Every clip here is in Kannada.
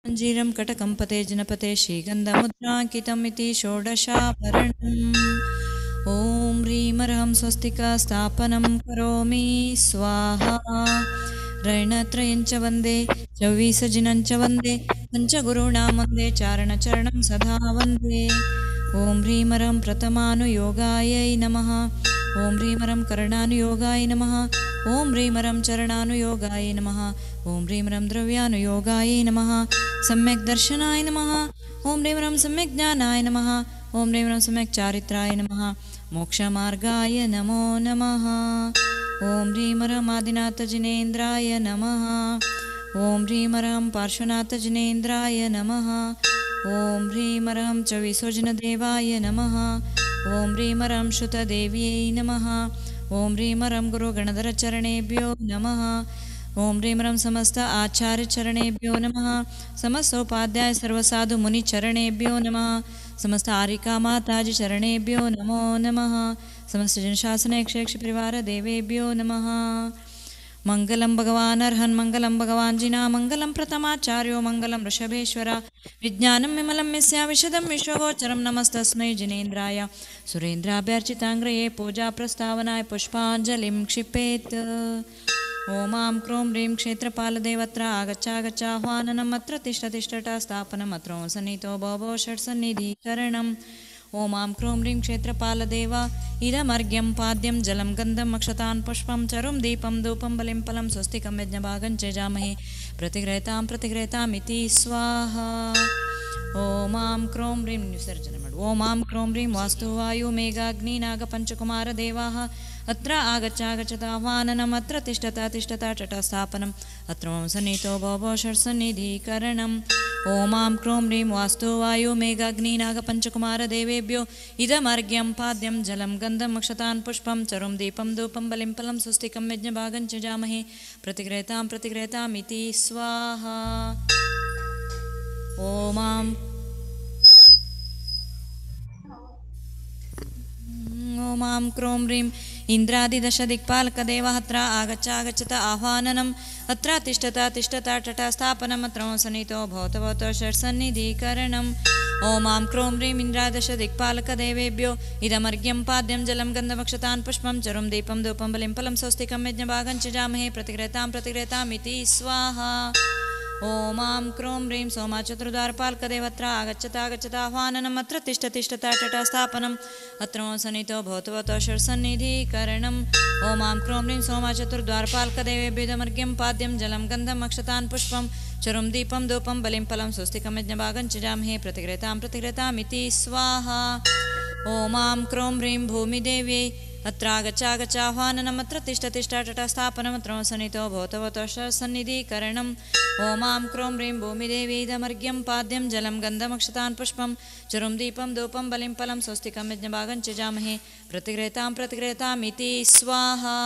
अंजीरं कटकं पते जनपते श्रीगन्धमुद्राङ्कितमिति षोडशाभरणम्। ॐ ह्रीमर्हं स्वस्तिकास्थापनं करोमि स्वाहा। त्रयञ्च वन्दे चौवीसजिनं च वन्दे पञ्चगुरूणां वन्दे चारणचरणं सदा वन्दे। ॐ ह्रीमरं प्रथमानुयोगायै नमः। ॐ ह्रीमरं करणानुयोगाय नमः। ॐ ह्रीमरं चरणानुयोगाय नमः। ॐ ह्रीमरं द्रव्यानुयोगाय नमः। सम्यक् दर्शनाय नमः। ॐ ह्रीमरं सम्यक् ज्ञानाय नमः। ॐ ह्रीमरं सम्यक् चारित्राय नमः। मोक्षमार्गाय नमो नमः। ॐ ह्रीमरं आदिनाथजिनेन्द्राय नमः। ॐ ह्रीमरं पार्श्वनाथजिनेन्द्राय नमः। ॐ ह्रीमरं च विसोजनदेवाय नमः। ॐ ह्रीमरं श्रुतदेव्यै नमः। ॐ ह्रीमरं गुरुगणधरचरणेभ्यो नमः। ॐ ह्रीमरं समस्त आचार्यचरणेभ्यो नमः। समस्तोपाध्याय सर्वसाधुमुनिचरणेभ्यो नमः। समस्त आरिका माताजि चरणेभ्यो नमो नमः। समस्त जनशासन क्षेक्षपरिवार देवेभ्यो नमः। मंगलं भगवान् अर्हन् मंगलं भगवान् जिना मंगलं प्रथमाचार्यो मंगलं वृषभेश्वर विज्ञानं विमलं यस्य विशदं विश्वगोचरं नमस्तस्मै जिनेन्द्राय सुरेन्द्राभ्यर्चिताङ्ग्रये पूजा प्रस्तावनाय पुष्पाञ्जलिं क्षिपेत्। ॐ आं क्रों ह्रीं क्षेत्रपालदेवत्र आगच्छागच्छाह्वाननम् अत्र तिष्ठतिष्ठटा स्थापनम् अत्र सन्नितो भवो षट्सन्निधीकरणम्। ॐ आं क्रों ह्रीं क्षेत्रपालदेव इदमर्घ्यं पाद्यं जलं गन्धम् अक्षतान् पुष्पं चरुं दीपं धूपं बलिं फलं स्वस्तिकं यज्ञभागं त्यजामहे प्रतिगृह्यतामिति स्वाहा। ॐ आं क्रों ह्रीं विसर्जनं ॐ आं क्रों ह्रीं वास्तु वायु मेघाग्निनागपञ्चकुमारदेवाः अत्र आगच्छागच्छताह्वाननम् अत्र तिष्ठता चटस्थापनम् अत्र सन्नितो भवो षट्सन्निधीकरणम्। ॐ आं क्रों ह्रीं वास्तु वायु मेघाग्निनागपञ्चकुमारदेवेभ्यो इदमर्घ्यं पाद्यं जलं गन्धम् अक्षतान् पुष्पं चरुं दीपं धूपं बलिं फलं स्वस्तिकं यज्ञभागं त्यजामहे प्रतिगृह्यतामिति स्वाहा। ॐ आं क्रों ह्रीं इन्द्रादिदशदिक्पालकदेवः अत्र आगच्छागच्छत आह्वाननम् अत्र तिष्ठता टटास्थापनम् अत्र सन्नितो भवतो षट्सन्निधीकरणम्। ॐ आं क्रों ह्रीं इन्द्रादशदिक्पालकदेवेभ्यो इदमर्घ्यं पाद्यं जलं गन्धमक्षतान् पुष्पं चरुं दीपं धूपं बलिं फलं स्वस्तिकं यज्ञभागं त्यजामहे प्रतिगृह्यतामिति स्वाहा। ॐ आं क्रों ह्रीं सोमाचतुर्द्वारपालकदेवत्र आगच्छताह्वाननम् अत्र तिष्ठता टटास्थापनम् अत्र सन्नितो भवतो षट्सन्निधीकरणम्। ॐ आं क्रों ह्रीं सोमाचतुर्द्वारपालकदेवेभ्योदमर्घ्यं पाद्यं जलं गन्धम् अक्षतान् पुष्पं चरुं दीपं धूपं बलिं फलं स्वस्तिकं यज्ञभागं त्यजामहे प्रतिगृह्यतामिति स्वाहा। ॐ आं क्रों ह्रीं भूमिदेव्यै अत्र आगच्छागच्छाह्वाननम् अत्र तिष्ठता टटास्थापनम् अत्र सन्नितो भवतो षट्सन्निधीकरणम्। ॐ आं क्रों ह्रीं भूमिदेवी इदमर्घ्यं पाद्यं जलं गन्धमक्षतान् पुष्पं चरुं दीपं धूपं बलिं फलं स्वस्तिकं यज्ञभागं त्यजामहे प्रतिगृह्यतामिति स्वाहा।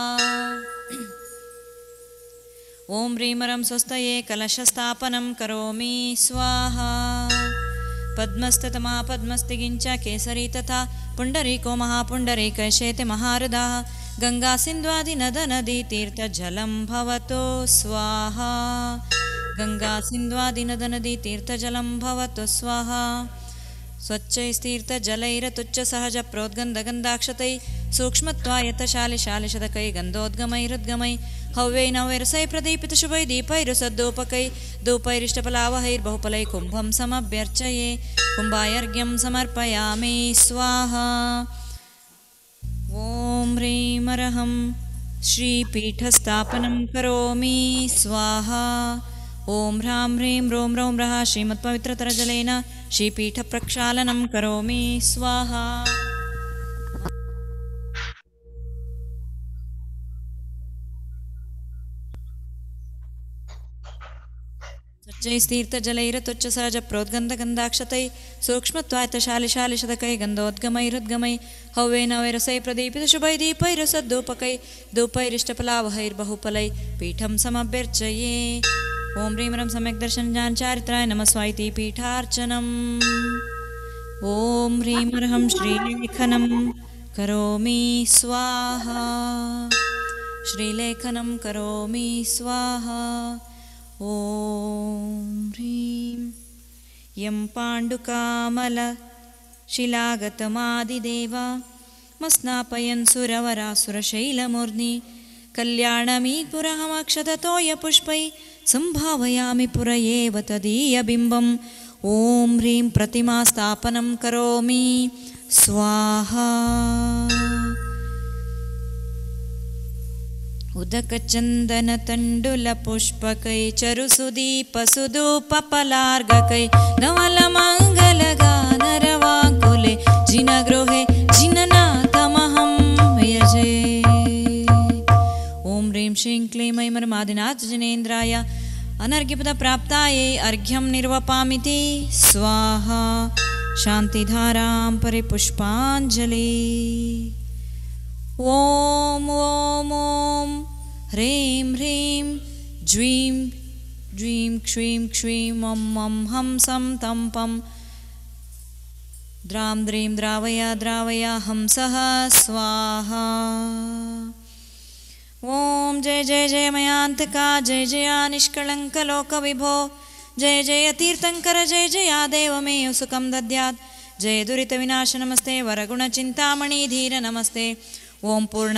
ॐ ह्रीमरं स्वस्तये कलशस्थापनं करोमि स्वाहा। पद्मस्ततमा पद्मस्तिगिञ्च केसरी तथा पुण्डरीको महापुण्डरीकैशेति महारदाः गंगा सिन्ध्वादिनदनदी तीर्थजलं भवतो स्वाहा। गंगा सिन्ध्वादिनदनदी तीर्थजलं भवतो स्वाहा। स्वच्छैस्तीर्थजलैरतुच्च सहज प्रोद्गन्धगन्धाक्षतै सूक्ष्मत्वायतशालिशालिशदकै गन्धोद्गमैरुद्गमै हव्यै नवैरसै प्रदीपितशुभै दीपैरुसद्दूपकै धूपैरिष्टफलावहैर्बहुफलै कुम्भं समभ्यर्चये कुम्भायर्घ्यं समर्पयामि स्वाहा। ॐ ह्रीमरहं श्रीपीठस्थापनं करोमि स्वाहा। ॐ ह्रां ह्रीं रों रौं रः श्रीमत्पवित्रतरजलेन श्रीपीठप्रक्षालनं करोमि स्वाहा। स्वच्छैस्तीर्थजलैरतुच्च सहज प्रोद्गन्धगन्धाक्षतै सूक्ष्मत्वायतशालिशालिशदकै गन्धोद्गमैरुद्गमै हव्यै नवैरसै प्रदीपितशुभै दीपैरुसद्दूपकै धूपैरिष्टफलावहैर्बहुफलै पीठं समभ्यर्चये। ॐ ह्रीं रं सम्यक् दर्शनज्ञानचारित्राय नमः इति पीठार्चनम्। ॐ ह्रीं रं श्रीलेखनं करोमि स्वाहा। श्रीलेखनं करोमि स्वाहा। ॐ ह्रीं यं पाण्डुकामलशिलागतमादिदेवा मस्नापयन् सुरवरासुरशैलमूर्ध्नि कल्याणमी पुरहमक्षततोयपुष्पै सम्भावयामि पुरयेव तदीयबिम्बम् ॐ ह्रीं प्रतिमास्थापनं करोमि स्वाहा उदकचन्दनतण्डुलपुष्पकै चरुसुदीपसुधूपफलार्घकै धवलमङ्गलगानरवाङ्कुले जिनगृहे जिननाथमहं यजे ॐ ह्रीं श्रीं क्लीं ऐं मर्मादिनाथ जिनेन्द्राय अनर्घ्यपदप्राप्तायै अर्घ्यं निर्वपामिति स्वाहा शान्तिधारां परिपुष्पाञ्जलि ॐ ॐ ॐ ह्रीं ह्रीं ज्वीं ज्वीं क्ष्वीं क्ष्वीं ॐ ॐ हं सं तं पं द्रां द्रीं द्रावय द्रावय हंसः स्वाहा ॐ जय जय जय मयान्तका जय जया निष्कळङ्कलोकविभो जय जय तीर्थङ्कर जय जया देवमेव सुखं दद्यात् जय दुरितविनाश नमस्ते वरगुणचिन्तामणि धीर नमस्ते ॐ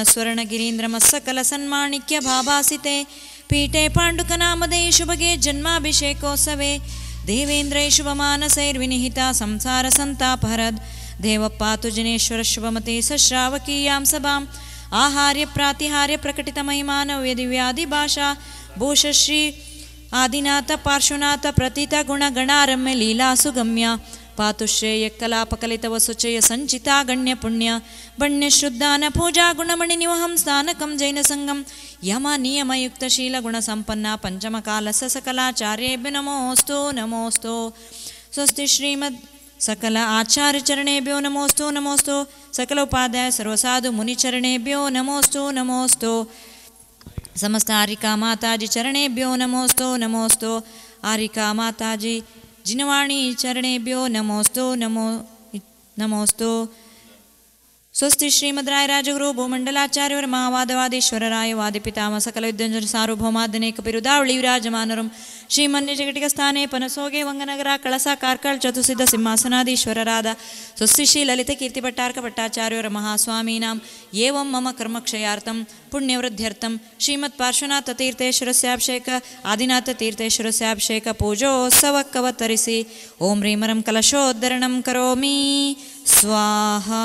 पूर्णस्वर्णगिरीन्द्रमस्सकलसन्माणिक्यभाभासिते पीठे पाण्डुकनामदे शुभगे जन्माभिषेकोत्सवे देवेन्द्रै शुभमानसैर्विनिहिता संसारसन्तापहरद् देवपातु जिनेश्वर शुभमते सश्रावकीयां सभाम् आहार्य प्रातिहार्य प्रकटितमहिमानव्यदिव्यादिभाषा भूषश्री आदिनाथ पार्श्वनाथ प्रथित गुणगणारम्य लीला सुगम्या पातु श्रेय कलापकलितवसुचय संचिता गण्य पुण्य बण्य शुद्धान पूजा गुणमणि निवहं स्थानकं जैन संगम यम नियमयुक्त शील गुण संपन्ना पंचमकालस्य सकलाचार्येभ्यो नमोस्तु नमोस्तु स्वस्ति श्रीमद् सकल आचार्य चरणेभ्यो नमोस्तु नमोस्तु सकल उपाध्याय सर्वसाधु मुनिचरणेभ्यो नमोस्तु नमोस्तु समस्त आरिका माताजी चरणेभ्यो नमोस्तु नमोस्तु आरिका माताजी जिनवाणी चरणेभ्यो नमोस्तु नमोस्तु स्वस्ति श्रीमद्राय राजगुरु भूमंडलाचार्य महावादवादीश्वर राय वादिपितामह सकल विद्वंजन सार्वभौमादनेक बिरुदावळि विराजमानरं श्रीमन्यजगटिक स्थाने पनसोगे वंगनगर कळसा कार्कळ चतुसिद्ध सिंहासनाधीश्वरराद स्वस्ति श्री ललित कीर्ति भट्टारक भट्टाचार्य महास्वामीनां एवं मम कर्मक्षयार्थं पुण्यवृद्ध्यर्थं श्रीमत् पार्श्वनाथ तीर्थेश्वरस्याभिषेक आदिनाथ तीर्थेश्वरस्याभिषेक पूजोत्सव कवतरिसि ओं ह्रीमरं कलशोद्धरणं करोमि स्वाहा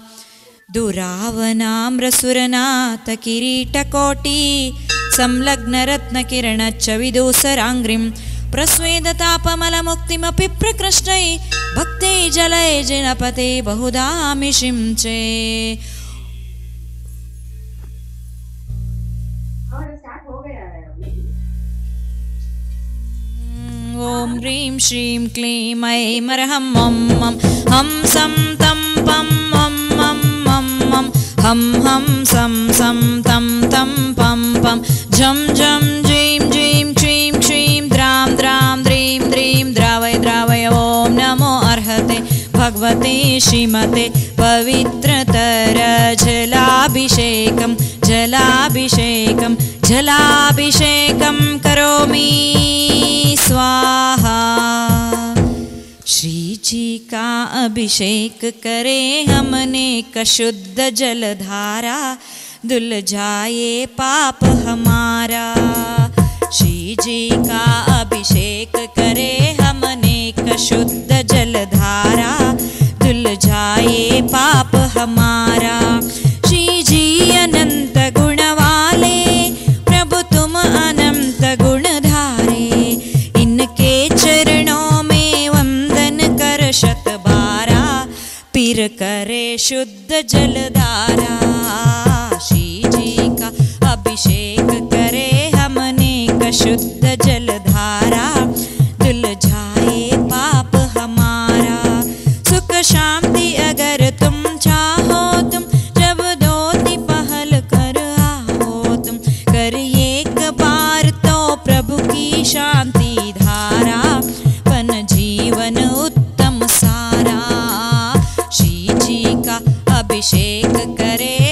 दुरावनाम्रसुरनाथ किरीटकोटि संलग्नरत्नकिरणच्च विदूसराङ्घ्रिं प्रस्वेदतापमलमुक्तिमपि प्रकृष्टै भक्ते जलय जिनपते बहुधामिषिं चे ॐ ह्रीं श्रीं क्लीं ऐं मरहं मं मं हं सं तं पं मं मं मं मं हं हं सं सं तं तं पं पं झं झं जीं जीं क्ष्वीं क्ष्वीं द्रां द्रां द्रीं द्रीं द्रावय द्रावय ॐ नमो अर्हते भगवते श्रीमते पवित्रतर जलाभिषेकं जलाभिषेकं जलाभिषेकं करोमि स्वाहा श्री जी का अभिषेक करे हमने कशुद्ध जलधारा धुल जाए पाप हमारा श्री जी का अभिषेक करे हमने कशुद्ध जलधारा धुल जाए पाप हमारा श्री जी अनंत गुण वाले प्रभु तुम अनंत गुणधारे इनके चरणों में वंदन कर शत बारा पीर करे शुद्ध जलधारा श्री जी का अभिषेक करे हमने का शुद्ध जलधारा धुल जाए पाप हमारा सुख शांति अगर तुम चाहो तुम जब दोती पहल कर आओ तुम कर एक बार तो प्रभु की शांति धारा पन जीवन उत्तम सारा श्री जी का अभिषेक करे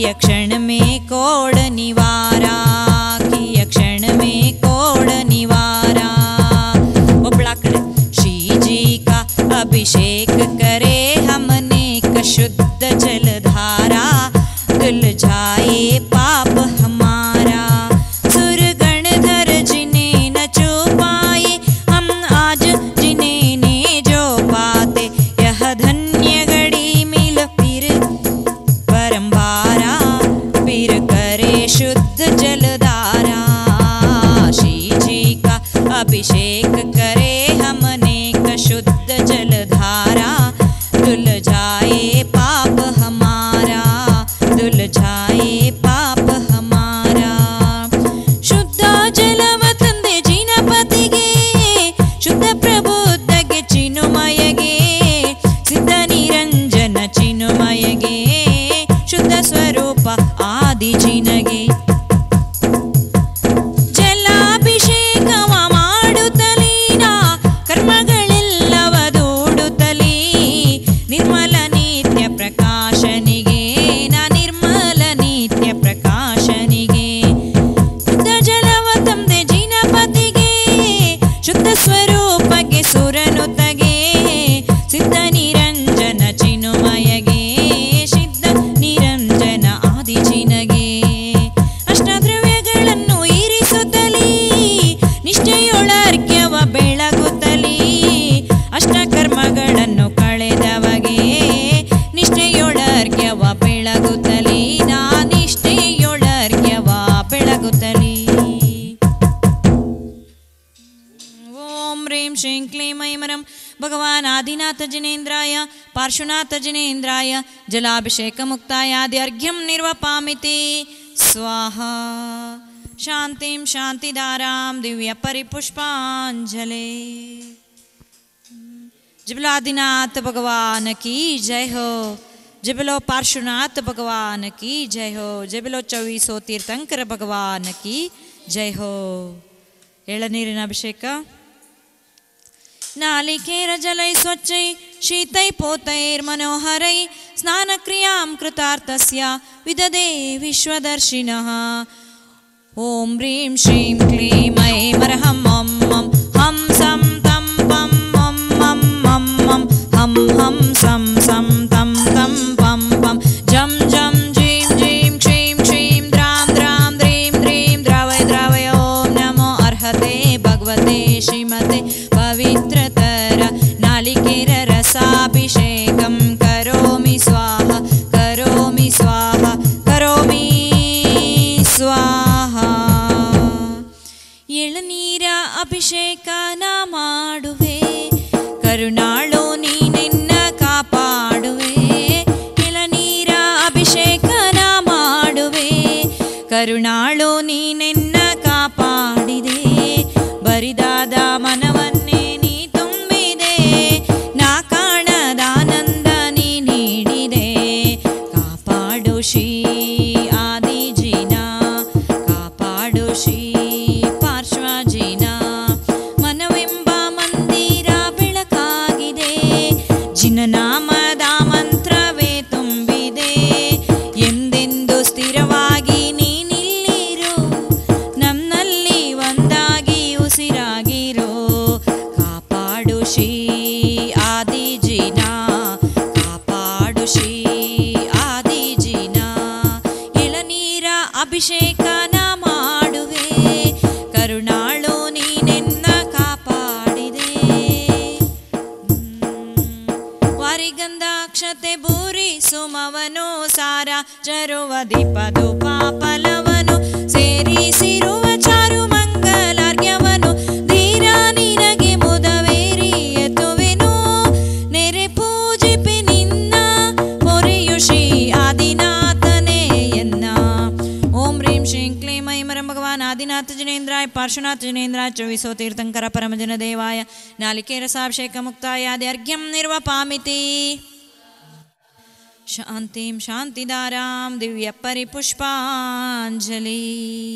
किया क्षण में कोड निवारा, किया क्षण में कोड निवारा। वो बड़ाकड़ श्री जी का अभिषेक करे हमने का शुद्ध जलधारा, धुल जाए पाप हमारा। सुरगण धर जिन्हें न छू पाए, हम आज जिन्हें ने जो पाते, यह धन्य घड़ी मिल फिर परम्बारा, फिर करे शुद्ध जलधारा। श्री जी का अभिषेक करे हमने का शुद्ध जलधारा, धुल जाए पाप हमारा, धुल जाए पाप हमारा। ಶುದ್ಧ ಜಲವ ತಂದೆ ಜಿನಪತಿಗೆ, ಶುದ್ಧ ಪ್ರಬುದ್ಧಗೆ ಚಿನುಮಯಗೆ, ಸಿದ್ಧ ನಿರಂಜನ ಚಿನುಮಯಗೆ, ಶುದ್ಧ ಸ್ವರೂಪ ಆದಿ ಜಿನಗೆ ಜಲಾಭಿಷೇಕವ ಮಾಡುತ್ತಲೀನ ಕರ್ಮಗಳೆಲ್ಲವ ದೂಡುತ್ತಲೀ, ನಿರ್ಮಲ ನಿತ್ಯ ಪ್ರಕಾಶನಿಗೆ ನಾ ನಿರ್ಮಲ ನಿತ್ಯ ಪ್ರಕಾಶನಿಗೆ। ಶುದ್ಧ ಜಲವ ತಂದೆ ಜಿನಪತಿಗೆ, ಶುದ್ಧ ಸ್ವರೂಪಗೆ ಸುರನುತಗೆ, ಸಿದ್ಧ ನಿರಂಜನ ಚಿನುಮಯಗೆ, ಸಿದ್ಧ ನಿರಂಜನ ಆದಿ ಜಿನಗೆ। ಅಷ್ಟದ್ರವ್ಯಗಳನ್ನು ಇರಿಸುತ್ತಲೀ, ನಿಷ್ಠೆಯೊಳರ್ಘ್ಯವ ಬೆಳಗುತ್ತಲೀ, ಅಷ್ಟಕರ್ಮಗಳನ್ನು ಕಳೆದವಗೆ, ನಿಷ್ಠೆಯೊಳರ್ಘ್ಯವ ಬೆಳಗುತ್ತಲೀ, ನಾ ನಿಷ್ಠೆಯೊಳರ್ಘ್ಯವ ಬೆಳಗುತ್ತಲೀ। ಓಂ ಹ್ರೀಂ ಶ್ರೀಂ ಕ್ಲೀಂ ಐಂ ಐಂ ಭಗವಾನ್ ಆದಿನಾಥ ಜಿನೇಂದ್ರಾಯ ಪಾರ್ಶ್ವನಾಥ ಜಿನೇಂದ್ರಾಯ ಜಲಾಭಿಷೇಕ ಮುಕ್ತಾಯಾದ್ಯರ್ಘ್ಯಂ ನಿರ್ವಪಾಮಿತಿ ಸ್ವಾಹಾ। ಶಾಂತಿಂ ಶಾಂತಿಧಾರಾಂ ದಿವ್ಯ ಪರಿಪುಷ್ಪಾಂಜಲಿ। जिबलो आदिनाथ भगवान की जय हो, जिबलो पार्श्वनाथ भगवान की जय हो, जिबलो 2400 तीर्थंकर भगवान की जय हो। ಎಳನೀರಿನ ಅಭಿಷೇಕ ನಾಲಿಕೇರ ಜಲೈ ಸ್ವಚ್ಛೈ ಶೀತೈ ಪೋತೈರ್ ಮನೋಹರೈ ಸ್ನಾನ ಕ್ರಿಯಾಂ ಕೃತಾರ್ಥಸ್ಯ ವಿದದೇ ವಿಶ್ವದರ್ಶಿನಃ। ಓಂ ಹ್ರೀಂ ಶ್ರೀಂ ಕ್ಲೀಂ ಐಂ ಅರ್ಹಂ ಮಂ ಮಂ ಹಂ ಸಂ ತಂ ಪಂ ಮಂ ಮಂ ಮಂ ಮಂ ಹಂ ಹಂ ಸಂ ಸಂ ತಂ ತಂ ಪಂ ಪಂ ಜಂ ಜಂ ಜೀಂ ಜೀಂ ಕ್ಷೀಂ ಕ್ಷೀಂ ದ್ರಾಂ ದ್ರಾಂ ದ್ರೀಂ ದ್ರೀಂ ದ್ರಾವಯ ದ್ರಾವಯ। ಓಂ ನಮೋ ಅರ್ಹತೆ ಭಗವತೆ ಶ್ರೀಮತೆ ಪವಿತ್ರತರ ನಾಲಿಕೇರ ರಸಾಭಿಷೇಕಂ ಕರೋಮಿ ಸ್ವಾಹ ಕರೋಮಿ ಸ್ವಾಹ ಕರೋಮಿ ಸ್ವಾಹ। ಎಳನೀರ ಅಭಿಷೇಕ ನಾ ಮಾಡುವೆ, ಕರುಣಾಳು ನೀನೆನ್ನ ಕಾಪಾಡುವೆ। ಎಳನೀರ ಅಭಿಷೇಕ ನಾ ಮಾಡುವೆ, ಕರುಣಾಳು ನೀನೆನ್ನ ಕಾಪಾಡಿದೆ। ಬರಿದಾದ ಮನವನ್ನೇ ನೀ ತುಂಬಿದೆ, ನಾ ಕಾಣದಾನಂದ ನೀ ನೀಡಿದೆ। ಕಾಪಾಡು ಶ್ರೀ ಆದಿಜಿನ, ಕಾಪಾಡು ಶ್ರೀ ಪಾರ್ಶ್ವಜಿನ। ಮನವೆಂಬ ಮಂದಿರ ಬೆಳಕಾಗಿದೆ, ಜಿನನಾಮದ ಮಂತ್ರವೇ ತುಂಬಿದೆ। ಎಂದೆಂದು ಸ್ಥಿರವಾಗಿ ನೀನಿಲ್ಲಿರು, ನನ್ನಲ್ಲಿ ಒಂದಾಗಿ ಉಸಿರಾಗಿರು। ಕಾಪಾಡು ಶ್ರೀ ಆದಿಜಿನ, ಕಾಪಾಡು ಶ್ರೀ ಆದಿಜಿನ। ಎಳನೀರ ಅಭಿಷೇಕ ನಾ ಮಾಡುವೆ, ಕರುಣಾಳು ನೀನೆನ್ನ ಕಾಪಾಡಿದೆ। ವಾರಿಗಂಧ ಅಕ್ಷತೆ ಬೂರಿ ಸುಮವನು ಸಾರ ಚರುವ ದೀಪದು ಪಾಪಲವನು ಸೇರಿಸಿರುವ ಚಾರು ಮಂಗಲಾರ್ಘ್ಯವನು ಧೀರ ನಿನಗೆ ಮುದವೇರಿ ಎತ್ತುವೆನು ನೆರೆ ಪೂಜಿಪೆ ನಿನ್ನ ಪೊರೆಯು ಶ್ರೀ ಆದಿನಾಥನೇ ಎನ್ನ। ಓಂ ಹ್ರೀಂ ಶ್ರೀಂ ಕ್ಲೀಂ ಐಂ ಐಂ ಭಗವಾನ್ ಆದಿನಾಥ ಜಿನೇಂದ್ರಾಯ ಪಾರ್ಶ್ವನಾಥ ಜಿನೇಂದ್ರಾಯ 2400 ತೀರ್ಥಂಕರ ಪರಮಜನ ದೇವಾಯ ನಾಲಿಕೇರ ರಸಾಭಿಷೇಕ ಮುಕ್ತಾಯಾದ್ಯರ್ಘ್ಯಂ ನಿರ್ವಪಾಮಿತಿ। ಶಾಂತಿಂ ಶಾಂತಿಧಾರಾಂ ದಿವ್ಯ ಪರಿಪುಷ್ಪಾಂಜಲಿ।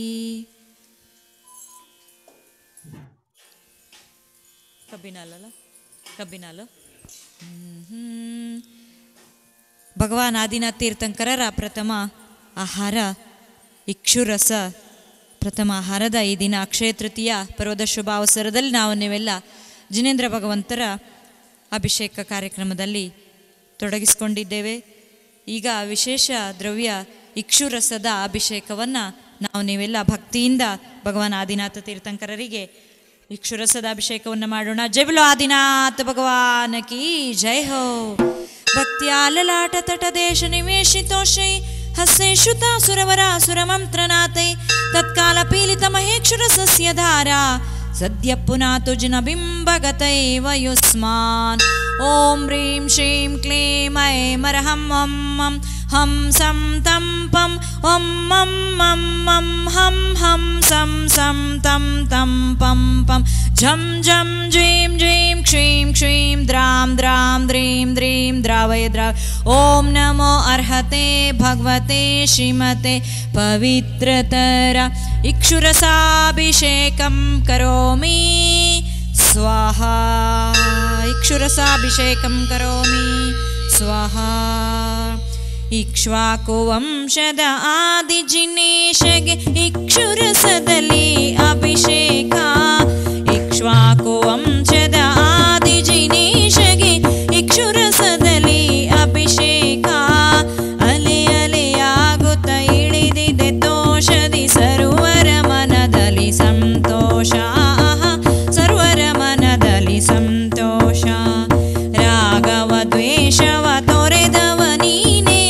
ಕಬ್ಬಿನಾಲು ಭಗವಾನ್ ಆದಿನಾಥ ತೀರ್ಥಂಕರರ ಪ್ರಥಮ ಆಹಾರ ಇಕ್ಷುರಸ ಪ್ರಥಮ ಆಹಾರದ ಈ ದಿನ ಅಕ್ಷಯ ತೃತೀಯ ಪರ್ವದ ಶುಭಾವಸರದಲ್ಲಿ ನಾವು ನೀವೆಲ್ಲ ಜಿನೇಂದ್ರ ಭಗವಂತರ ಅಭಿಷೇಕ ಕಾರ್ಯಕ್ರಮದಲ್ಲಿ ತೊಡಗಿಸಿಕೊಂಡಿದ್ದೇವೆ. ಈಗ ವಿಶೇಷ ದ್ರವ್ಯ ಇಕ್ಷುರಸದ ಅಭಿಷೇಕವನ್ನು ನಾವು ನೀವೆಲ್ಲ ಭಕ್ತಿಯಿಂದ ಭಗವಾನ್ ಆದಿನಾಥ ತೀರ್ಥಂಕರರಿಗೆ ಇಕ್ಷುರಸದ ಅಭಿಷೇಕವನ್ನು ಮಾಡೋಣ. ಜೈ ಬಿಲೋ ಆದಿನಾಥ ಭಗವಾನ್ ಕಿ ಜೈ ಹೋ. ಭಕ್ತಿಯ ಲಲಾಟ ತಟ ದೇಶ ನಿವೇಶಿತೋಷೈ ಹಸ್ಸೈ ಶ್ರುತಾಸುರವರಾಸುರ ಮಂತ್ರನಾಥೈ ತತ್ಕಾಲ ಪೀಲಿತ ಮಹೇಕ್ಷುರ ಸಸ್ಯ ಧಾರಾ ಸದ್ಯ ಪುನಾತು ಜಿನ ಬಿಂಬಗತೈವ ಯುಸ್ಮಾನ್. ಓಂ ಹ್ರೀಂ ಶ್ರೀಂ ಕ್ಲೀಂ ಐಂ ಹಂ ಹಂ ಹಂ ಹಂ ಸಂ ತಂ ಪಂ ಓಂ ಮಂ ಮಂ ಮಂ ಹಂ ಹಂ ಸಂ ಸಂ ತಂ ತಂ ಪಂ ಪಂ ಝಂ ಝಂ ಜ್ರೀಂ ಜ್ರೀಂ ಕ್ಷೀಂ ಕ್ಷೀಂ ದ್ರಾಂ ದ್ರಾಂ ದ್ರೀಂ ದ್ರೀಂ ದ್ರಾವಯ ದ್ರಾವ. ಓಂ ನಮೋ ಅರ್ಹತೆ ಭಗವತೆ ಶ್ರೀಮತೆ ಪವಿತ್ರತರ ಇಕ್ಷುರಸಾಭಿಷೇಕಂ ಕರೋಮಿ ಸ್ವಾಹಾ. ಇಕ್ಷುರಸಾಭಿಷೇಕಂ ಕರೋಮಿ ಸ್ವಾಹಾ. ಇಕ್ಷ್ವಾಕು ವಂಶದ ಆದಿಜಿನೇಶಗೆ ಇಕ್ಷುರಸದಲ್ಲಿ ಅಭಿಷೇಕ. ಇಕ್ಷ್ವಾಕು ವಂಶದ ಆದಿಜಿನೇಶಗೆ ಇಕ್ಷುರಸದಲ್ಲಿ ಅಭಿಷೇಕ. ಅಲೆ ಅಲೆಯಾಗುತ್ತ ಇಳಿದಿದೆ ತೋಷದಿ ಸರ್ವರ ಮನದಲ್ಲಿ ಸಂತೋಷ. ಸರ್ವರ ಮನದಲ್ಲಿ ಸಂತೋಷ. ರಾಗವ ದ್ವೇಷವ ತೊರೆದವ ನೀನೆ.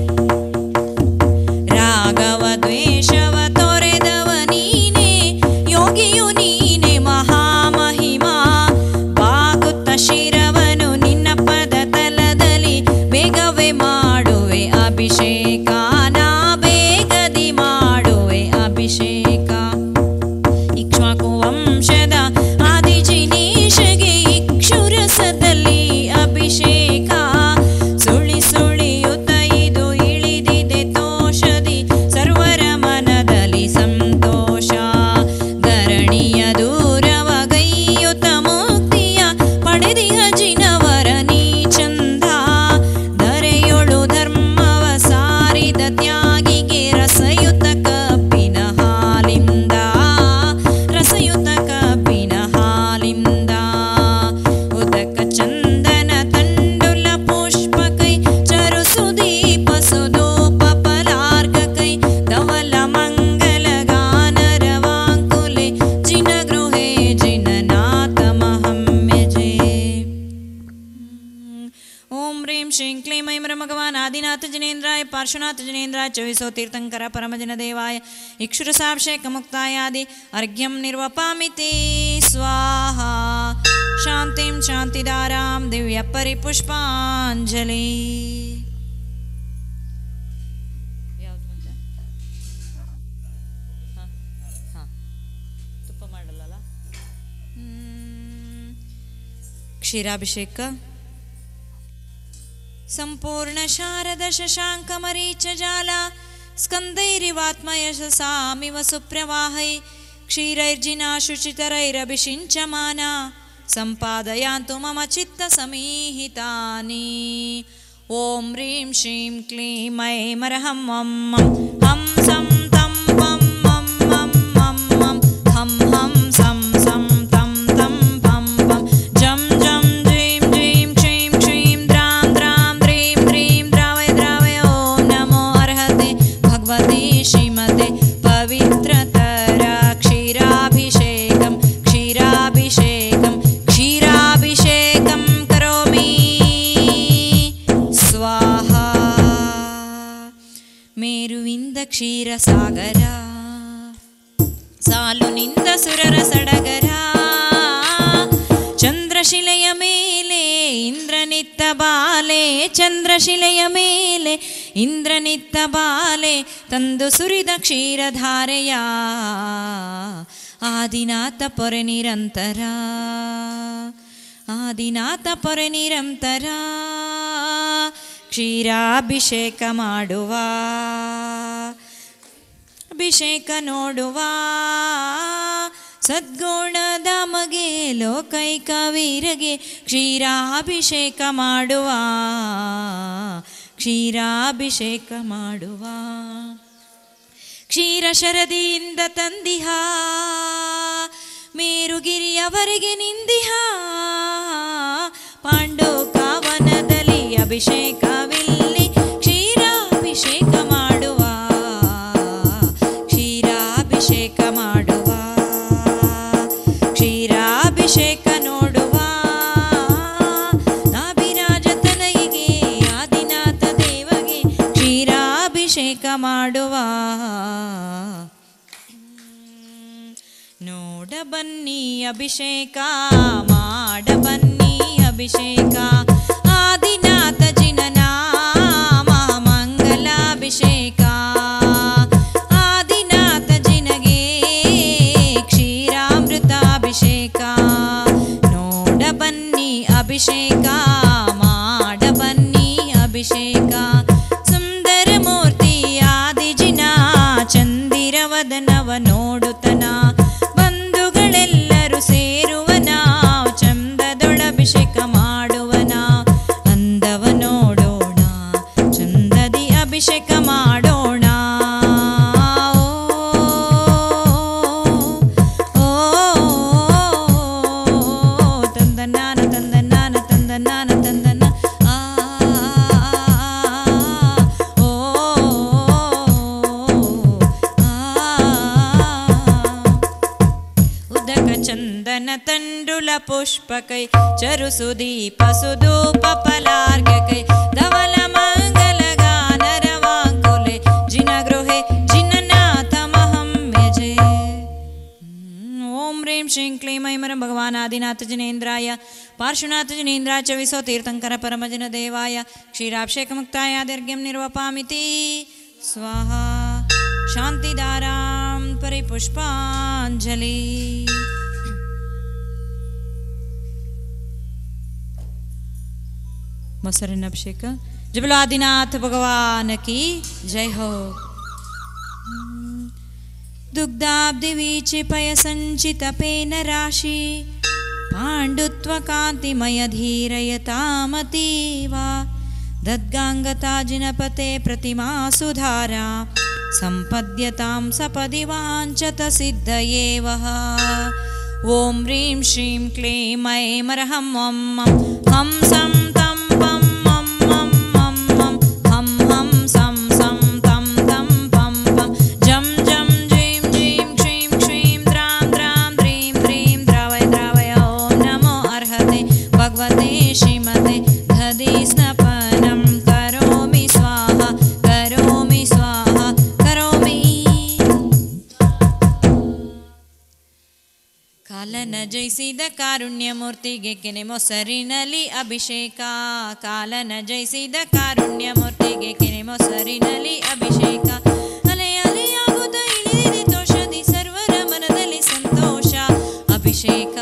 ರಾಗವ ದ್ವೇಷವ ತೊರೆದವ ನೀನೆ. ಯೋಗಿಯು ನೀನೆ ಮಹಾಮಹಿಮಾ. ಬಾಗುತ್ತ ಶಿರವನು ನಿನ್ನ ಪದ ತಲದಲ್ಲಿ ಬೇಗವೇ ಮಾಡುವೆ ಅಭಿಷೇಕ. ನಾ ಬೇಗದಿ ಮಾಡುವೆ ಅಭಿಷೇಕ. ಇಕ್ಷ್ವಾಕು ವಂಶದ ಆದಿಜಿನೇಶಗೆ ಇಕ್ಷುರಸದಲ್ಲಿ ಅಭಿಷೇಕ. ಸುಳಿ ಸುಳಿಯುತ್ತ ಇದು ಇಳಿದಿದೆ ತೋಷದಿ ಸರ್ವರ ಮನದಲ್ಲಿ ಸಂತೋಷ. ಧರಣಿಯ ದೂರವ ಗೈಯುತ ಮುಕ್ತಿಯ ಪಡೆದಿಹ ಜಿನವರ ನೀ ಚಂದ. ಧರೆಯೊಳು ಧರ್ಮವ ಸಾರಿದ ತ್ಯಾಗಿಗೆ ರಸಯುತ ಕಬ್ಬಿನ ಹಾಲಿಂದ. ರಸಯುತ ಕಬ್ಬಿನ ಹಾಲಿಂದ. ಉದಕ ಚಂದನ ತಂಡುಲ ಪುಷ್ಪ ಕೈ ಚರು ಸುದೀಪ ಸುಧೂಪ ಫಲಾರ್ಘ ಕೈ ಧವಲ ಮಂಗಲ ಗಾನರ ವಾಂಕುಲೆ ಜಿನ ಗೃಹೇ ಜಿನನಾಥ ಮಹಮ್ಯಜೆ. ಓಂ ಹ್ರೀಂ ಶ್ರೀಂ ಕ್ಲೀಂ ಐಂ ರಂ ಭಗವಾನ್ ಆದಿನಾಥ ಜಿನೇಂದ್ರಾಯ ಪಾರ್ಶ್ವನಾಥ ಜಿನೇಂದ್ರಾಯ ಚವಿಸೋ ತೀರ್ಥಂಕರ ಪರಮಜನ ದೇವಾಯ ಇಕ್ಷುರಸಾಭಿಷೇಕ ಮುಕ್ತಾಯಾದಿ ಅರ್ಘ್ಯಂ ನಿರ್ವಪಾಮಿತಿ ಸ್ವಾಹಾ. ಶಾಂತಿಂ ಶಾಂತಿದಾರಾಂ ದಿವ್ಯ ಪರಿಪುಷ್ಪಾಂಜಲಿ. ತುಪ್ಪ ಮಾಡಲ್ಲ. ಕ್ಷೀರಾಭಿಷೇಕ. ಸಂಪೂರ್ಣ ಶಾರದ ಶಶಾಂಕ ಮರೀಚ ಜಾಲ ಸ್ಕಂದೈರಿವಾತ್ಮ ಯಶಸಾಮಿವ ಸುಪ್ರವಾಹೈ ಕ್ಷೀರೈರ್ಜಿನಾ ಶುಚಿತರೈರಭಿಷಿಂಚಮಾನ ಸಂಪಾದಯಾಂತು ಮಮ ಚಿತ್ತ ಸಮೀಹಿತಾನಿ. ಓಂ ಹ್ರೀಂ ಶ್ರೀಂ ಕ್ಲೀಂ ಐಂ ಹಂ ಹಂ ಹಂ ಸಂ ತಂ ಪಂ ಮಂ ಮಂ ಮಂ ಮಂ ಹಂ ಹಂ ಸಂ ಸಂ ತಂ ತಂ ಪಂ ಪಂ ಜಂ ಜಂ ಜ್ರೀಂ ಜ್ರೀಂ ಕ್ಷೀಂ ಕ್ಷೀಂ ದ್ರಾಂ ದ್ರಾಂ ದ್ರೀಂ ದ್ರೀಂ ದ್ರಾವಯ ದ್ರಾವಯ. ಓಂ ನಮೋ ಅರ್ಹತೆ ಭಗವತೆ ಶ್ರೀಮತೆ ಪವಿತ್ರತರ ಕ್ಷೀರಾಭಿಷೇಕಂ ಕ್ಷೀರಾಭಿಷೇಕಂ ಕ್ಷೀರಾಭಿಷೇಕಂ ಕರೋಮಿ ಸ್ವಾಹಾ. ಮೇರುವಿಂದ ಕ್ಷೀರಸಾಗರ ಸಾಲುನಿಂದ ಸುರರ ಸಡಗರ. ಚಂದ್ರಶಿಲೆಯ ಮೇಲೆ ಇಂದ್ರನಿತ್ತ ಬಾಲೆ. ಚಂದ್ರಶಿಲೆಯ ಮೇಲೆ ಇಂದ್ರನಿತ್ತ ಬಾಲೆ ತಂದು ಸುರಿದ ಕ್ಷೀರಧಾರೆಯ. ಆದಿನಾಥ ಪೊರೆ ನಿರಂತರ. ಆದಿನಾಥ ಪೊರೆ ನಿರಂತರ. ಕ್ಷೀರಾಭಿಷೇಕ ಮಾಡುವ ಅಭಿಷೇಕ ನೋಡುವ. ಸದ್ಗುಣದ ಮಗೆ ಲೋಕೈಕ ವೀರಗೆ ಕ್ಷೀರಾಭಿಷೇಕ ಮಾಡುವ. ಕ್ಷೀರಾಭಿಷೇಕ ಮಾಡುವ. ಕ್ಷೀರ ಶರದಿಯಿಂದ ತಂದಿಹ ಮೇರುಗಿರಿಯವರೆಗೆ ನಿಂದಿಹ. ಪಾಂಡೋಕಾವನದಲ್ಲಿ ಅಭಿಷೇಕವಿಲ್ಲಿ ಕ್ಷೀರಾಭಿಷೇಕ ಮಾಡುವ. ಕ್ಷೀರಾಭಿಷೇಕ ಮಾಡುವ. ಕ್ಷೀರಾಭಿಷೇಕ ನೋಡುವ. ನಾಭಿರಾಜ ತನಯಿಗೆ ಆದಿನಾಥ ದೇವಗೆ ಕ್ಷೀರಾಭಿಷೇಕ ಮಾಡುವ. ನೋಡ ಬನ್ನಿ ಅಭಿಷೇಕ ಮಾಡ ಬನ್ನಿ ಅಭಿಷೇಕ. ಆದಿನಾಥ ಜಿನನಾಮ ಮಂಗಲಾಭಿಷೇಕ. ಆದಿನಾಥ ಜಿನಗೆ ಕ್ಷೀರಾಮೃತಾಭಿಷೇಕ. ನೋಡ ಬನ್ನಿ ಅಭಿಷೇಕ ಮಾಡ ಬನ್ನಿ ಅಭಿಷೇಕ. ಸುಂದರ ಮೂರ್ತಿ ಆದಿಜಿನ ಚಂದಿರವದನವ ನೋಡುತ್ತನ. ಬಂಧುಗಳೆಲ್ಲರೂ ಸೇರುವನ ಚಂದದೊಳಭಿಷೇಕ ಮಾಡುವನ. ಅಂದವ ನೋಡೋಣ ಚಂದದಿ ಅಭಿಷೇಕ ಮಾಡೋಣ. ಓ ತಂದನಾನ ತಂದನಾನ ತಂದನಾನ ತಂದನ. ಚಂದನ ತಂಡುಲ ಪುಷ್ಪಕೈ ಚರುಸುದೀಪ ಸುಧೂಪ ಫಲಾರ್ಘ್ಯಕೈ ಧವಲ ಮಂಗಲ ಗಾನರವಾಂಕುಲೆ ಜಿನಗೃಹೆ ಜಿನನಾಥಮಹಂ ಯಜೆ. ಓಂ ಹ್ರೀಂ ಶ್ರೀಂ ಕ್ಲೀಂ ಐಂ ಭಗವಾನ್ ಆದಿನಾಥ ಜಿನೇಂದ್ರಾಯ ಪಾರ್ಶ್ವನಾಥ ಜಿನೇಂದ್ರಾಯ ಚ ವಿಸೋ ತೀರ್ಥಂಕರ ಪರಮಜನ ದೇವಾಯ ಕ್ಷೀರಾಭಿಷೇಕ ಮುಕ್ತಾಯ ದೀರ್ಘ್ಯಂ ನಿರ್ವಪಾಮಿತಿ ಸ್ವಾಹಾ. ಶಾಂತಿದಾರಾಂ ಪರಿಪುಷ್ಪಾಂಜಲಿ. ಮೊಸರಿನ ಅಭಿಷೇಕ. ಜಬಲ ಆದಿನಾಥ ಭಗವಾನ್ ಕಿ ಜೈ ಹೋ. ದುಗ್ಧಾಬ್ಧಿ ವೀಚಿಪಯ ಸಂಚಿತ ಪೇನ ರಾಶಿ ಪಾಂಡುತ್ವ ಕಾಂತಿಮಯ ಧೀರಯತಾಮತೀವ. ದದ್ಗಾಂಗತಾ ಜಿನಪತೆ ಪ್ರತಿಮಾ ಸುಧಾರ ಸಂಪದ್ಯತಾಂ ಸಪದಿ ವಾಂಚತ ಸಿದ್ಧಯೇ ವಹ. ಓಂ ಹ್ರೀಂ ಶ್ರೀಂ ಕ್ಲೀಂ ಐಂ ಅರ್ಹಂ ವಂ ಹಂ ಸಂ ತಂ ಪಂ ಮಂ ಮಂ ಮಂ ಮಂ ಹಂ ಹಂ ಸಂ ಸಂ ತಂ ತಂ ಪಂ ಪಂ ಜಂ ಜಂ ಜೀಂ ಜೀಂ ಕ್ಷೀಂ ಕ್ಷೀಂ ದ್ರಾಂ ದ್ರಾಂ ದ್ರೀಂ ದ್ರೀಂ ದ್ರಾವಯ ದ್ರಾವಯ. ಓಂ ನಮೋ ಅರ್ಹತೆ ಭಗವತೆ ಶ್ರೀಮತೆ ಧದಿ ಸ್ನಪನಂ ಕರೋಮಿ ಸ್ವಾಹ ಕರೋಮಿ ಸ್ವಾಹ ಕರೋಮಿ. ಕಾಲನ ಜಯಿಸಿದ ಕಾರುಣ್ಯ ಮೂರ್ತಿಗೆ ಕೆನೆ ಮೊಸರಿನಲ್ಲಿ ಅಭಿಷೇಕ. ಕಾಲನ ಜಯಿಸಿದ ಕಾರುಣ್ಯ ಮೂರ್ತಿಗೆ ಕೆನೆ ಮೊಸರಿನಲ್ಲಿ ಅಭಿಷೇಕ. ಅಲೆ ಅಲೆಯಾಗುತ್ತ ಇಳಿದಿದೆ ತೋಷದಿ ಸರ್ವರ ಮನದಲ್ಲಿ ಸಂತೋಷ. ಅಭಿಷೇಕ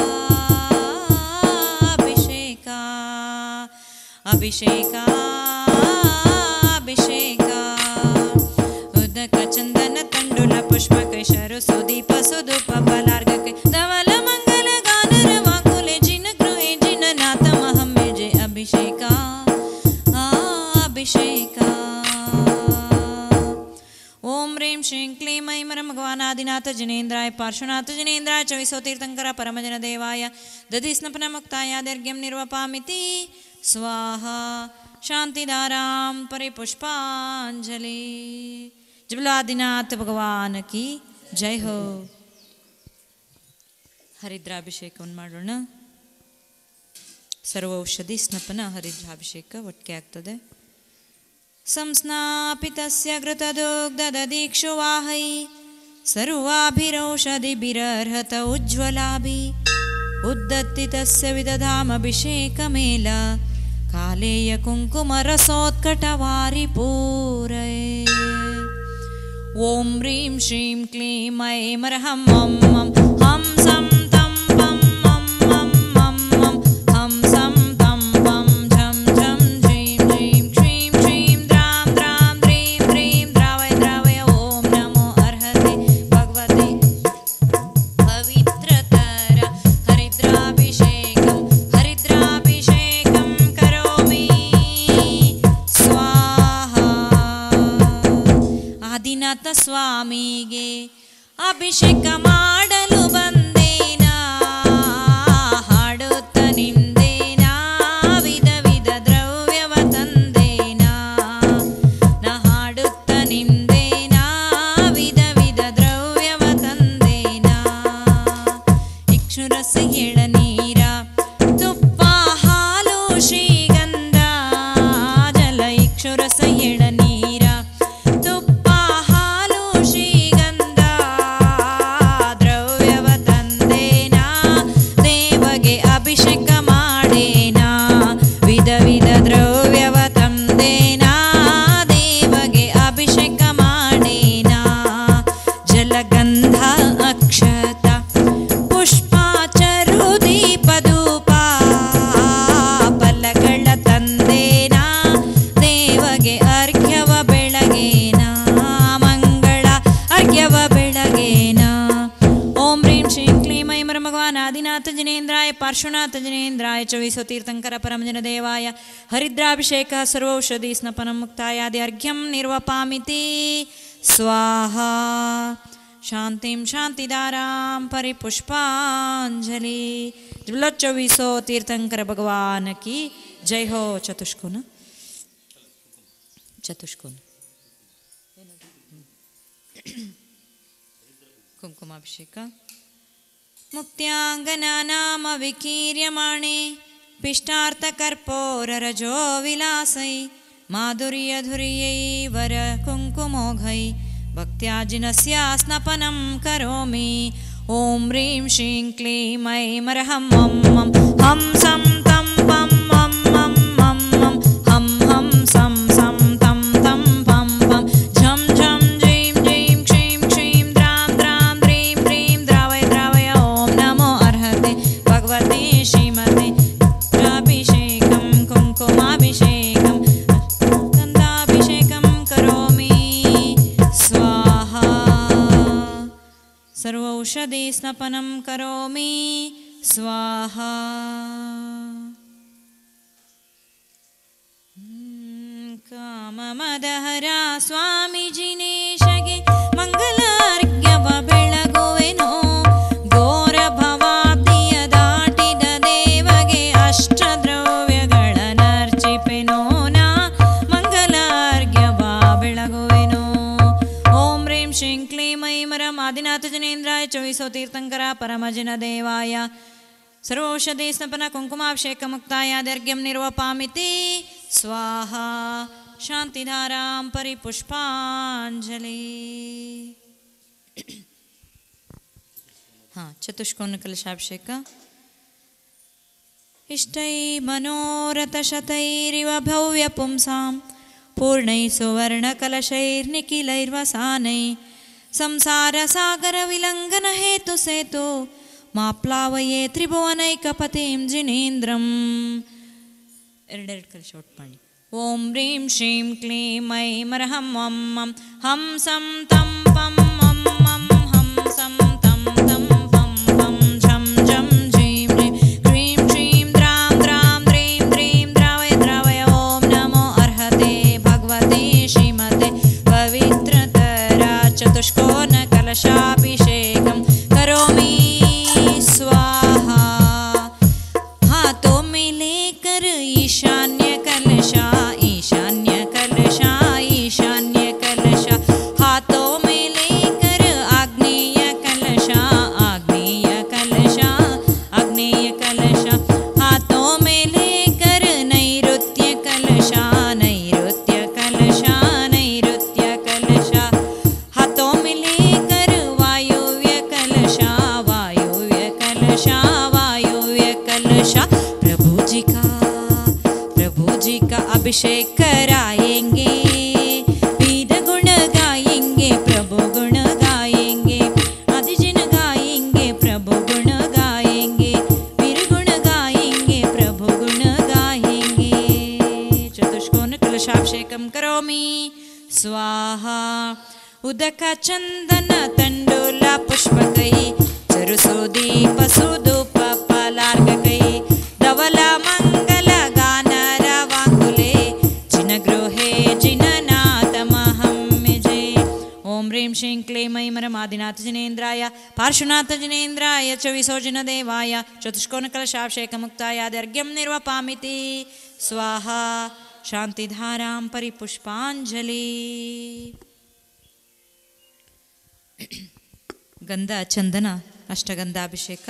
ಅಭಿಷೇಕ ಅಭಿಷೇಕ ಅಭಿಷೇಕ. ಉದಕ ಚಂದನ ತಂಡುಲ ಪುಷ್ಪಕೈ ಶರು ಸುದೀಪ ಸುಧೂಪ ಫಲಾರ್ಘ್ಯಕೈ ಧವಲ ಮಂಗಲ ಗಾನರವಾಂಕುಲೆ ಜಿನಗೃಹೆ ಜಿನನಾಥಮಹಂ ಯಜೆ. ಅಭಿಷೇಕ ಅಭಿಷೇಕ. ಓಂ ಹ್ರೀಂ ಶ್ರೀಂ ಕ್ಲೀಂ ಐಂ ಭಗವಾನ್ ಆದಿನಾಥ ಜಿನೇಂದ್ರಾಯ ಪಾರ್ಶ್ವನಾಥ ಜಿನೇಂದ್ರಾಯ ಚ ವಿಸೋ ತೀರ್ಥಂಕರ ಪರಮಜನ ದೇವಾಯ ದಧಿ ಸ್ನಪನ ಮುಕ್ತಾಯ ದೀರ್ಘ್ಯಂ ನಿರ್ವಪಾಮಿತಿ ಸ್ವಾಹಾ. ಶಾಂತಿದಾರಾಂ ಪರಿಪುಷ್ಪಾಂಜಲಿ. ಜಬಲ ಆದಿನಾಥ ಭಗವಾನ್ ಕಿ ಜೈ ಹೋ. ಹರಿದ್ರಾಭಿಷೇಕವನ್ನು ಮಾಡೋಣ. ಸರ್ವ ಔಷಧಿ ಸ್ನಪನ ಹರಿದ್ರಾಭಿಷೇಕ ಒಟ್ಟಿಗೆ ಆಗ್ತದೆ. ಸಂಸ್ನಾಪಿತಸ್ಯ ಘೃತದುಗ್ಧದೀಕ್ಷುವಾಹೈ ಸರ್ವಾಭಿರೌಷಧಿಭಿರರ್ಹತ ಉಜ್ವಲಾಭಿ ಉದ್ದತ್ತಿತಸ್ಯ ವಿದಧಾಮಭಿಷೇಕಮೇಲ ಕಾಲೇಯ ಕುಂಕುಮರಸೋತ್ಕಟವಾರಿ ಪೂರೈ. ಓಂ ಹ್ರೀಂ ಶ್ರೀಂ ಕ್ಲೀಂ ಐಂ ಅರ್ಹಂ ವಂ ಹಂ ಸಂ ತಂ ಪಂ ಮಂ ಮಂ ಮಂ ಮಂ ಹಂ ಸಂ ತಂ ಪಂ ಝಂ ಝಂ ಝೀಂ ಝೀಂ ಕ್ಷೀಂ ಕ್ಷೀಂ ದ್ರಾಂ ದ್ರಾಂ ದ್ರೀಂ ದ್ರೀಂ ದ್ರಾವಯ ದ್ರಾವಯ. ಓಂ ನಮೋ ಅರ್ಹತೆ ಭಗವತೆ ಪವಿತ್ರತರ ಹರಿದ್ರಾಭಿಷೇಕಂ ಹರಿದ್ರಾಭಿಷೇಕಂ ಕರೋಮಿ ಸ್ವಾಹ. ಆದಿನಾಥ ಸ್ವಾಮಿಗೆ ಅಭಿಷೇಕ ಮಾಡಲು ಬಂದೇನಾ, ಹಾಡುತ್ತ ನಿಂದೇನಾ, ವಿಧ ವಿಧ ದ್ರವ್ಯವ ತಂದೇನಾ, ನಾ ಹಾಡುತ್ತ ನಿಂದೇನಾ, ವಿಧ ವಿಧ ದ್ರವ್ಯವ ತಂದೇನಾ. ಇಕ್ಷುರಸ ಎಳನೀರ ತುಪ್ಪ ಹಾಲು ಶ್ರೀಗಂಧ ಜಲ, ಇಕ್ಷುರಸ ಎಳನೀರ ತುಪ್ಪ ಹಾಲು ಶ್ರೀಗಂಧ ದ್ರವ್ಯವ ತಂದೇನಾ, ದೇವಗೆ ಅಭಿಷೇಕ ಮಾಡೇನಾ, ವಿಧ ವಿಧ ದ್ರವ್ಯವ ತಂದೇನಾ, ದೇವಗೆ ಅಭಿಷೇಕ ಮಾಡೇನಾ. ಜಲಗಂಧ ಅಕ್ಷತ ಪುಷ್ಪ ಚರು ದೀಪ ಧೂಪ ಫಲಗಳ ತಂದೇನಾ, ದೇವಗೆ ಅರ್ಘ್ಯವ ಬೆಳಗೇನಾ, ಮಂಗಳ ಅರ್ಘ್ಯವ ಬೆಳಗೇನಾ. ಓಂ ಹ್ರೀಂ ಶ್ರೀಂ ಕ್ಲೀಂ ಐಂ ರಂ ಭಗವಾನ್ ಆದಿನಾಥ ಜಿನೇಂದ್ರಾಯ ಪಾರ್ಶ್ವನಾಥ ಜಿನೇಂದ್ರಾಯ ಚ ವಿಸೋ ತೀರ್ಥಂಕರ ಪರಮಜನ ದೇವಾಯ ಹರಿದ್ರಾಭಿಷೇಕ ಸರ್ವೌಷಧಿ ಸ್ನಪನಂ ಮುಕ್ತಾಯಾದಿ ಅರ್ಘ್ಯಂ ನಿರ್ವಪಾಮಿತಿ ಸ್ವಾಹಾ. ಶಾಂತಿಂ ಶಾಂತಿದಾರಾಂ ಪರಿಪುಷ್ಪಾಂಜಲಿ. बोलो 2400 तीर्थंकर भगवान की जय हो. चतुष्कोण चतुष्कोण कुंकुमाभिषेक. मुक्त्यांगनानाम विकीर्यमाणे पिष्टार्थकर्पूररजो विलासै माधुर्यधुर्यै वर कुंकुमोघै भक्त्याजिनस्य स्नपनं करोमि. ओम ह्रीं श्रीं क्लीं ऐं रहं मं मं हं सं तं पं मं मं मं मं हं हं सं सं तं तं पं पं झं झं झीं झीं क्षीं क्षीं द्रां द्रां द्रीं द्रीं द्रावय द्रावय. ओम नमो अर्हते भगवते श्रीमते अभिषेकं कुंकुमाभिषेकं गन्धाभिषेकं करोमि स्वाहा. सर्वौषधि स्नपनं करोमि स्वाहा. ಕಾಮಮದಹರ ಸ್ವಾಮೀಜಿ ನೇಶಗೆ ಮಂಗಲಾರ್ಘ್ಯವ ಬೆಳಗುವೆನೋ, ಘೋರ ಭವಾಬ್ದಿಯ ದಾಟಿದ ದೇವಗೆ ಅಷ್ಟದ್ರವ್ಯಗಳನ್ನರ್ಚಿಪೆನೋ, ನಾ ಮಂಗಲಾರ್ಘ್ಯವ ಬೆಳಗುವೆನೋ. ಓಂ ಹ್ರೀಂ ಶ್ರೀಂ ಕ್ಲೀಂ ಐಂ ರಂ ಆದಿನಾಥ ಜನೇಂದ್ರಾಯ ಚ ವಿಸೋ ತೀರ್ಥಂಕರ ಪರಮಜನ ದೇವಾಯ ಸರ್ವೌಷಧಿ ಸ್ನಪನ ಕುಂಕುಮಾಭಿಷೇಕ ಮುಕ್ತಾಯಾದರ್ಘ್ಯಂ ನಿರ್ವಪಾಮಿತಿ स्वाहा. शांतिधारां परिपुष्पांजलि. हाँ, चतुष्कोण कलशाभिषेक. इष्टै मनोरथशतैरिव भव्य पुंसां पूर्णै सुवर्णकलशैर्निखिलैर्वसानै संसारसागरविलङ्घन हेतुसेतु मा प्लावये त्रिभुवनैकपतिं जिनेन्द्रम्. ಎರಡೆರಡು ಕಲಶ ಒಟ್ಟು ಮಾಡಿ. ಓಂ ಹ್ರೀಂ ಶ್ರೀಂ ಕ್ಲೀಂ ಐಂ ರಹಂ ಮಂ ಮಂ ಹಂ ಸಂ ತಂ ಪಂ ಮಂ ಮಂ ಹಂ ಸಂ ತಂ ತಂ ಪಂ ಪಂ ಝಂ ಝಂ ಝೀಂ ಝೀಂ ಕ್ರೀಂ ಶ್ರೀಂ ದ್ರಾಂ ದ್ರಾಂ ದ್ರೀಂ ದ್ರೀಂ ದ್ರಾವಯ ದ್ರಾವಯ. ಓಂ ನಮೋ ಅರ್ಹತೆ ಭಗವತೆ ಶ್ರೀಮತೆ ಪವಿತ್ರತರ ಚತುಷ್ಕೋಣ ಕಲಶಾಭಿಷೇಕಂ ಕರೋಮಿ स्वाहा. हाथों में लेकर ईशान्य कलशा ईशान्य कलशा ईशान्य कलशा, हाथों में लेकर आग्नेय कलशा आग्नेय कलशा आग्नेय कलशा, हाथों में लेकर नैऋत्य कलशा नैऋत्य कलशा नैऋत्य कलशा, हाथों में लेकर वायुव्य कलशा वायुव्य कलशा वायुव्य कलशा. प्रभु जी का अभिषेक कराएंगे, वेद गुण गाएंगे प्रभु गुण गाएंगे, आदिजिन गाएंगे प्रभु गुण गाएंगे, वीर गुण गाएंगे प्रभु गुण गाएंगे. चतुष्कोण कलशाभिषेकं करोमि स्वाहा. उदक चंदन तंडुल पुष्पकै चरुसुदीप सुधूप फलार्घकै धवल मंगल गान रवांकुले जिनगृहे जिननाथमहं मिजे. ಓಂ ಹ್ರೀಂ ಶ್ರೀಂ ಕ್ಲೀಂ ಐಂ ಮರಮಾದಿನಾಥ ಜಿನೇಂದ್ರಾಯ ಪಾರ್ಶ್ವನಾಥ ಜಿನೇಂದ್ರಾಯ ಚ ವಿಸೋಜಿನ ದೇವಾಯ ಚತುಷ್ಕೋನಕಲಶಾಭಿಷೇಕಮುಕ್ತಾಯ ದರ್ಘ್ಯಂ ನಿರ್ವಪಾಮಿತಿ ಸ್ವಾಹಾ ಶಾಂತಿಧಾರಾಂ ಪರಿಪುಷ್ಪಾಂಜಲಿ. ಗಂಧ ಚಂದನ ಅಷ್ಟಗಂಧಾಭಿಷೇಕ.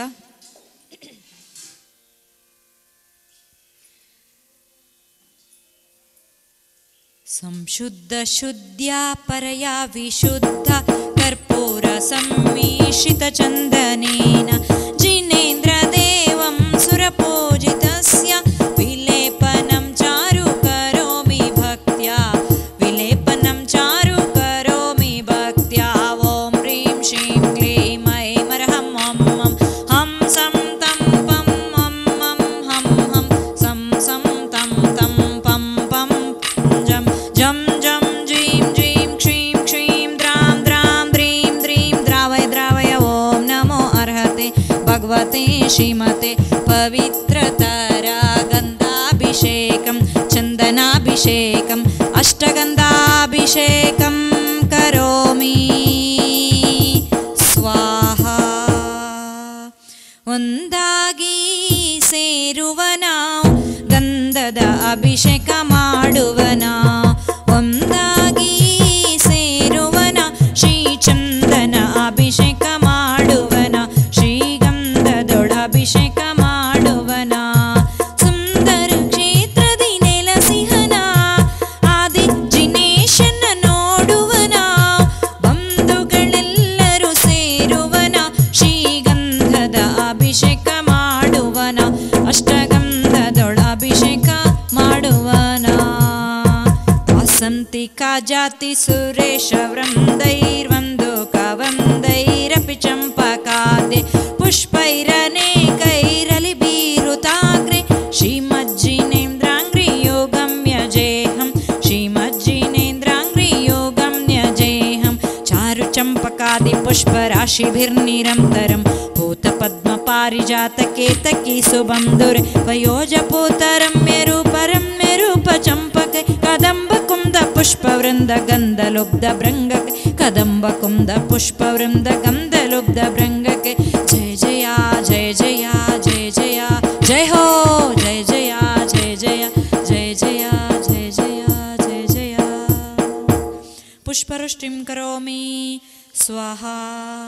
ಸಂಶುದ್ಧ ಶುದ್ಧ್ಯಾ ಪರಯಾ ವಿಶುದ್ಧ ಕರ್ಪೂರ ಸಮ್ಮಿಶ್ರಿತ ಚಂದನೇನ ಜಿನೇಂದ್ರ ದೇವಂ ಸುರಪೂಜಿತಸ್ಯ ವಿಲೇಪನಂ ಚಾರು ಕರೋಮಿ ಭಕ್ತ್ಯಾ ವಿಲೇಪನಂ ಚಾರು ಕರೋಮಿ ಭಕ್ತ್ಯಾ. ಓಂ ಹ್ರೀಂ ಶ್ರೀಂ ಕ್ಲೀಂ ಐಂ ಹಂ ಹಂ ಹಂ ಸಂ ತಂ ಪಂ ಹಂ ಹಂ ಹಂ ಹಂ ಸಂ ಸಂ ತಂ ತಂ ಪಂ ಪಂ ಜಂ ಜಂ ಜಂ ಜೀಂ ಜೀಂ ಕ್ಷೀಂ ಕ್ಷೀಂ ದ್ರಾಂ ದ್ರಾಂ ದ್ರೀಂ ದ್ರೀಂ ದ್ರಾವಯ ದ್ರಾವಯ. ಓಂ ನಮೋ ಅರ್ಹತೆ ಭಗವತೆ ಶ್ರೀಮತೆ ಪವಿತ್ರತರ ಗಂಧಾಭಿಷೇಕಂ ಚಂದನಾಭಿಷೇಕಂ ಅಷ್ಟಗಂಧಾಭಿಷೇಕಂ ಕರೋಮಿ ಸ್ವಾಹಾ. ಒಂದಾಗಿ ಸೇರುವ ನಾವು ಗಂಧದ ಅಭಿಷೇಕ ಮಾಡುವನ, ಒಂದಾಗಿ ಸೇರುವನ ಶ್ರೀಚಂದನ ಅಭಿಷೇಕ ಮಾಡುವನ, ಶ್ರೀಗಂಧದೊಳ ಅಭಿಷೇಕ ಮಾಡುವನ. ಸುಂದರ ಕ್ಷೇತ್ರದಿ ನೆಲಸಿಹನ ಆದಿ ಜಿನೇಶನ ನೋಡುವನ, ಬಂಧುಗಳೆಲ್ಲರೂ ಸೇರುವನ ಶ್ರೀಗಂಧದ ಅಭಿಷೇಕ ಮಾಡುವನ, ಅಷ್ಟಗಂಧದೊಳ ಅಭಿಷೇಕ ಮಾಡುವನ. ವಾಸಂತಿಕಾ ಜಾತಿ ಸುರೇಶ ವೃಂದೈರ್ವಂದು ಕವಂದೈರಪಿ ಚಂಪಕಾದೆ ಪುಷ್ಪೈರನೇಕೈರಲಿ ಬೀರುತಾಗ್ರೆ ಶ್ರೀಮಜ್ಜಿನೇಂದ್ರಾಂಗ್ರಿ ಯೋಗಮ್ಯಜೇಹಂ ಶ್ರೀಮಜ್ಜಿನೇಂದ್ರಾಂಗ್ರಿ ಯೋಗಮ್ಯಜೇಹಂ. ಚಾರು ಚಂಪಕಾದಿ ಪುಷ್ಪರಾಶಿಭಿರ್ನಿರಂತರಂ ಭೂತ ಪದ್ಮ ಪಾರಿಜಾತ ಕೇತಕಿ ಸುಬಂಧುರೆ ವಯೋಜಪೂತರಮ್ಯ ರೂಪ ಚಂಪಕ ಕದಂಬ ಕುಂದ ಪುಷ್ಪವೃಂದ ಗಂಧಲುಬ್ಧ ಭೃಂಗಕ್ಕೆ ಕದಂಬ ಕುಂದ ಪುಷ್ಪವೃಂದ ಗಂಧಲುಬ್ಧ ಭೃಂಗಕ್ಕೆ. ಜಯ ಜಯ ಜಯ ಜಯ ಜಯ ಜಯ ಜಯ ಹೋ ಜಯ ಜಯ ಜಯ ಜಯ ಜಯ ಜಯ ಜಯ ಜಯ ಜಯ ಜಯ. ಪುಷ್ಪವೃಷ್ಟಿಂ ಕರೋಮಿ ಸ್ವಾಹಾ.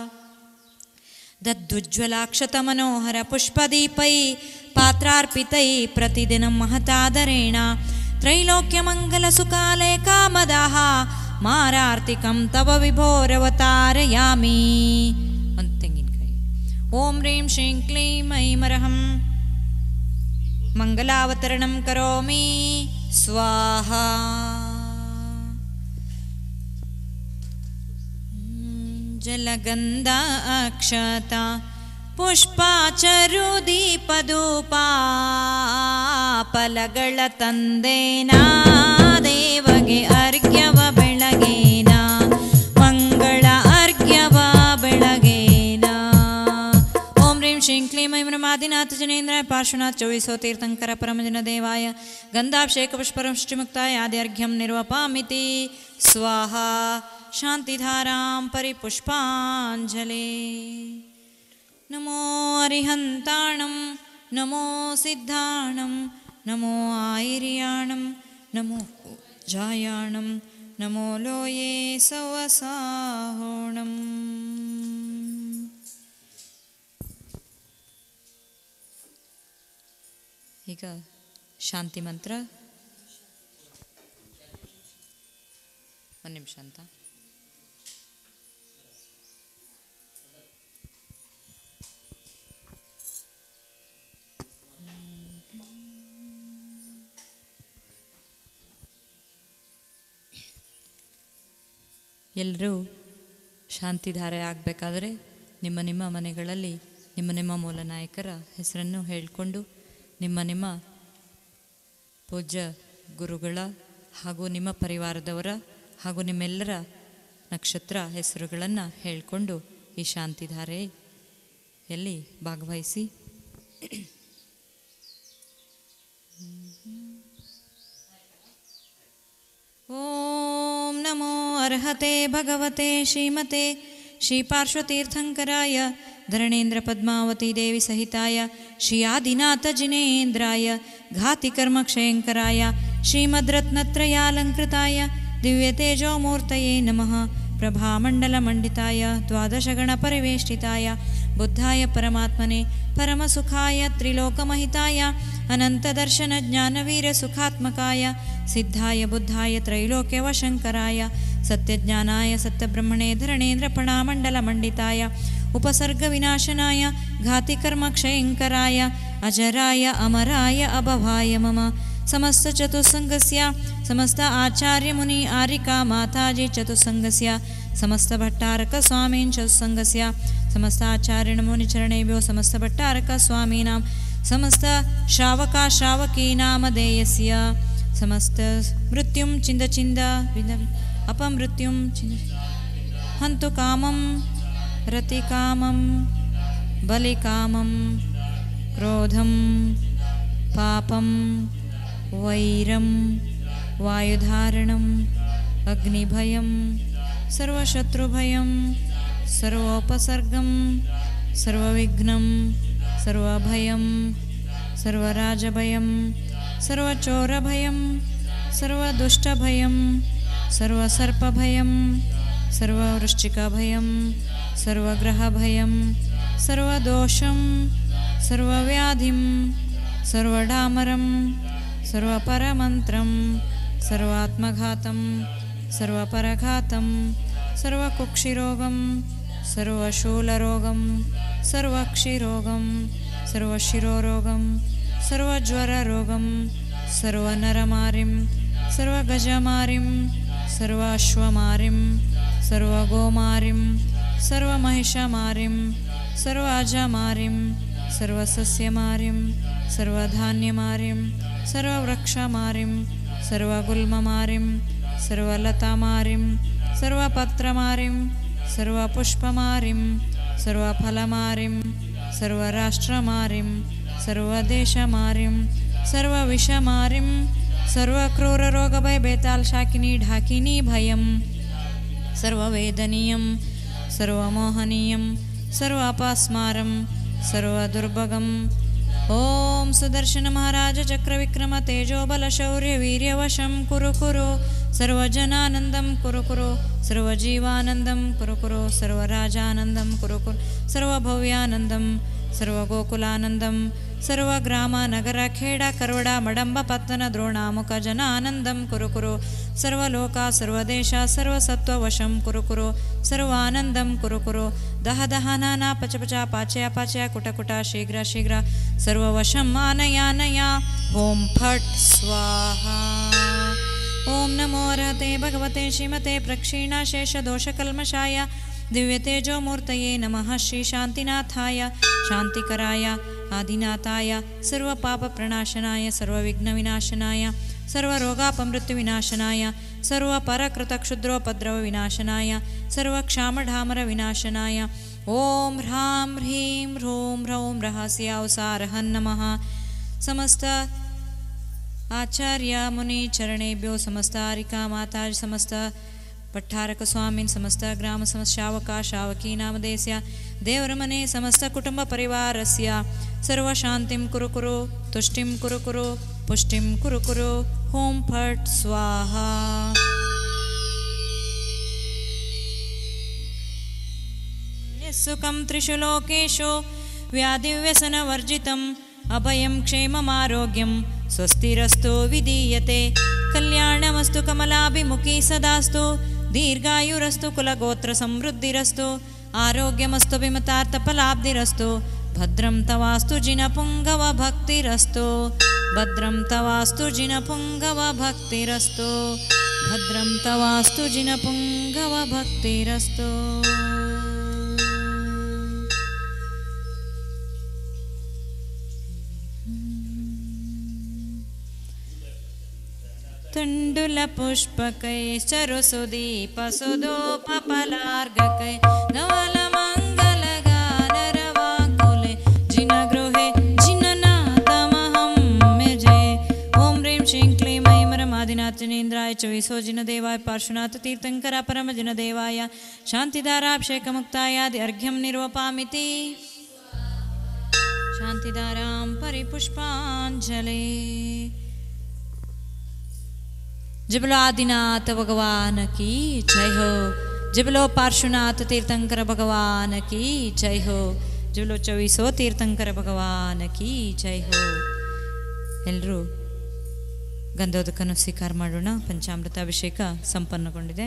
ದದ್ದುಜ್ವಲಾಕ್ಷತಮನೋಹರ ಪುಷ್ಪದೀಪೈ ಪಾತ್ರಾರ್ಪಿತೈ ಪ್ರತಿದಿನಂ ಮಹತಾದರೇಣ ತ್ರೈಲೋಕ್ಯಮಂಗಲಸುಕಾಲಯ ಕಾಮದಾಹ ಮಾರಾರ್ತಿಕಂ ತವ ವಿಭೋರವತಾರಯಾಮಿ. ಒಂದು ತೆಂಗಿನಕಾಯಿ. ಓಂ ಹ್ರೀಂ ಶ್ರೀಂ ಕ್ಲೀಂ ಐಂ ಹಂ ಮಂಗಲಾವತರಣಂ ಕರೋಮಿ ಸ್ವಾಹಾ. ಜಲಗಂಧ ಅಕ್ಷತ ಪುಷ್ಪಾಚರು ದೀಪಧೂಪಾ ಫಲಗಳ ತಂದೇನ ದೇವಗೆ ಅರ್ಘ್ಯವ ಬೆಳಗೇನ ಮಂಗಳ ಅರ್ಘ್ಯವ ಬೆಳಗೇನ. ಓಂ ಹ್ರೀಂ ಶ್ರೀಂ ಕ್ಲೀಂ ಐಂ ರಮಾದಿನಾಥ ಜನೇಂದ್ರಾಯ ಪಾರ್ಶ್ವನಾಥ ಚೌವಿಸೋ ತೀರ್ಥಂಕರ ಪರಮಜನ ದೇವಾಯ ಗಂಧಾಭಿಷೇಕ ಪುಷ್ಪರಂ ಶ್ರೀಮುಕ್ತಾಯ ಆದ್ಯರ್ಘ್ಯಂ ನಿರ್ವಪಾಮಿತಿ ಸ್ವಾಹಾ. ಶಾಂತಿಧಾರಾಂ ಪರಿಪುಷ್ಪಾಂಜಲಿ. ನಮೋ ಅರಿಹಂತಾಣಂ ನಮೋ ಸಿದ್ಧಾಣಂ ನಮೋ ಆಯಿರ್ಯಾಣಂ ನಮೋ ಜಾಯಾಣಂ ನಮೋ ಲೋಯೇ ಸವಸಾಹೋಣಂ. ಈಗ ಶಾಂತಿ ಮಂತ್ರ. ಒಂದು ನಿಮಿಷ ಅಂತ. ಎಲ್ಲರೂ ಶಾಂತಿಧಾರೆ ಆಗಬೇಕಾದ್ರೆ ನಿಮ್ಮ ನಿಮ್ಮ ಮನೆಗಳಲ್ಲಿ ನಿಮ್ಮ ನಿಮ್ಮ ಮೂಲ ನಾಯಕರ ಹೆಸರನ್ನು ಹೇಳಿಕೊಂಡು ನಿಮ್ಮ ನಿಮ್ಮ ಪೂಜ್ಯ ಗುರುಗಳ ಹಾಗೂ ನಿಮ್ಮ ಪರಿವಾರದವರ ಹಾಗೂ ನಿಮ್ಮೆಲ್ಲರ ನಕ್ಷತ್ರ ಹೆಸರುಗಳನ್ನು ಹೇಳಿಕೊಂಡು ಈ ಶಾಂತಿಧಾರೆಯಲ್ಲಿ ಭಾಗವಹಿಸಿ. ಓಂ ನಮೋ ಅರ್ಹ नमोऽर्हते भगवते श्रीमते श्रीपार्श्वतीर्थङ्कराय धरणेन्द्र पद्मावती देवी सहिताय श्री आदिनाथ जिनेन्द्राय घातिकर्मक्षयङ्कराय श्रीमद्रत्नत्रयालङ्कृताय दिव्यतेजोमूर्तये नमः। प्रभामण्डलमण्डिताय द्वादशगणपरिवेष्टिताय बुद्धाय परमात्मने परमसुखाय त्रिलोकमहिताय अनन्तदर्शनज्ञानवीरसुखात्मकाय सिद्धाय बुद्धाय त्रैलोक्यवशङ्कराय सत्यज्ञानाय सत्यब्रह्मणे धरणेन्द्रपणामण्डलमण्डिताय उपसर्गविनाशनाय घातिकर्मक्षयङ्कराय अजराय अमराय अभवाय मम। समस्त चतुस्सङ्गस्य समस्त आचार्यमुनि आरिका माताजी चतुस्सङ्गस्य समस्त भट्टारकस्वामीन् चतुस्सङ्गस्य समस्त आचार्यमुनिचरणेभ्यो समस्त भट्टारकस्वामीनां समस्त श्रावकाश्रावकीनामधेयस्य समस्त मृत्युं चिन्द चिन्द अपमृत्युं चिन्द हन्तु कामं रतिकामं बलिकामं क्रोधं पापं वैरं वायुधारणं अग्निभयं सर्वशत्रुभयं सर्वोपसर्गं सर्वविघ्नं सर्वभयं सर्वराजभयं सर्वचोरभयं सर्वदुष्टभयं सर्वसर्पभयं सर्ववृश्चिकभयं सर्वग्रहभयं सर्वदोषं सर्वव्याधिं सर्वडामरं सर्वपरमन्त्रं सर्वात्मघातं सर्वपरघातं सर्वकुक्षिरोगं सर्वशूलरोगं सर्वक्षिरोगं सर्वशिरोरोगं सर्वज्वररोगं सर्वनरमारिं सर्वगजमारिं सर्वाश्वमारिं सर्वगोमारिं सर्वमहिषमारिं सर्वाजमारिं सर्वसस्यमारिं सर्वधान्यमारिं सर्ववृक्षमारिं सर्वगुल्ममारिं सर्वलतामारिं सर्वपत्रमारिं सर्वपुष्पमारिं सर्वफलमारिं सर्वराष्ट्रमारिं सर्वदेशमारिं सर्वविषमारिं सर्वक्रूररोगभयबेताल शाकिनी ढाकिनी भयं सर्ववेदनीयं सर्वमोहनीयं सर्वापस्मारं सर्वदुर्भगम्। ओम सुदर्शन महाराज चक्रविक्रम तेजोबल शौर्य वीर्यवशं कुरु कुरु सर्वजनानन्दं कुरु कुरु सर्वजीवानन्दं कुरु कुरु सर्वराजानन्दं कुरु कुरु सर्वभव्यानन्दं सर्वगोकुलानन्दं सर्वग्राम नगर खेड करवड मडंब पत्तन द्रोणामुख जनानन्दं कुरु कुरु सर्वलोका सर्वदेश सर्वसत्त्ववशं कुरु कुरु सर्वानन्दं कुरु कुरु दह दह नाना पच पच पाचय पाचय कुट कुट शीघ्र शीघ्र सर्ववशं आनयानया ओम फट् स्वाहा। ओम नमो अर्हते भगवते श्रीमते प्रक्षीणाशेषदोषकल्मषाय दिव्यतेजोमूर्तये नमः। श्री शान्तिनाथाय शान्तिकराय आदिनाथाय सर्वपापप्रणाशनाय सर्वविघ्नविनाशनाय सर्वरोगापमृत्युविनाशनाय सर्वपरकृतक्षुद्रोपद्रवविनाशनाय सर्वक्षामढामरविनाशनाय ओम ह्रां ह्रीं ह्रूं ह्रौं रहस्यावसारहं नमः। समस्त आचार्य मुनि चरणेभ्यो समस्त आरिका माता समस्त पट्टारक स्वामीन समस्त ग्राम समस्त शावका शावकी नामधेयस्य देवरमने समस्त कुटुंब परिवारस्य सर्वशान्तिं कुरु कुरु तुष्टिं कुरु कुरु पुष्टिं कुरु कुरु ओम फट् स्वाहा। सुखं त्रिषु लोकेषु व्याधिव्यसनवर्जितम् अभयं क्षेममारोग्यं स्वस्तिरस्तु विधीयते कल्याणमस्तु कमलाभिमुखी सदास्तु दीर्घायुरस्तु कुलगोत्र समृद्धिरस्तु आरोग्यमस्तु विमतार्थफलाब्धिरस्तु भद्रं तवास्तु जिनपुङ्गव भक्तिरस्तु भद्रं तवास्तु जिनपुङ्गव भक्तिरस्तु भद्रं तवास्तु जिनपुङ्गव भक्तिरस्तु। तुण्डुलपुष्पकैश्चरुसुदीपसुदोपलार्गकै धवलमङ्गलगानरवाकुले जिनगृहे जिननाथमहं मेजे। ॐ ह्रीं श्रीं क्लीं ऐं रमादिनाथ जनेन्द्राय चविसो जिनदेवाय पार्श्वनाथ तीर्थंकर परम जिनदेवाय शांतिधाराभिषेकमुक्तायादि अर्घ्यं निर्वपामिति शांतिधारां परिपुष्पांजलि। जिबलो आदिनाथ भगवान की जय हो। जिबलो पार्श्वनाथ तीर्थंकर भगवान की जय हो। जिबलो चविसो तीर्थंकर भगवान की जय हो। ಎಲ್ಲರೂ ಗಂಧೋದಕನ್ನು ಸ್ವೀಕಾರ ಮಾಡೋಣ. ಪಂಚಾಮೃತಾಭಿಷೇಕ ಸಂಪನ್ನಗೊಂಡಿದೆ.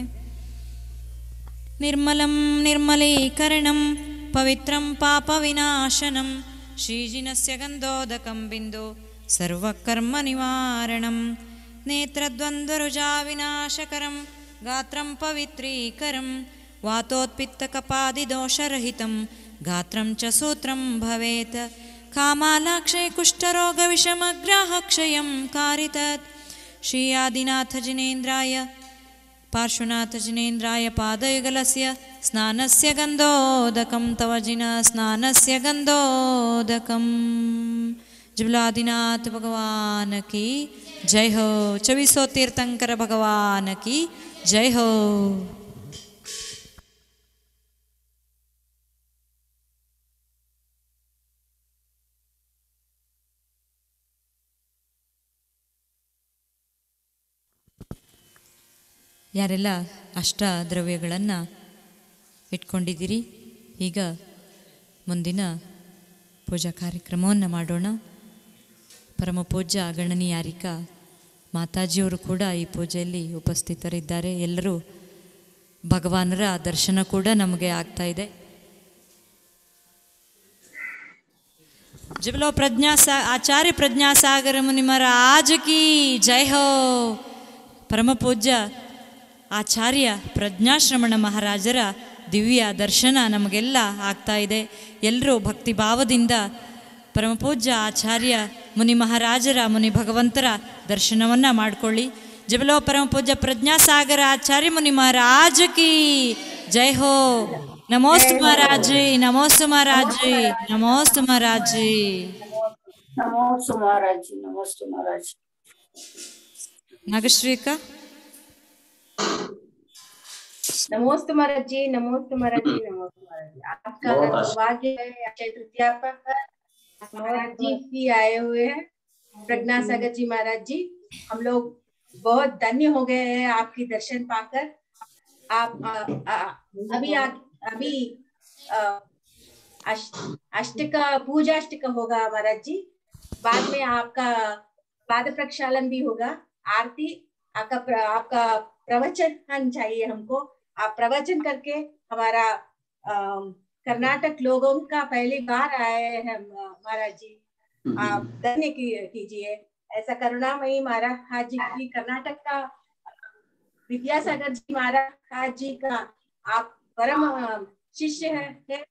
ನಿರ್ಮಲಂ ನಿರ್ಮಲೀಕರಣಂ ಪವಿತ್ರಂ ಪಾಪ ವಿನಾಶನಂ ಶ್ರೀಜಿನಸ್ಯ ಗಂಧೋದಕಂ ಬಿಂದು ಸರ್ವಕರ್ಮ ನಿವಾರಣಂ ನೇತ್ರದ್ವಂದ್ವರುಜಾ ವಿನಾಶಕರಂ ಗಾತ್ರಂ ಪವಿತ್ರೀಕರಂ ವಾತೋತ್ಪಿತ್ತಕಪಾದಿದೋಷರಹಿತಂ ಗಾತ್ರಂ ಚ ಸೂತ್ರಂ ಭವೇತ್ कामालाक्षय कुष्ठरोग विषमग्राहक्षयं कारितत् श्री आदिनाथ जिनेन्द्राय पार्श्वनाथ जिनेन्द्राय पादयुगलस्य स्नानस्य गन्धोदकं तव जिन स्नानस्य गन्धोदकं। जिबलो आदिनाथ भगवान की जय हो। चविसो तीर्थंकर भगवान की जय हो। ಯಾರೆಲ್ಲ ಅಷ್ಟ ದ್ರವ್ಯಗಳನ್ನು ಇಟ್ಕೊಂಡಿದ್ದೀರಿ, ಈಗ ಮುಂದಿನ ಪೂಜಾ ಕಾರ್ಯಕ್ರಮವನ್ನು ಮಾಡೋಣ. ಪರಮ ಪೂಜ್ಯ ಗಣನೀಯಾರಿಕ ಮಾತಾಜಿಯವರು ಕೂಡ ಈ ಪೂಜೆಯಲ್ಲಿ ಉಪಸ್ಥಿತರಿದ್ದಾರೆ. ಎಲ್ಲರೂ ಭಗವಾನರ ದರ್ಶನ ಕೂಡ ನಮಗೆ ಆಗ್ತಾ ಇದೆ. जिबलो आचार्य प्रज्ञासागर मुनि महाराज की जय हो। परम पूज्य ಆಚಾರ್ಯ ಪ್ರಜ್ಞಾಶ್ರಮಣ ಮಹಾರಾಜರ ದಿವ್ಯ ದರ್ಶನ ನಮಗೆಲ್ಲ ಆಗ್ತಾ ಇದೆ. ಎಲ್ಲರೂ ಭಕ್ತಿ ಭಾವದಿಂದ ಪರಮಪೂಜ್ಯ ಆಚಾರ್ಯ ಮುನಿ ಮಹಾರಾಜರ ಮುನಿ ಭಗವಂತರ ದರ್ಶನವನ್ನು ಮಾಡಿಕೊಳ್ಳಿ. ಜಬಲೋ ಪರಮಪೂಜ್ಯ ಪ್ರಜ್ಞಾಸಾಗರ ಆಚಾರ್ಯ ಮುನಿ ಮಹಾರಾಜ ಕಿ ಜೈ ಹೋ। ನಮೋಸ್ತು ಮಹಾರಾಜಿ, ನಮೋಸ್ತು ಮಹಾರಾಜಿ, ನಮೋಸ್ತು ಮಹಾರಾಜಿ, ನಮೋಸ್ತು ಮಹಾರಾಜಿ, ನಮೋಸ್ತು ಮಹಾರಾಜಿ। ನಾಗಶ್ರೀ ಅಕ್ಕ नमोस्तु महाराज जी, नमोस्तु महाराज जी, नमोस्तु महाराज जी। आपका सौभाग्य है अक्षय तृतीया पर महाराज जी भी आए हुए हैं। प्रज्ञा सागर जी महाराज जी, हम लोग बहुत धन्य हो गए हैं आपकी दर्शन पाकर। आप अभी अष्टक पूजा अष्टक होगा महाराज जी। बाद में आपका पाद प्रक्षालन भी होगा, आरती, आपका प्रवचन चाहिए हमको। आप प्रवचन करके हमारा कर्नाटक लोगों का पहली बार आए हैं महाराज जी, आप धन्य कीजिए। ऐसा करुणामयी महाराज जी की कर्नाटक का विद्यासागर जी महाराज जी का आप परम शिष्य है।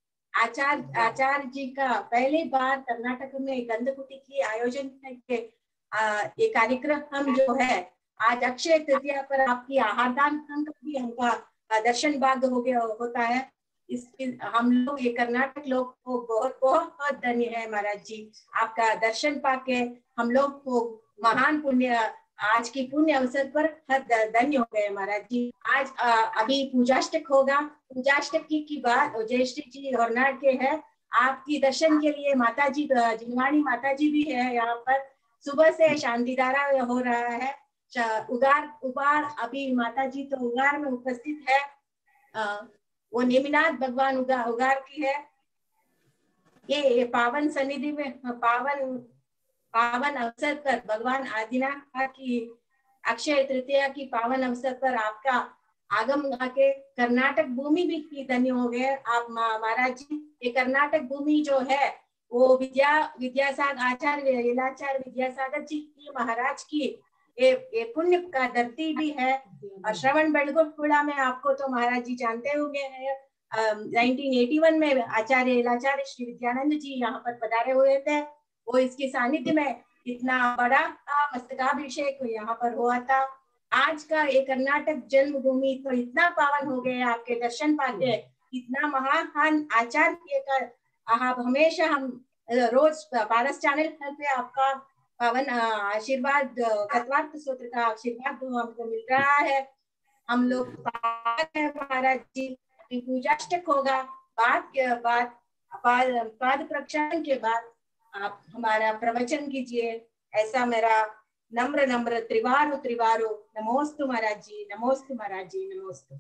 आचार्य जी का पहली बार कर्नाटक में गंधकुटी की आयोजन के ये कार्यक्रम जो है आज अक्षय तृतीया पर आपकी आहारदान का भी हमका दर्शन भाग्य हो गया होता है। इसकी हम लोग ये कर्नाटक लोग को बहुत बहुत धन्य है महाराज जी। आपका दर्शन पाके हम लोग को महान पुण्य आज की पुण्य अवसर पर धन्य हो गए महाराज जी। आज अभी पूजाष्टक होगा। पूजाष्टकी की बात जयश्री जी होरनाड के है। आपकी दर्शन के लिए माता जी जिनवाणी माता जी भी है यहाँ पर। सुबह से शांतिधारा हो रहा है। उगार अभी माता जी तो उगार में उपस्थित है। वो नेमिनाथ भगवान उगार की है। ये पावन सन्निधि में पावन अवसर पर भगवान आदिनाथ की अक्षय तृतीया की पावन अवसर पर आपका आगम आके कर्नाटक भूमि भी धन्य हो गए आप महाराज जी। ये कर्नाटक भूमि जो है वो विद्यासागर आचार्य लीलाचार्य विद्यासागर जी की महाराज की ये पुण्य का धरती भी है। और श्रवण बेलगोला में आपको तो महाराज जी जानते होंगे हैं 1981 में आचार्य लीलाचार्य श्री विद्यानंद जी यहाँ पर पधारे हुए थे। वो इसके सानिध्य में इतना बड़ा मस्तकाभिषेक यहाँ पर हुआ था। आज का ये कर्नाटक जन्मभूमि तो इतना पावन हो गया आपके दर्शन पाके। इतना महान आचार्य का आप हमेशा हम रोज पारस चैनल पे आपका पावन आशीर्वाद तत्वार्थ सूत्र का आशीर्वाद हमको मिल रहा है। हम लोग है महाराज जी की पूजाष्टक होगा, पाद प्रक्षालन के बाद आप हमारा प्रवचन कीजिए, ऐसा मेरा नम्र नम्र त्रिवारो त्रिवारो नमोस्तु महाराज जी, नमोस्तु महाराज जी, नमोस्तु।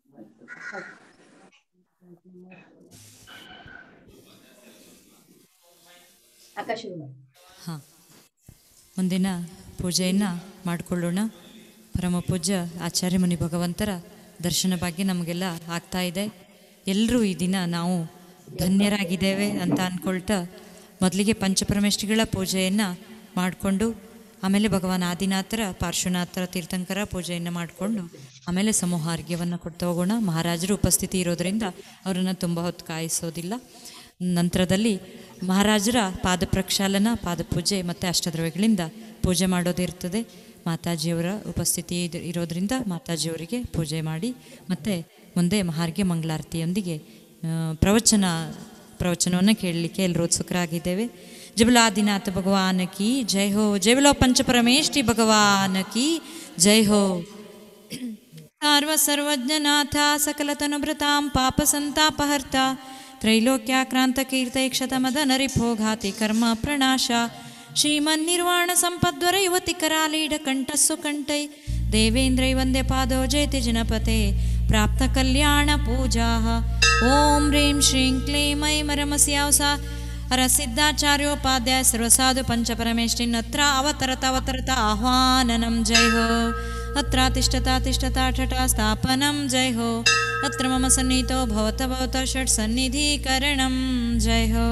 ಆಕಾಶ ಹಾಂ, ಮುಂದಿನ ಪೂಜೆಯನ್ನು ಮಾಡಿಕೊಳ್ಳೋಣ. ಪರಮ ಪೂಜ್ಯ ಆಚಾರ್ಯ ಮುನಿ ಭಗವಂತರ ದರ್ಶನ ಭಾಗ್ಯ ನಮಗೆಲ್ಲ ಆಗ್ತಾ ಇದೆ. ಎಲ್ಲರೂ ಈ ದಿನ ನಾವು ಧನ್ಯರಾಗಿದ್ದೇವೆ ಅಂತ ಅಂದ್ಕೊಳ್ತಾ ಮೊದಲಿಗೆ ಪಂಚಪರಮೇಷ್ಠಿಗಳ ಪೂಜೆಯನ್ನು ಮಾಡಿಕೊಂಡು ಆಮೇಲೆ ಭಗವಾನ್ ಆದಿನಾಥರ, ಪಾರ್ಶ್ವನಾಥರ, ತೀರ್ಥಂಕರ ಪೂಜೆಯನ್ನು ಮಾಡಿಕೊಂಡು ಆಮೇಲೆ ಸಮೂಹಾರ್ಘ್ಯವನ್ನು ಕೊಡ್ತಾ ಹೋಗೋಣ. ಮಹಾರಾಜರು ಉಪಸ್ಥಿತಿ ಇರೋದರಿಂದ ಅವರನ್ನು ತುಂಬ ಹೊತ್ತು ಕಾಯಿಸೋದಿಲ್ಲ. ನಂತರದಲ್ಲಿ ಮಹಾರಾಜರ ಪಾದ ಪ್ರಕ್ಷಾಲನ, ಪಾದಪೂಜೆ ಮತ್ತು ಅಷ್ಟದ್ರವ್ಯಗಳಿಂದ ಪೂಜೆ ಮಾಡೋದಿರ್ತದೆ. ಮಾತಾಜಿಯವರ ಉಪಸ್ಥಿತಿ ಇರೋದರಿಂದ ಮಾತಾಜಿಯವರಿಗೆ ಪೂಜೆ ಮಾಡಿ ಮತ್ತು ಮುಂದೆ ಮಹಾರ್ಘ್ಯ ಮಂಗಳಾರತಿಯೊಂದಿಗೆ ಪ್ರವಚನವನ್ನು ಕೇಳಲಿಕ್ಕೆ ಎಲ್ಲರೂ ಉತ್ಸುಕರಾಗಿದ್ದೇವೆ. ಜಬಲ ಆದಿನಾಥ ಭಗವಾನ್ ಕಿ ಜೈ ಹೋ, ಜೈಬಲೋ ಪಂಚಪರಮೇಷ್ಠಿ ಭಗವಾನ್ ಕಿ ಜೈ ಹೋ. ಸರ್ವಜ್ಞನಾಥ ಸಕಲತನುಭೃತಾಂ ಪಾಪ ಸಂತಾಪಹರ್ತ ತ್ರೈಲೋಕ್ಯಾಕ್ರಾಂತ ಕೀರ್ತೈಕ್ಷತಮದ ನರಿಭೋಘಾತಿ ಕರ್ಮ ಪ್ರಣಾಶ ಶ್ರೀಮನ್ನಿರ್ವಾಣ ಸಂಪದ್ವರ ಯುವತಿ ಕರಾಲೀಢ ಕಂಠಸ್ಸು ಕಂಠೈ ದೇವೇಂದ್ರೈ ವಂದ್ಯ ಪಾದೋ ಜಯತಿ ಜನಪತೆ ಪ್ರಾಪ್ತ ಕಲ್ಯಾಣ ಪೂಜಾ. ಓಂ ಹ್ರೀಂ ಶ್ರೀಂ ಕ್ಲೀಂ ಐಂ ರಮಸ್ಯಾವಸ ಸಿದ್ಧಾಚಾರ್ಯೋಪಾಧ್ಯಾಯ ಸರ್ವಸಾಧು ಪಂಚಪರಮೇಷ್ಠಿನ್ನತ್ರ ಅವತರತ ಆಹ್ವಾನನಂ ಜೈ ಹೋ. ಅತ್ರ ತಿಷ್ಠತಾ ಠಠ ಸ್ಥಾಪನಂ ಜೈ ಹೋ. ಅತ್ರ ಮಮ ಸನ್ನಿಹಿತೋ ಭವತ ಷಟ್ ಸನ್ನಿಧೀಕರಣಂ ಜೈ ಹೋ.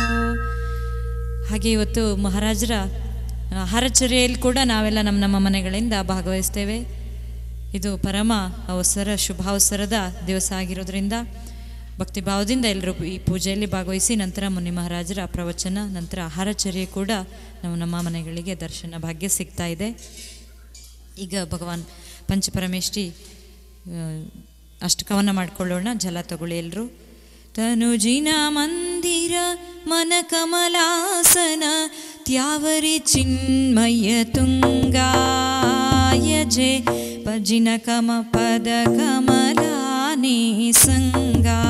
ಹಾಗೆ ಇವತ್ತು ಮಹಾರಾಜರ ಹರಚರ್ಯೆಯಲ್ಲಿ ಕೂಡ ನಾವೆಲ್ಲ ನಮ್ಮ ಮನೆಗಳಿಂದ ಭಾಗವಹಿಸ್ತೇವೆ. ಇದು ಪರಮ ಶುಭಾವಸರದ ದಿವಸ ಆಗಿರೋದ್ರಿಂದ ಭಕ್ತಿಭಾವದಿಂದ ಎಲ್ಲರೂ ಈ ಪೂಜೆಯಲ್ಲಿ ಭಾಗವಹಿಸಿ ನಂತರ ಮುನಿ ಮಹಾರಾಜರ ಪ್ರವಚನ, ನಂತರ ಆಹಾರಚರ್ಯೆ ಕೂಡ ನಮ್ಮ ಮನೆಗಳಿಗೆ ದರ್ಶನ ಭಾಗ್ಯ ಸಿಗ್ತಾ ಇದೆ. ಈಗ ಭಗವಾನ್ ಪಂಚಪರಮೇಷ್ಠಿ ಅಷ್ಟಕವನ್ನು ಮಾಡಿಕೊಳ್ಳೋಣ. ಜಲ ತಗೊಳ್ಳಿ ಎಲ್ಲರೂ. ತನುಜಿನ ಮಂದಿರ ಮನ ಕಮಲಾಸನ ತ್ಯಾವರಿ ಚಿನ್ಮಯ ತುಂಗಾಯ ಜೆ ಪಜಿನ ಕಮ ಪದ ಕಮಲಾನಿ ಸಂಗಾ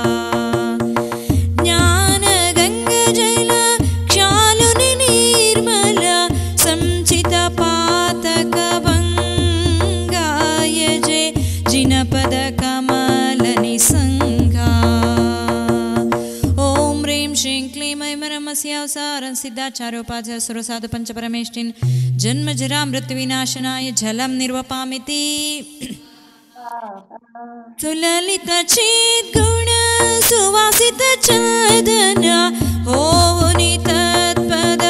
ಜ್ಞಾನ ಗಂಗ ಜಲ ಕ್ಷಾಲುನಿ ನಿರ್ಮಲ ಸಂಚಿತ ಪಾತಕ ಭಂಗಾಯ ಜೆ ಜಿನಪದ ಕಮಲನಿ ಸಂಗಾ. ಓಂ ಹ್ರೀಂ ಶ್ರೀಂ ಕ್ಲೀಂ ಐಂ ರಮಸ್ಯಾವಸಾರಂ ಸಿದ್ಧಾಚಾರ್ಯೋಪಾಧ್ಯಾಯ ಸುರಸಾಧು ಪಂಚಪರಮೇಷ್ಠಿನ್ ಜನ್ಮ ಜರಾ ಮೃತ್ಯು ವಿನಾಶನಾಯ ಜಲಂ ನಿರ್ವಪಾಮಿತಿ. ಸುಲಲಿತ ಚೇತ್ ಗುಣ ಸುವಾಸಿತ ಚದನ ಓನಿ ತತ್ಪದ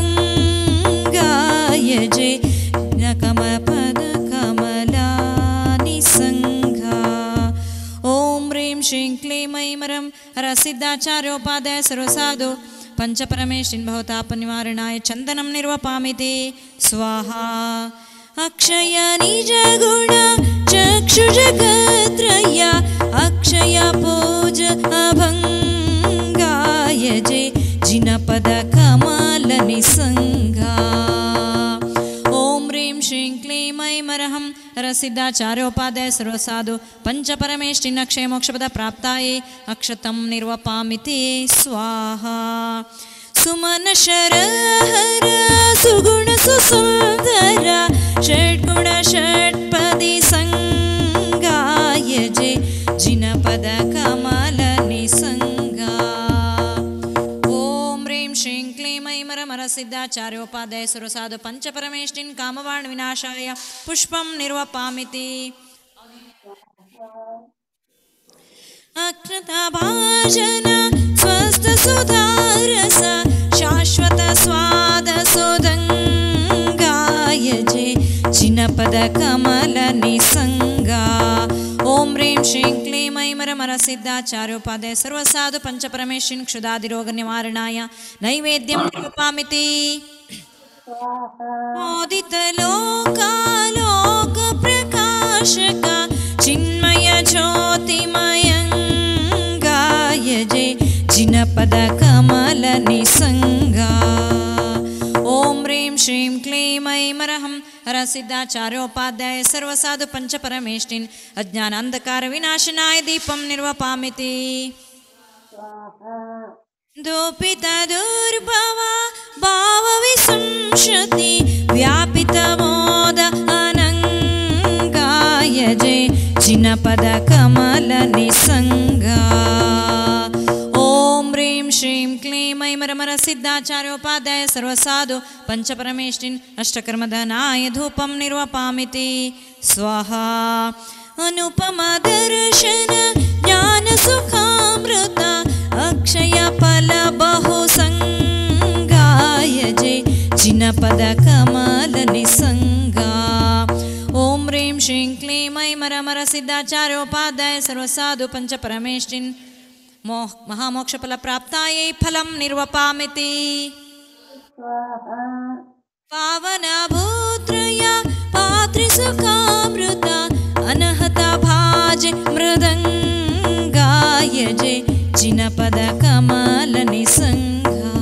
ಭಂಗಾಯ ಜೆ ಕಮ ಪದ ಕಮಲಾನಿ ಸಂಘಾ. ಓಂ ಹ್ರೀಂ ಶ್ರೀಂ ಕ್ಲೀಂ ಐಂ ರಂ ಸಿದ್ಧಾಚಾರ್ಯೋಪಾಧ್ಯಾಯ ಸರ್ವಸಾಧು ಪಂಚಪರಮೇಷ್ಠಿನ್ ಭವತಾಪ ನಿವಾರಣಾಯ ಚಂದನಂ ನಿರ್ವಪಾಮಿತಿ ಸ್ವಾಹಾ. ಅಕ್ಷಯ ನಿಜ ಗುಣ ಚಕ್ಷು ಜಗತ್ರಯ ಅಕ್ಷಯ ಪೂಜ ಅಭಂಗಾಯ ಜೆ ಜಿನಪದ ಕಮಲನಿ ಸಂಘಾ. ಓಂ ಹ್ರೀಂ ಶ್ರೀಂ ಕ್ಲೀಂ ಐಂ ರಹಂ ಸಿದ್ಧಾಚಾರ್ಯೋಪಾಧ್ಯಾಯ ಸರ್ವಸಾಧು ಪಂಚಪರಮೇಷ್ಠಿನ್ ಅಕ್ಷಯ ಮೋಕ್ಷಪದ ಪ್ರಾಪ್ತಾಯೇ ಅಕ್ಷತಂ ನಿರ್ವಪಾಮಿತಿ ಸ್ವಾಹಾ. ಸುಮನ ಶರಹರ ಸುಗುಣ ಸುಸುಂದರ ಷಡ್ಗುಣ ಷಟ್ಪದಿ ಸಂಗಾಯ ಜೆ ಜಿನಪದ ಕಮಲನಿ ಸಂಗಾ. ಓಂ ಹ್ರೀಂ ಶ್ರೀಂ ಕ್ಲೀಂ ಐಂ ರಮರ ಸಿದ್ಧಾಚಾರ್ಯೋಪಾಧ್ಯಾಯ ಸುರಸಾಧು ಪಂಚಪರಮೇಷ್ಠಿನ್ ಕಾಮವಾಣ ವಿನಾಶಾಯ ಪುಷ್ಪಂ ನಿರ್ವಪಾಮಿತಿ. ಅಕೃತ ಭಾಜನ ಸ್ವಸ್ಥ ಸುಧಾರಸ ಶಾಶ್ವತ ಸ್ವಾದ ಸುದಂಗಾಯ ಜೆ ಜಿನಪದ ಕಮಲನಿ ಸಂಗಾ. ಓಂ ಹ್ರೀಂ ಶ್ರೀಂ ಕ್ಲೀಂ ಐಂ ರಮರ ಸಿದ್ಧಾಚಾರ್ಯೋಪಾಧ್ಯಾಯ ಸರ್ವಸಾಧು ಪಂಚಪರಮೇಷ್ಠಿನ್ ಕ್ಷುಧಾದಿರೋಗ ನಿವಾರಣಾಯ ನೈವೇದ್ಯಂ ನಿರ್ವಪಾಮಿತಿ. ಮೋದಿತ ಲೋಕಾಲೋಕ ಪ್ರಕಾಶಕ ಚಿನ್ಮಯ ಜ್ಯೋತಿಮಯಂಗಾಯ ಜೆ ಜಿನಪದ ಕಮಲನಿ ಸಂಗಾ. ಓಂ ಹ್ರೀಂ श्रीं क्लीं ऐं मरहं हरसिद्धाचार्योपाध्याय सर्वसाधु पंचपरमेष्टिन् अज्ञानान्धकारविनाशनाय दीपं निर्वपामिति दोपिता दुर्भवा भावविसंशति व्यापितमोद अनङ्गाय जय जिनपद कमल निसंगा ओम ह्रीं श्रीं क्लीं ऐं मरमर सिद्धाचार्योपाध्याय सर्वसाधु पंचपरमेष्टिन् अष्टकर्मधनाय धूपं निर्वपामिति स्वाहा अनुपमदर्शन ज्ञानसुखामृत अक्षय फल बहुसंगाय जय जिनपद कमल निसंगा ओम ह्रीं श्रीं क्लीं ऐं मरमर सिद्धाचार्योपाध्याय सर्वसाधु पंचपरमेष्टिन् महामोक्षफल प्राप्तायै फलं निर्वपामिति पावन भूत्रया पात्रिसुखामृत अनहत भाज मृदंगाय जय जिनपद कमल निसंगा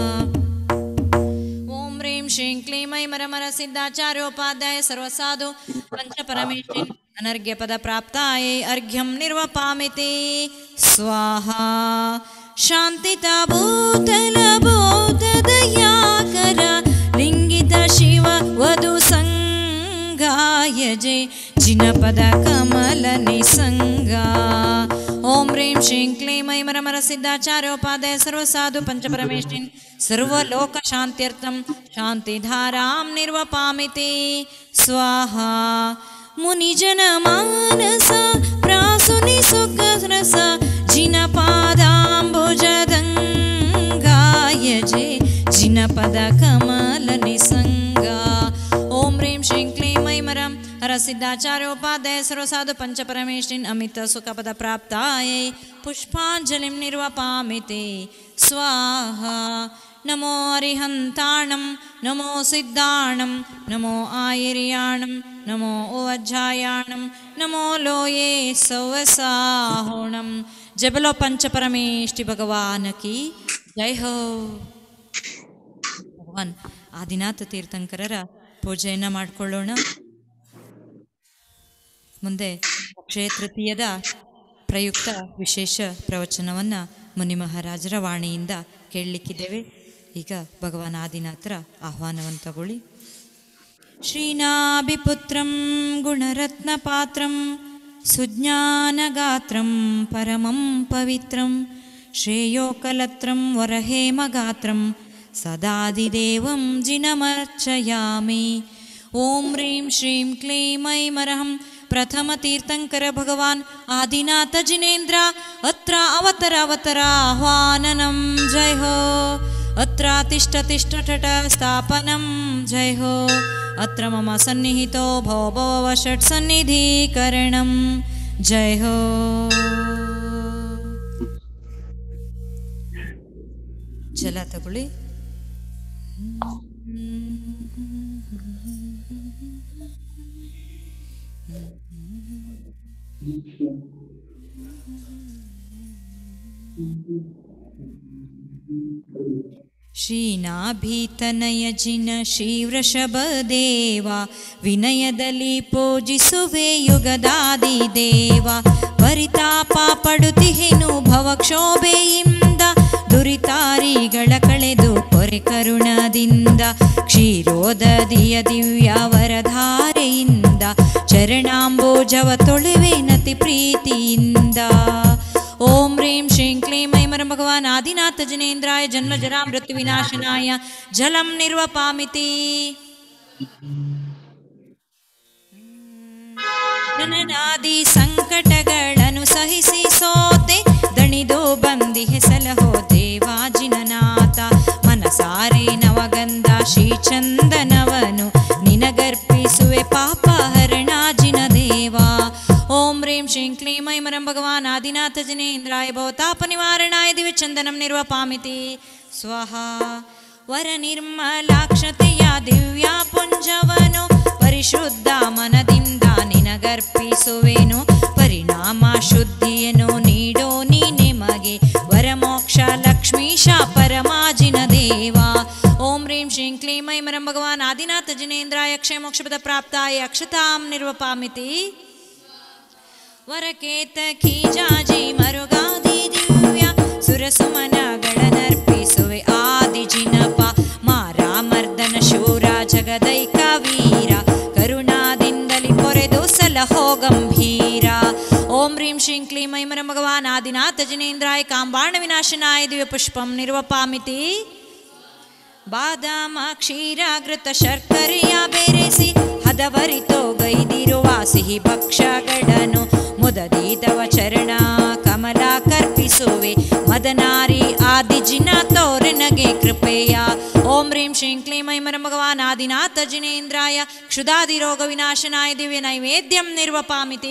ओम ह्रीं श्रीं क्लीं ऐं मरमर सिद्धाचार्योपाध्याय सर्वसाधु पंचपरमेष्टिन् अनर्घ्यपद प्राप्तायै अर्घ्यं निर्वपामिति स्वाहा शान्तिता भूतल बोधदयाकर लिङ्गित शिव वधु संगाय जय जिनपद कमल निसंगा ओम ह्रीं श्रीं क्लीं ऐं मरमर सिद्धाचार्योपाध्याय सर्वसाधु पंचपरमेष्टिन् सर्वलोक शान्त्यर्थं शान्तिधारां निर्वपामिति स्वाहा मुनिजन मानस प्रासुनि सुखरस जिनपादाम्बुजदङ्गाय जय जिनपद कमल निसंगा ओम ह्रीं श्रीं क्लीं ऐं मरं हरसिद्धाचार्योपाध्याय सर्वसाधु पंचपरमेष्टिन् अमित सुखपद प्राप्तायै पुष्पाञ्जलिं निर्वपामिति स्वाहा नमो अरिहन्ताणं नमो सिद्धाणं नमो आयर्याणं नमो ओवज्जायाणं नमो लोये सौवसाहोणं जय बोलो पंचपरमेष्टि भगवान की जय हो ಭಗವಾನ್ ಆದಿನಾಥ ತೀರ್ಥಂಕರರ ಪೂಜೆಯನ್ನು ಮಾಡಿಕೊಳ್ಳೋಣ. ಮುಂದೆ ಅಕ್ಷಯ ತೃತೀಯದ ಪ್ರಯುಕ್ತ ವಿಶೇಷ ಪ್ರವಚನವನ್ನು ಮುನಿ ಮಹಾರಾಜರ ವಾಣಿಯಿಂದ ಕೇಳಲಿಕ್ಕಿದ್ದೇವೆ. ಈಗ ಭಗವಾನ್ ಆದಿನಾಥರ ಆಹ್ವಾನವನ್ನು ತಗೊಳ್ಳಿ. ಶ್ರೀನಾಭಿಪುತ್ರಂ ಗುಣರತ್ನಪಾತ್ರಂ ಸುಜ್ಞಾನಗಾತ್ರಂ ಪರಮಂ ಪವಿತ್ರಂ ಶ್ರೇಯೋಕಲತ್ರಂ ವರಹೇಮಗಾತ್ರಂ ಸದಾದಿದೇವಂ ಜಿನಮರ್ಚಯಾಮಿ. ಓಂ ಹ್ರೀಂ ಶ್ರೀಂ ಕ್ಲೀಂ ಐಂ ಅರಹಂ ಪ್ರಥಮ ತೀರ್ಥಂಕರ ಭಗವಾನ್ ಆದಿನಾಥ ಜಿನೇಂದ್ರ ಅತ್ರ ಅವತರ ಅವತರ ಆಹ್ವಾನನಂ ಜೈ ಹೋ. ಅತ್ರ ತಿಷ್ಠ ತಿಷ್ಠ ಠಠ ಸ್ಥಾಪನಂ ಜೈ ಹೋ. ಅತ್ರ ಮಮ ಸನ್ನಿಹಿತೋ ಭವ ಭವ ಷಟ್ ಸನ್ನಿಧೀಕರಣಂ ಜೈ ಹೋ. ಜಲ ತಗೊಳ್ಳಿ. ಶ್ರೀನಾಭೀತನಯ ಜಿನ ಶ್ರೀ ವೃಷಭದೇವ ವಿನಯದಲ್ಲಿ ಪೂಜಿಸುವೆ ಯುಗದಾದಿ ದೇವ. ಪರಿತಾಪ ಪಡುತ್ತಿಹೆನು ಭವಕ್ಷೋಭೆಯಿಂದ ದುರಿತಾರಿಗಳ ಕಳೆದು ಪೊರೆ ಕರುಣದಿಂದ. ಕ್ಷೀರೋದದಿಯ ದಿವ್ಯ ವರಧಾರೆಯಿಂದ ಚರಣಾಂಬೋಜವ ತೊಳೆವೆ ನತಿ ಪ್ರೀತಿಯಿಂದ. ಓಂ ಹ್ರೀಂ ಶ್ರೀಂ ಕ್ಲೀಂ ಐಂ ಐಂ ಭಗವಾನ್ ಆದಿನಾಥ ಜಿನೇಂದ್ರಾಯ ಜನ್ಮ ಜರಾ ಮೃತ್ಯು ವಿನಾಶನಾಯ ಜಲಂ ನಿರ್ವಪಾಮಿತಿ. ಜನನಾದಿ ಸಂಕಟಗಳನ್ನು ಸಹಿಸಿ ಸೋತೆ ದಣಿದೋ ಬಂದಿಹೆ ಸಲಹೋ ದೇವಾಜಿನನಾಥ. ಮನಸಾರೆ ನವಗಂಧ ಶ್ರೀಚಂದನವನು ನಿನಗರ್ಪಿಸುವೆ ಪಾಪ ಹರಣಾಜಿನ ದೇವ. ಓಂ ಹ್ರೀಂ ಶ್ರೀಂ ಕ್ಲೀಂ ಐಂ ಐಂ ಭಗವಾನ್ ಆದಿನಾಥ ಜಿನೇಂದ್ರಾಯ ಭವತಾಪ ನಿವಾರಣಾಯ ದಿವ್ಯ ಚಂದನಂ ನಿರ್ವಪಾಮಿತಿ ಸ್ವಾಹಾ. ವರ ನಿರ್ಮಲಾಕ್ಷತೆಯ ದಿವ್ಯ ಪುಂಜವನು ಪರಿಶುದ್ಧ ಮನದಿಂದ ನಿನಗರ್ಪಿಸುವೆನು. ಪರಿಣಾಮ ಶುದ್ಧಿಯನ್ನು ನೀಡೋ ನೀನೆ ಮಗೆ ವರಮೋಕ್ಷ ಲಕ್ಷ್ಮೀಶ ಪರಮಾಜಿನ ದೇವ. ಓಂ ह्रीं श्रीं क्लीं ऐं भगवान् आदिनाथ जिनेन्द्राय क्षयमोक्षपद प्राप्ताय अक्षतां निर्वपामिति ವರಕೇತಕಿ ಜಾಜಿ ಮರುಗಾದಿ ದಿವ್ಯ ಸುರಸುಮನಗಳನರ್ಪಿಸುವೆ ಆದಿ ಜಿನಪ ಮಾರಾಮರ್ದನ ಶೂರ ಜಗದೈಕ ವೀರ ಕರುಣಾದಿಂದಲಿ ಪೊರೆದು ಸಲಹೋ ಗಂಭೀರ ಓಂ ಹ್ರೀಂ ಶ್ರೀಂ ಕ್ಲೀಂ ಐಂ ಭಗವಾನ್ ಆದಿನಾಥ ಜಿನೇಂದ್ರಾಯ ಕಾಂಬಾಣ ವಿನಾಶನಾಯ ದಿವ್ಯ ಪುಷ್ಪಂ ನಿರ್ವಪಾಮಿತಿ ಬಾದಾಮ ಕ್ಷೀರಾಗೃತ ಶರ್ಕರೆಯ ಬೆರೆಸಿ ಹದವರಿತೋ ಗೈದಿರುವ ಸಿಹಿ ಭಕ್ಷಗಳನ್ನು ಮುದದೀತವ ಚರಣ ಕಮಲ ಕರ್ಪಿಸುವೆ ಮದನಾರಿ ಆದಿಜಿನ ತೋರನಗೆ ಕೃಪೆಯ ಓಂ ಹ್ರೀಂ ಶ್ರೀಂ ಕ್ಲೀಂ ಐಂ ಭಗವಾನ್ ಆದಿನಾಥ ಜಿನೇಂದ್ರಾಯ ಕ್ಷುಧಾದಿ ರೋಗ ವಿನಾಶನಾಯ ದಿವ್ಯ ನೈವೇದ್ಯಂ ನಿರ್ವಪಾಮಿತಿ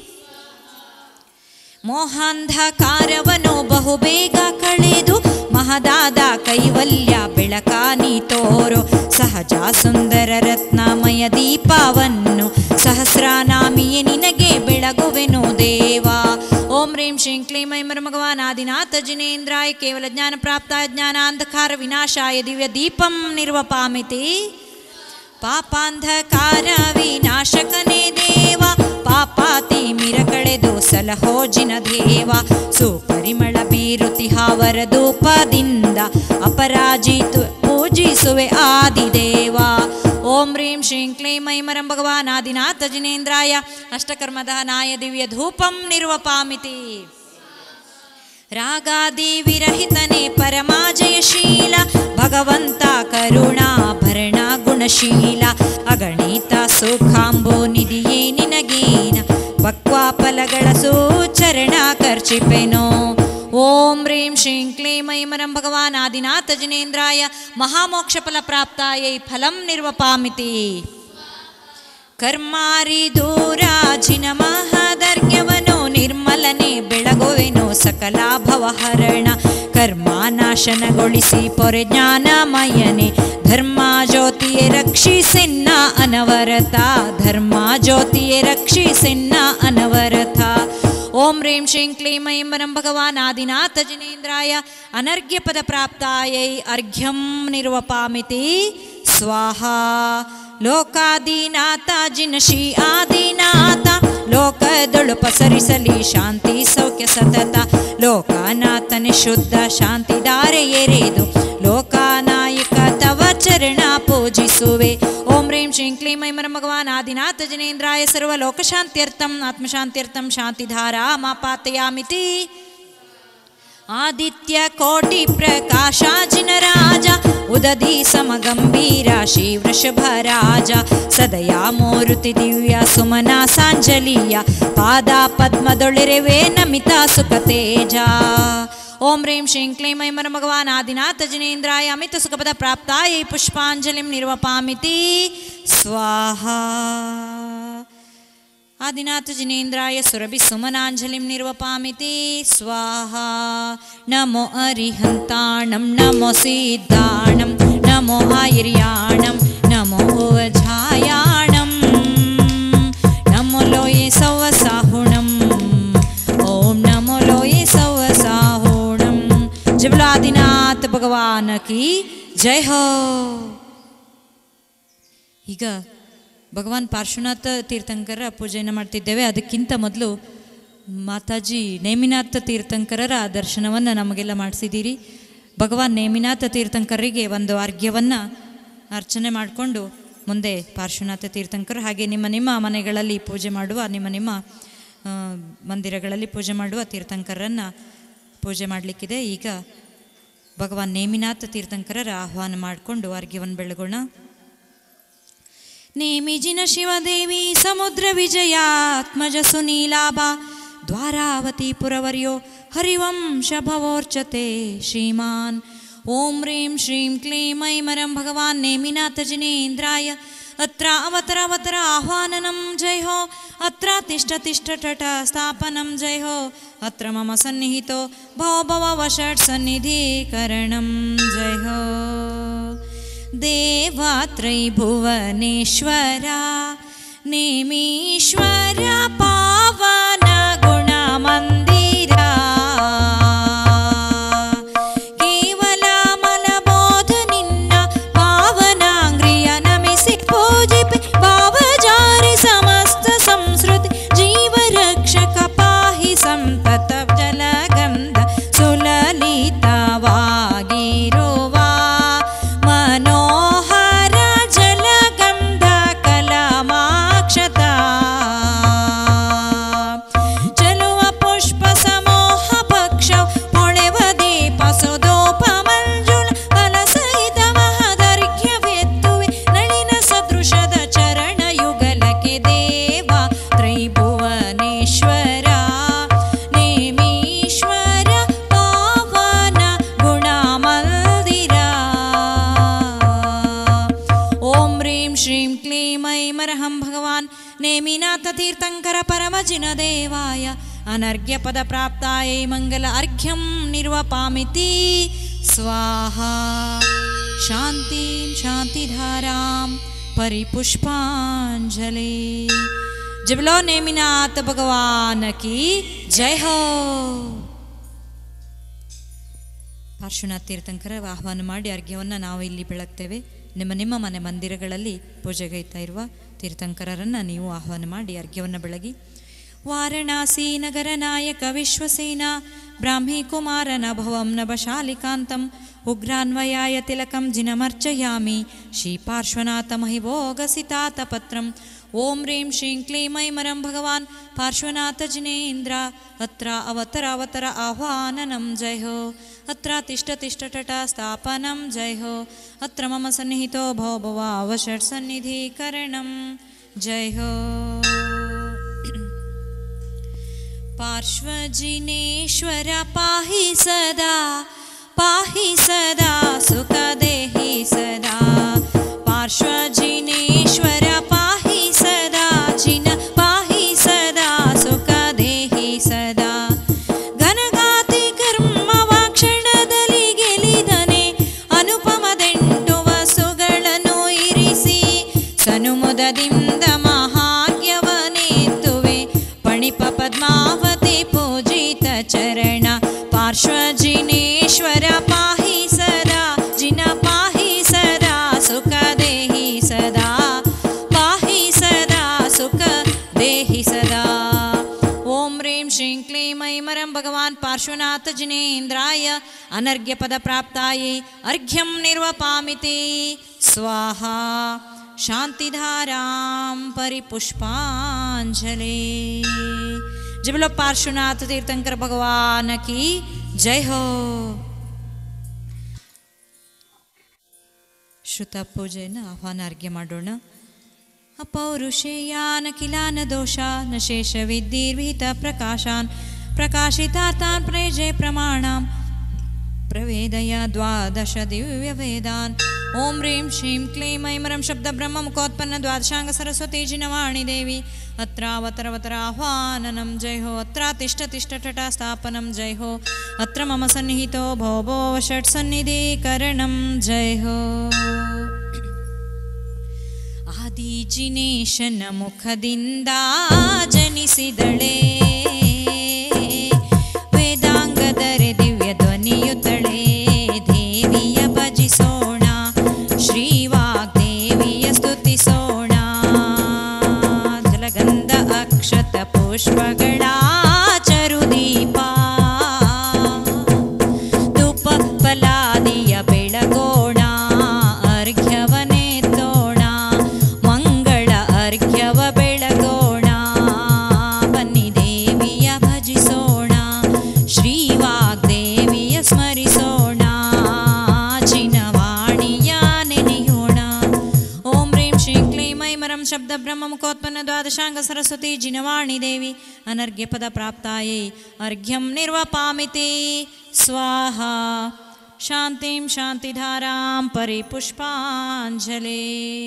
ಮೋಹಾಂಧಕಾರವನು ಬಹುಬೇಗ ಕಳೆದು ಮಹದಾದ ಕೈವಲ್ಯ ಬೆಳಕಾನಿ ತೋರೋ ಸಹಜ ಸುಂದರ ರತ್ನಮಯ ದೀಪವನ್ನು ಸಹಸ್ರನಾಮಿಯೇ ನಿನಗೆ ಬೆಳಗುವೆನು ದೇವಾ ಓಂ ಹ್ರೀಂ ಶ್ರೀಂ ಕ್ಲೀಂ ಐಂ ಭಗವಾನ್ ಆದಿನಾಥ ಜಿನೇಂದ್ರಾಯ ಕೇವಲ ಜ್ಞಾನ ಪ್ರಾಪ್ತಾಯ ಜ್ಞಾನಾಂಧಕಾರ ವಿನಾಶಾಯ ದಿವ್ಯ ದೀಪಂ ನಿರ್ವಪಾಮಿತಿ ಪಾಪಾಂಧಕಾರ ವಿನಾಶಕನೇ ದೇವ ಪಾಪಾತಿ ಮಿರ ಕಳೆದು ಸಲಹೋ ಜಿನ ದೇವ ಸುಪರಿಮಳ ಬೀರುತಿಹ ವರದೂಪದಿಂದ ಅಪರಾಜಿತು ಪೂಜಿಸುವೆ ಆದಿದೇವ ಓಂ ಹ್ರೀಂ ಶ್ರೀಂ ಕ್ಲೀಂ ಐಂ ಭಗವಾನ್ ಆದಿನಾಥ ಜಿನೇಂದ್ರಾಯ ಅಷ್ಟಕರ್ಮದಹನಾಯ ದಿವ್ಯ ಧೂಪಂ ನಿರ್ವಪಾಮಿತಿ ರಾಗಾದಿ ವಿರಹಿತನೇ ಪರಮಾಜಯಶೀಲ ಭಗವಂತ ಕರುಣಾಭರಣ ಗುಣಶೀಲ ಅಗಣಿತ ಸುಖಾಂಬೋ ನಿಧಿಯೇ ನಿನಗೇನ ಭಕ್ವಾಫಲಗಳ ಸೂಚರಣ ಖರ್ಚಿಪೆನೋ ಓಂ ಹ್ರೀಂ ಶ್ರೀಂ ಕ್ಲೀಂ ಐಂ ಭಗವಾನ್ ಆದಿನಾಥ ಜಿನೇಂದ್ರಾಯ ಮಹಾಮೋಕ್ಷಫಲ ಪ್ರಾಪ್ತಾಯೈ ಫಲಂ ನಿರ್ವಪಾಮಿತಿ ಕರ್ಮಾರಿ ದೂರಾಜಿನ ಮಹಾದರ್ಘ್ಯವನು ನಿರ್ಮಲನೆ ಬೆಳಗುವೆನು ಸಕಲ ಭವಹರಣ ಕರ್ಮಾನಾಶನಗೊಳಿಸಿ ಪೊರೆ ಜ್ಞಾನಮಯನೆ ಧರ್ಮ ಜ್ಯೋತಿಯೇ ರಕ್ಷಿಸೆನ್ನ ಅನವರತ ಧರ್ಮ ಜ್ಯೋತಿಯೇ ರಕ್ಷಿಸೆನ್ನ ಅನವರತ ಓಂ ಹ್ರೀಂ ಶ್ರೀಂ ಕ್ಲೀಂ ಐಂ ಭಗವಾನ್ ಆದಿನಾಥ ಜಿನೇಂದ್ರಾಯ ಅನರ್ಘ್ಯಪದ ಪ್ರಾಪ್ತಾಯೈ ಅರ್ಘ್ಯಂ ನಿರ್ವಪಾಮಿತಿ ಸ್ವಾಹಾ ಲೋಕಾದಿನಾಥ ಜಿನಶಿ ಆದಿನಾಥ ಲೋಕದೊಳು ಪಸರಿಸಲಿ ಶಾಂತಿ ಸೌಖ್ಯ ಸತತ ಲೋಕನಾಥನೆ ಶುದ್ಧ ಶಾಂತಿದಾರೆ ಎರೆದು ಲೋಕನಾಯಕ ತವ ಚರಣ ಪೂಜಿಸುವೆ ಓಂ ಹ್ರೀಂ ಶ್ರೀಂ ಕ್ಲೀಂ ಐಂ ಭಗವಾನ್ ಆದಿನಾಥ ಜಿನೇಂದ್ರಾಯ ಸರ್ವ ಲೋಕಶಾಂತ್ಯರ್ಥಂ ಆತ್ಮಶಾಂತ್ಯರ್ಥಂ ಶಾಂತಿಧಾರಾ ಮಾಪಾತಯಾಮಿತಿ ಆದಿತ್ಯ ಕೋಟಿ ಪ್ರಕಾಶ ಜಿನರಾಜ ಉದದಿ ಸಮಗಂಭೀರ ಶ್ರೀ ವೃಷಭರಾಜ ಸದಯಾ ಮೂರುತಿ ದಿವ್ಯ ಸುಮನ ಸಾಂಜಲಿಯ ಪಾದ ಪದ್ಮದೊಳೆರೆವೆ ನಮಿತ ಸುಖ ತೇಜ ಓಂ ಹ್ರೀಂ ಶ್ರೀಂ ಕ್ಲೀಂ ಐಂ ಭಗವಾನ್ ಆದಿನಾಥ ಜಿನೇಂದ್ರಾಯ ಅಮಿತ ಸುಖಪದ ಪ್ರಾಪ್ತಾಯೈ ಪುಷ್ಪಾಂಜಲಿಂ ನಿರ್ವಪಾಮಿತಿ ಸ್ವಾಹಾ ಆದಿನಾಥ ಜಿನೇಂದ್ರಾಯ ಸುರಭಿ ಸುಮನಾಂಜಲಿಂ ನಿರ್ವಪಾಮಿತಿ ಸ್ವಾಹಾ ನಮೋ ಅರಿಹಂತಾಣಂ ನಮೋ ಸಿದ್ಧಾಣಂ ನಮೋ ಆಯುರ್ಯಾಣಂ ನಮೋ ವಜ್ರಾಯಾಣಂ ನಮೋ ಲೋಯೆ ಸೌವಸಾಹುಣಂ ಓಂ ನಮೋ ಲೋಯೆ ಸೌವಸಾಹುಣಂ ಜೈ ಬೋಲೋ ಆದಿನಾಥ ಭಗವಾನ್ ಕಿ ಜೈ ಹೋ. ಈಗ ಭಗವಾನ್ ಪಾರ್ಶ್ವನಾಥ ತೀರ್ಥಂಕರರ ಪೂಜೆಯನ್ನು ಮಾಡ್ತಿದ್ದೇವೆ. ಅದಕ್ಕಿಂತ ಮೊದಲು ಮಾತಾಜಿ ನೇಮಿನಾಥ ತೀರ್ಥಂಕರರ ದರ್ಶನವನ್ನು ನಮಗೆಲ್ಲ ಮಾಡಿಸಿದ್ದೀರಿ. ಭಗವಾನ್ ನೇಮಿನಾಥ ತೀರ್ಥಂಕರರಿಗೆ ಒಂದು ಅರ್ಘ್ಯವನ್ನು ಅರ್ಚನೆ ಮಾಡಿಕೊಂಡು ಮುಂದೆ ಪಾರ್ಶ್ವನಾಥ ತೀರ್ಥಂಕರು ಹಾಗೆ ನಿಮ್ಮ ಮನೆಗಳಲ್ಲಿ ಪೂಜೆ ಮಾಡುವ ನಿಮ್ಮ ಮಂದಿರಗಳಲ್ಲಿ ಪೂಜೆ ಮಾಡುವ ತೀರ್ಥಂಕರನ್ನು ಪೂಜೆ ಮಾಡಲಿಕ್ಕಿದೆ. ಈಗ ಭಗವಾನ್ ನೇಮಿನಾಥ ತೀರ್ಥಂಕರರ ಆಹ್ವಾನ ಮಾಡಿಕೊಂಡು ಅರ್ಘ್ಯವನ್ನು ಬೆಳಗೋಣ. ನೇಮಿಜಿನ ಶಿವದೇವಿ ಸಮುದ್ರ ವಿಜಯಾತ್ಮಜ ಸುನೀಲಾಭ ದ್ವಾರಾವತಿ ಪುರವರ್ಯೋ ಹರಿವಂಶ ಭವೋರ್ಚತೆ ಶ್ರೀಮಾನ್ ಓಂ ಹ್ರೀಂ ಶ್ರೀಂ ಕ್ಲೀಂ ಐಂ ಭಗವಾನ್ ನೇಮಿನಾಥ ಜಿನೇಂದ್ರಾಯ ಅತ್ರ ಅವತರ ಆಹ್ವಾನನಂ ಜೈ ಹೋ ಅತ್ರ ತಿಷ್ಠ ಟಟ ಸ್ಥಾಪನಂ ಜೈ ಹೋ ಅತ್ರ ಮಮ ಸನ್ನಿಹಿತೋ ಭವ ವಷಟ್ ಸನ್ನಿಧೀಕರಣಂ ಜೈ ಹೋ ದೇವಾತ್ರೈ ಭುವನೇಶ್ವರ ನೇಮೀಶ್ವರ ಪಾವನ ಗುಣ ಮಂದಿರ ಕೇವಲ ಮಲಬೋಧ ನಿನ್ನ ನೇಮಿನಾಥ ತೀರ್ಥಂಕರ ಪರಮಜಿನದೇವಾಯ ಅನರ್ಘ್ಯಪದ ಪ್ರಾಪ್ತಾಯೇ ಮಂಗಲ ಅರ್ಘ್ಯಂ ನಿರ್ವಪಾಮಿತಿ स्वाहा शांति शांतिधारां परिपुष्पांजलि। जब लो नेमिनाथ भगवान की जय हो। ಪಾರ್ಶ್ವನಾಥ ತೀರ್ಥಂಕರ ಆಹ್ವಾನ ಮಾಡಿ ಅರ್ಘ್ಯವನ್ನು ನಾವು ಇಲ್ಲಿ ಬೆಳಗ್ತೇವೆ. ನಿಮ್ಮ ಮನೆ ಮಂದಿರಗಳಲ್ಲಿ ಪೂಜೆಗೈತಾ ಇರುವ ತೀರ್ಥಂಕರರನ್ನು ನೀವು ಆಹ್ವಾನ ಮಾಡಿ ಅರ್ಘ್ಯವನ್ನು ಬೆಳಗಿ. ವಾರಣಾಸಿ ನಗರ ನಾಯಕ ವಿಶ್ವಸೇನಾ ಬ್ರಾಹ್ಮೀ ಕುಮಾರನ ಭವಂ ನಭಶಾಲಿಕಾಂತಂ ಉಗ್ರಾನ್ವಯಾಯ ತಿಲಕಂ ಜಿನಮರ್ಚಯಾಮಿ ಶ್ರೀ ಪಾರ್ಶ್ವನಾಥ ಮಹಿಭೋಗಸಿತಾತ ಪತ್ರಂ ಓಂ ರೀಂ ಶ್ರೀಂ ಕ್ಲೀಂ ಐಮರಂ ಭಗವಾನ್ ಪಾರ್ಶ್ವನಾಥ ಜಿನೇಂದ್ರ ಅತ್ರ ಅವತರ ಅವತರ ಆಹ್ವಾನನಂ ಜಯ ಹೋ ಅತ್ರ ತಿಷ್ಠ ತಿಷ್ಠ ಟಟ ಸ್ಥಾಪನಂ ಜಯ ಹೋ ಅತ್ರ ಮಮ ಸನ್ನಿಹಿತೋ ಭವ ಭವ ಅವಷಟ್ ಸನ್ನಿಧೀಕರಣಂ ಜಯ ಹೋ. पार्श्वजिनेश्वर पाहि सदा सुख देहि सदा पार्श्वजिनेश्वर पाहि सदा जिन पाहि सदा सुख देहि सदा घनगाति कर्मವಾಕ್ಷಣದಲ್ಲಿ ಗೆಲಿದನೆ ಅನುಪಮದೆಂಟು ವಸುಗಳನ್ನು ಇರಿಸಿ ಸನುಮುದದಿಂದ ಮಹಾಜ್ಞವನೆತ್ತುವೆ ಪಣಿಪ ಪದ್ಮಾವತಿ ಪೂಜಿತ ಚರಣ ಪಾರ್ಶ್ವಜಿನೇಶ್ವರ ಪಾಹಿ ಸದಾ ಜಿನ ಪಾಹಿ ಸದಾ ಸುಖ ದೇಹಿ ಸದಾ ಪಾಹಿ ಸದಾ ಸುಖ ದೇಹಿ ಸದಾ. ಓಂ ರೀಂ ಶ್ರೀಂ ಕ್ಲೀಂ ಐಮರಂ ಭಗವಾನ್ ಪಾರ್ಶ್ವನಾಥ ಜಿನೇಂದ್ರಾಯ ಅನರ್ಘ್ಯ ಪದ ಪ್ರಾಪ್ತಾಯೇ ಅರ್ಘ್ಯಂ ನಿರ್ವಪಾಮಿತಿ ಸ್ವಾಹಾ शांतिधारां परिपुष्पांजलि. जब लो पार्श्वनाथ तीर्थंकर भगवान की जय हो. ಶ್ರುತ ಪೂಜೆಯನ್ನು ಆಹ್ವಾನ ಅರ್ಘ್ಯ ಮಾಡೋಣ. ಅಪೌರುಷೇಯಾನ ಕಿಲಾನ ದೋಷ ನ ಶೇಷ ವಿದ್ಧಿರ್ವಿಹಿತ ಪ್ರಕಾಶಾನ್ ಪ್ರಕಾಶಿತಾರ್ಥಾನ್ ಪ್ರಯಜೆ ಪ್ರಮಾಣಾಂ ಪ್ರವೇದಯ ದ್ವಾದಶ ದಿವ್ಯ ವೇದಾನ್. ಓಂ ರೀಂ ಶ್ರೀಂ ಕ್ಲೀಂ ಐಮರಂ ಶಬ್ದ ಬ್ರಹ್ಮ ಮುಖೋತ್ಪನ್ನ ದ್ವಾದಶಾಂಗ ಸರಸ್ವತಿ ಜಿನವಾಣಿ ದೇವಿ ಅತ್ರ ಅವತರ ಆಹ್ವಾನನಂ ಜಯ ಹೋ ಅತ್ರ ತಿಷ್ಠ ತಿಷ್ಠ ಟಟ ಸ್ಥಾಪನಂ ಜಯ ಹೋ ಅತ್ರ ಮಮ ಸನ್ನಿಹಿತೋ ಭೋ ಭೋ ಷಟ್ ಸನ್ನಿಧೀಕರಣಂ ಜಯ ಹೋ. ಆದಿ ಜಿನೇಶನ ಮುಖದಿಂದ ಜನಿಸಿದಳೆ ವೇದಾಂಗದರೆ ದಿವ್ಯ ಧ್ವನಿಯುತ್ತಳೆ ದೇವಿಯ ಭಜಿಸೋಣ ಶ್ರೀವಾಗ್ದೇವಿಯ ಸ್ತುತಿಸೋಣ ಜಲಗಂಧ ಅಕ್ಷತ ಪುಷ್ಪಗಳ ಚರುದೀಪ ಧೂಪ ಫಲಾದಿಯ ಬೆಳಗೋಣ ಅರ್ಘ್ಯವನೆತ್ತೋಣ ಮಂಗಳ ಅರ್ಘ್ಯವ ಬೆಳಗೋಣ ಬನ್ನಿ ದೇವಿಯ ಭಜಿಸೋಣ ಶ್ರೀವಾಗ್ದೇವಿಯ ಸ್ಮರಿಸೋಣ ಜಿನವಾಣಿಯ ನೆನೆಯೋಣ. ಓಂ ರೀಂ ಶ್ರೀಂ ಕ್ಲೀಂ ಐಮರಂ ಶಬ್ದ ಬ್ರಹ್ಮ ಮುಖೋತ್ಪನ್ನ ದ್ವಾದಶಾಂಗ ಸರಸ್ವತಿ ಜಿನವಾಣಿ ದೇವಿ ಅನರ್ಘ್ಯ ಪದ ಪ್ರಾಪ್ತಾಯೇ ಅರ್ಘ್ಯಂ ನಿರ್ವಪಾಮಿತಿ ಸ್ವಾಹಾ ಶಾಂತಿಂ ಶಾಂತಿಧಾರಾಂ ಪರಿಪುಷ್ಪಾಂಜಲಿ.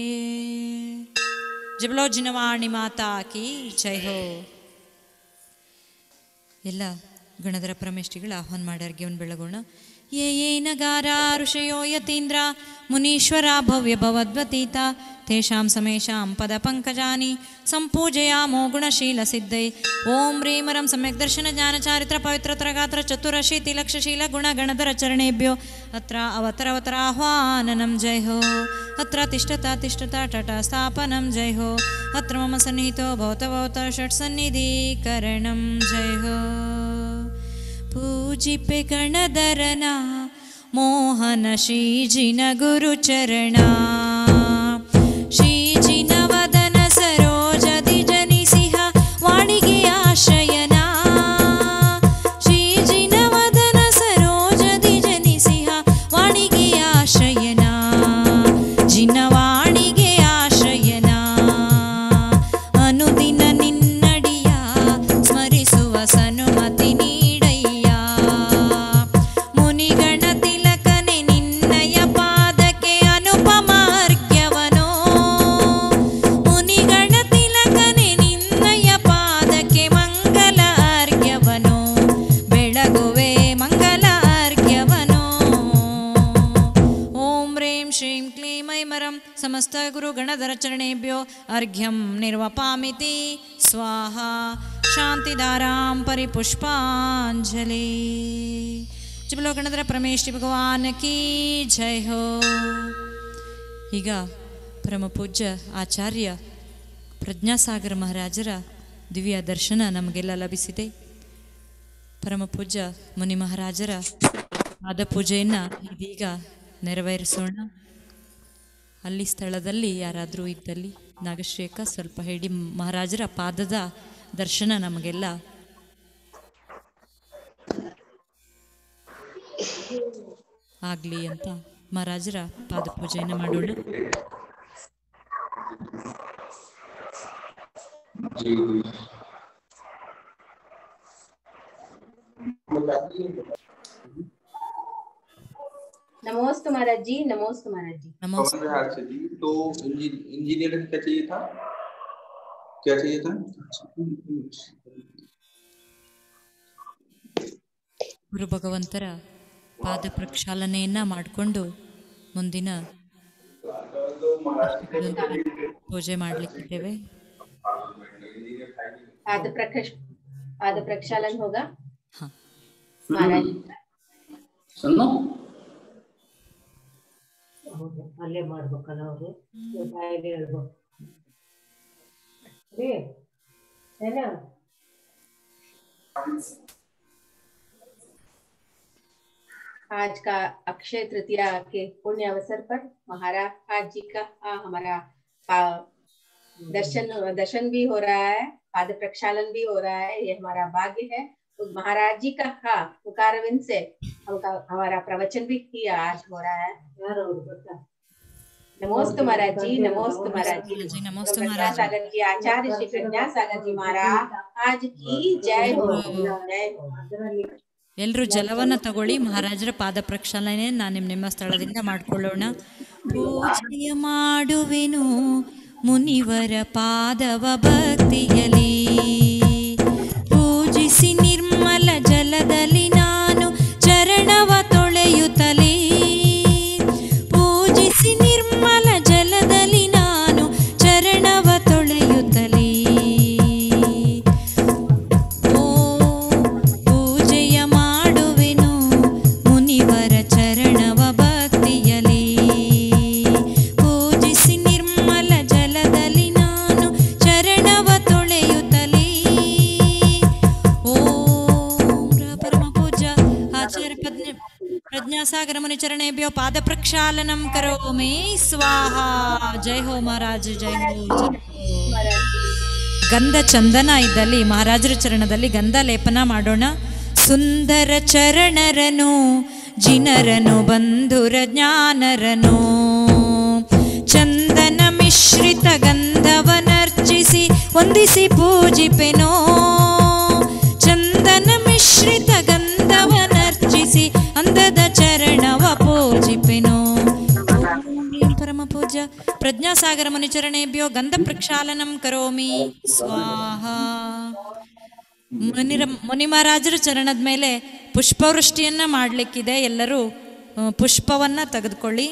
ಜಬಲೋ ಜಿನವಾಣಿ ಮಾತಾ ಕಿ ಜೈ ಹೋ. ಎಲ್ಲ ಗಣಧರ ಪರಮೇಷ್ಠಿಗಳು ಆಹ್ವಾನ ಮಾಡಿ ಅರ್ಘ್ಯವನ್ನು ಬೆಳಗೋಣ. ಯೇ ಯೇ ನಗಾರ ಋಷಯೋ ಯತೀಂದ್ರ ಮುನೀಶ್ವರ ಭವ್ಯ ಭವದ್ವತೀತ ತೇಷಾಂ ಸಮೇಷಾಂ ಪದ ಪಂಕಜಾನಿ ಸಂಪೂಜಯಾಮೋ ಗುಣಶೀಲ ಸಿದ್ಧೈ. ಓಂ ರೀಮರಂ ಸಮ್ಯಕ್ ದರ್ಶನ ಜ್ಞಾನ ಚಾರಿತ್ರ ಪವಿತ್ರತರ ಗಾತ್ರ ಚತುರಶೀತಿ ಲಕ್ಷಶೀಲ ಗುಣ ಗಣಧರ ಚರಣೇಭ್ಯೋ ಅತ್ರ ಅವತರ ಆಹ್ವಾನನಂ ಜಯ ಹೋ ಅತ್ರ ತಿಷ್ಠತಾ ತಿಷ್ಠತಾ ಟಟ ಸ್ಥಾಪನಂ ಜಯ ಹೋ ಅತ್ರ ಮಮ ಸನ್ನಿಹಿತೋ ಭವತ ಷಟ್ ಸನ್ನಿಧೀಕರಣಂ ಜಯ ಹೋ. ಪೂಜಿಪೆ ಗಣಧರನ ಮೋಹನ ಶ್ರೀಜಿನ ಗುರುಚರಣ ಶ್ರೀಜಿನ ವದನ ಸರೋಜದಿ ಜನಿಸಿಹ ವಾಣಿಗೆ ಆಶ್ರಯನ ಶ್ರೀಜಿನ ವದನ ಸರೋಜದಿ ಜನಿಸಿಹ ವಾಣಿಗೆ ಆಶ್ರಯನ ಜಿನವಾಣಿಗೆ ಆಶ್ರಯನ ಅನುದಿನ ನಿನ್ನಡಿಯ ಸ್ಮರಿಸುವ ಸನುಮತಿ ನೀಡಯ್ಯ ಮುನಿಗಣ ತಿಲಕನೆ ನಿನ್ನಯ ಪಾದಕ್ಕೆ ಅನುಪಮ ಸಮಸ್ತ ಗುರುಗಣಧರ ಚರಣೇಭ್ಯೋ ಅರ್ಘ್ಯಂ ನಿರ್ವಪಾಮಿತಿ ಸ್ವಾಹಾ ಶಾಂತಿಧಾರಾಂ ಪರಿಪುಷ್ಪಾಂಜಲಿ. ಜಬಲೋ ಗಣಧರ ಪರಮೇಶ್ವರಿ ಭಗವಾನ್ ಕಿ ಜೈ ಹೋ. ಈಗ ಪರಮ ಪೂಜ್ಯ ಆಚಾರ್ಯ ಪ್ರಜ್ಞಾಸಾಗರ ಮಹಾರಾಜರ ದಿವ್ಯ ದರ್ಶನ ನಮಗೆಲ್ಲ ಲಭಿಸಿದೆ. ಪರಮ ಪೂಜ್ಯ ಮುನಿ ಮಹಾರಾಜರ ಪಾದ ಪೂಜೆಯನ್ನು ಇದೀಗ ನೆರವೇರಿಸೋಣ. ಅಲ್ಲಿ ಸ್ಥಳದಲ್ಲಿ ಯಾರಾದರೂ ಇದ್ದಲ್ಲಿ ನಾಗಶ್ರೇಕ ಸ್ವಲ್ಪ ಹೇಳಿ ಮಹಾರಾಜರ ಪಾದದ ದರ್ಶನ ನಮಗೆಲ್ಲ ಆಗಲಿ ಅಂತ ಮಹಾರಾಜರ ಪಾದ ಪೂಜೆಯನ್ನು ಮಾಡೋಣ. नमोस्तु महाराज जी, नमोस्तु महाराज जी. नमस्ते जी. तो इंजीनियर क्या चाहिए था, क्या चाहिए था? ಗುರು ಭಗವಂತರ ಪಾದ ಪ್ರಕ್ಷಾಲನೆಯನ್ನ ಮಾಡಿಕೊಂಡು ಮುಂದಿನ ಪೂಜೆ ಮಾಡಲಿಕ್ಕಿದ್ದೇವೆ. पाद प्रक्षालन होगा. हाँ महाराज सुनो ಅಲ್ಲೇ ಮಾಡ್ಬೇಕಲ್ಲ ಅವರು ಬಾಯಲ್ಲಿ ಹೇಳ್ಬೇಕು. आज का अक्षय तृतीया के पुण्य अवसर पर महाराज जी का हमारा दर्शन भी हो रहा है, पाद प्रक्षालन भी हो रहा है. ये हमारा भाग्य है. तो महाराज जी का पुकारविंद से हमारा प्रवचन भी किया आज हो रहा है. नमोस्तु महाराज जी, नमोस्तु महाराज जी, नमोस्तु प्रज्ञा सागर जी आचार्य श्री प्रज्ञा सागर जी महाराज आज की जय हो, जय हो. ಎಲ್ಲರೂ ಜಲವನ್ನ ತಗೊಳ್ಳಿ. ಮಹಾರಾಜರ ಪಾದ ಪ್ರಕ್ಷಾಲನೆ ನಾನು ನಿಮ್ಮ ಸ್ಥಳದಿಂದ ಮಾಡಿಕೊಳ್ಳೋಣ. ಪೂಜೆಯ ಮಾಡುವೆನು ಮುನಿವರ ಪಾದವ ಭಕ್ತಿಯಲಿ, ಪೂಜಿಸಿ ನಿರ್ಮಲ ಜಲದಲ್ಲಿ ನಾನು ಚರಣವ ತೊಳೆಯುತ್ತಲೇ, ಪೂಜಿಸಿ ನಿರ್ಮಲ ಜಲದಲ್ಲಿ ನಾನು ಚರಣವ ತೊಳೆಯುತ್ತಲೇ. ಓ ಪೂಜೆಯ ಮಾಡುವೆನು ಮುನಿವರ ಚರಣವ ಭಕ್ತಿಯಲಿ, ಪೂಜಿಸಿ ನಿರ್ಮಲ ಜಲದಲ್ಲಿ ನಾನು ಚರಣವ ತೊಳೆಯುತ್ತಲೇ. ಪರಮ ಪೂಜ್ಯ ಆಚಾರ್ಯ ಪ್ರಜ್ಞಾಸಾಗರ ಮುನಿ ಚರಣೇಭ್ಯೋ ಪಾದ ಪ್ರಕ್ಷಾಲನಂ ಕರೋಮಿ ಸ್ವಾಹಾ. ಜೈ ಹೋ ಮಹಾರಾಜ್, ಜೈ ಹೋ, ಜೈ ಹೋ. ಗಂಧ ಚಂದನ ಇದ್ದಲ್ಲಿ ಮಹಾರಾಜರ ಚರಣದಲ್ಲಿ ಗಂಧ ಲೇಪನ ಮಾಡೋಣ. ಸುಂದರ ಚರಣರನು ಜಿನರನು ಬಂಧುರ ಜ್ಞಾನರನು, ಚಂದನ ಮಿಶ್ರಿತ ಗಂಧವನರ್ಚಿಸಿ ವಂದಿಸಿ ಪೂಜಿಪೆನೋ, ಚಂದನ ಮಿಶ್ರಿತ ಗಂಧವನರ್ಚಿಸಿ ಅಂದದ ಚರಣವ ಪೂಜಿಪೆನೋ. ಪರಮ ಪೂಜ್ಯ ಪ್ರಜ್ಞಾಸಾಗರ ಮುನಿ ಚರಣೇಭ್ಯೋ ಗಂಧ ಪ್ರಕ್ಷಾಲನಂ ಕರೋಮಿ ಸ್ವಾಹಾ. ಮುನಿ ಮಹಾರಾಜರ ಚರಣದ ಮೇಲೆ ಪುಷ್ಪವೃಷ್ಟಿಯನ್ನ ಮಾಡಲಿಕ್ಕಿದೆ. ಎಲ್ಲರೂ ಪುಷ್ಪವನ್ನ ತೆಗೆದುಕೊಳ್ಳಿ.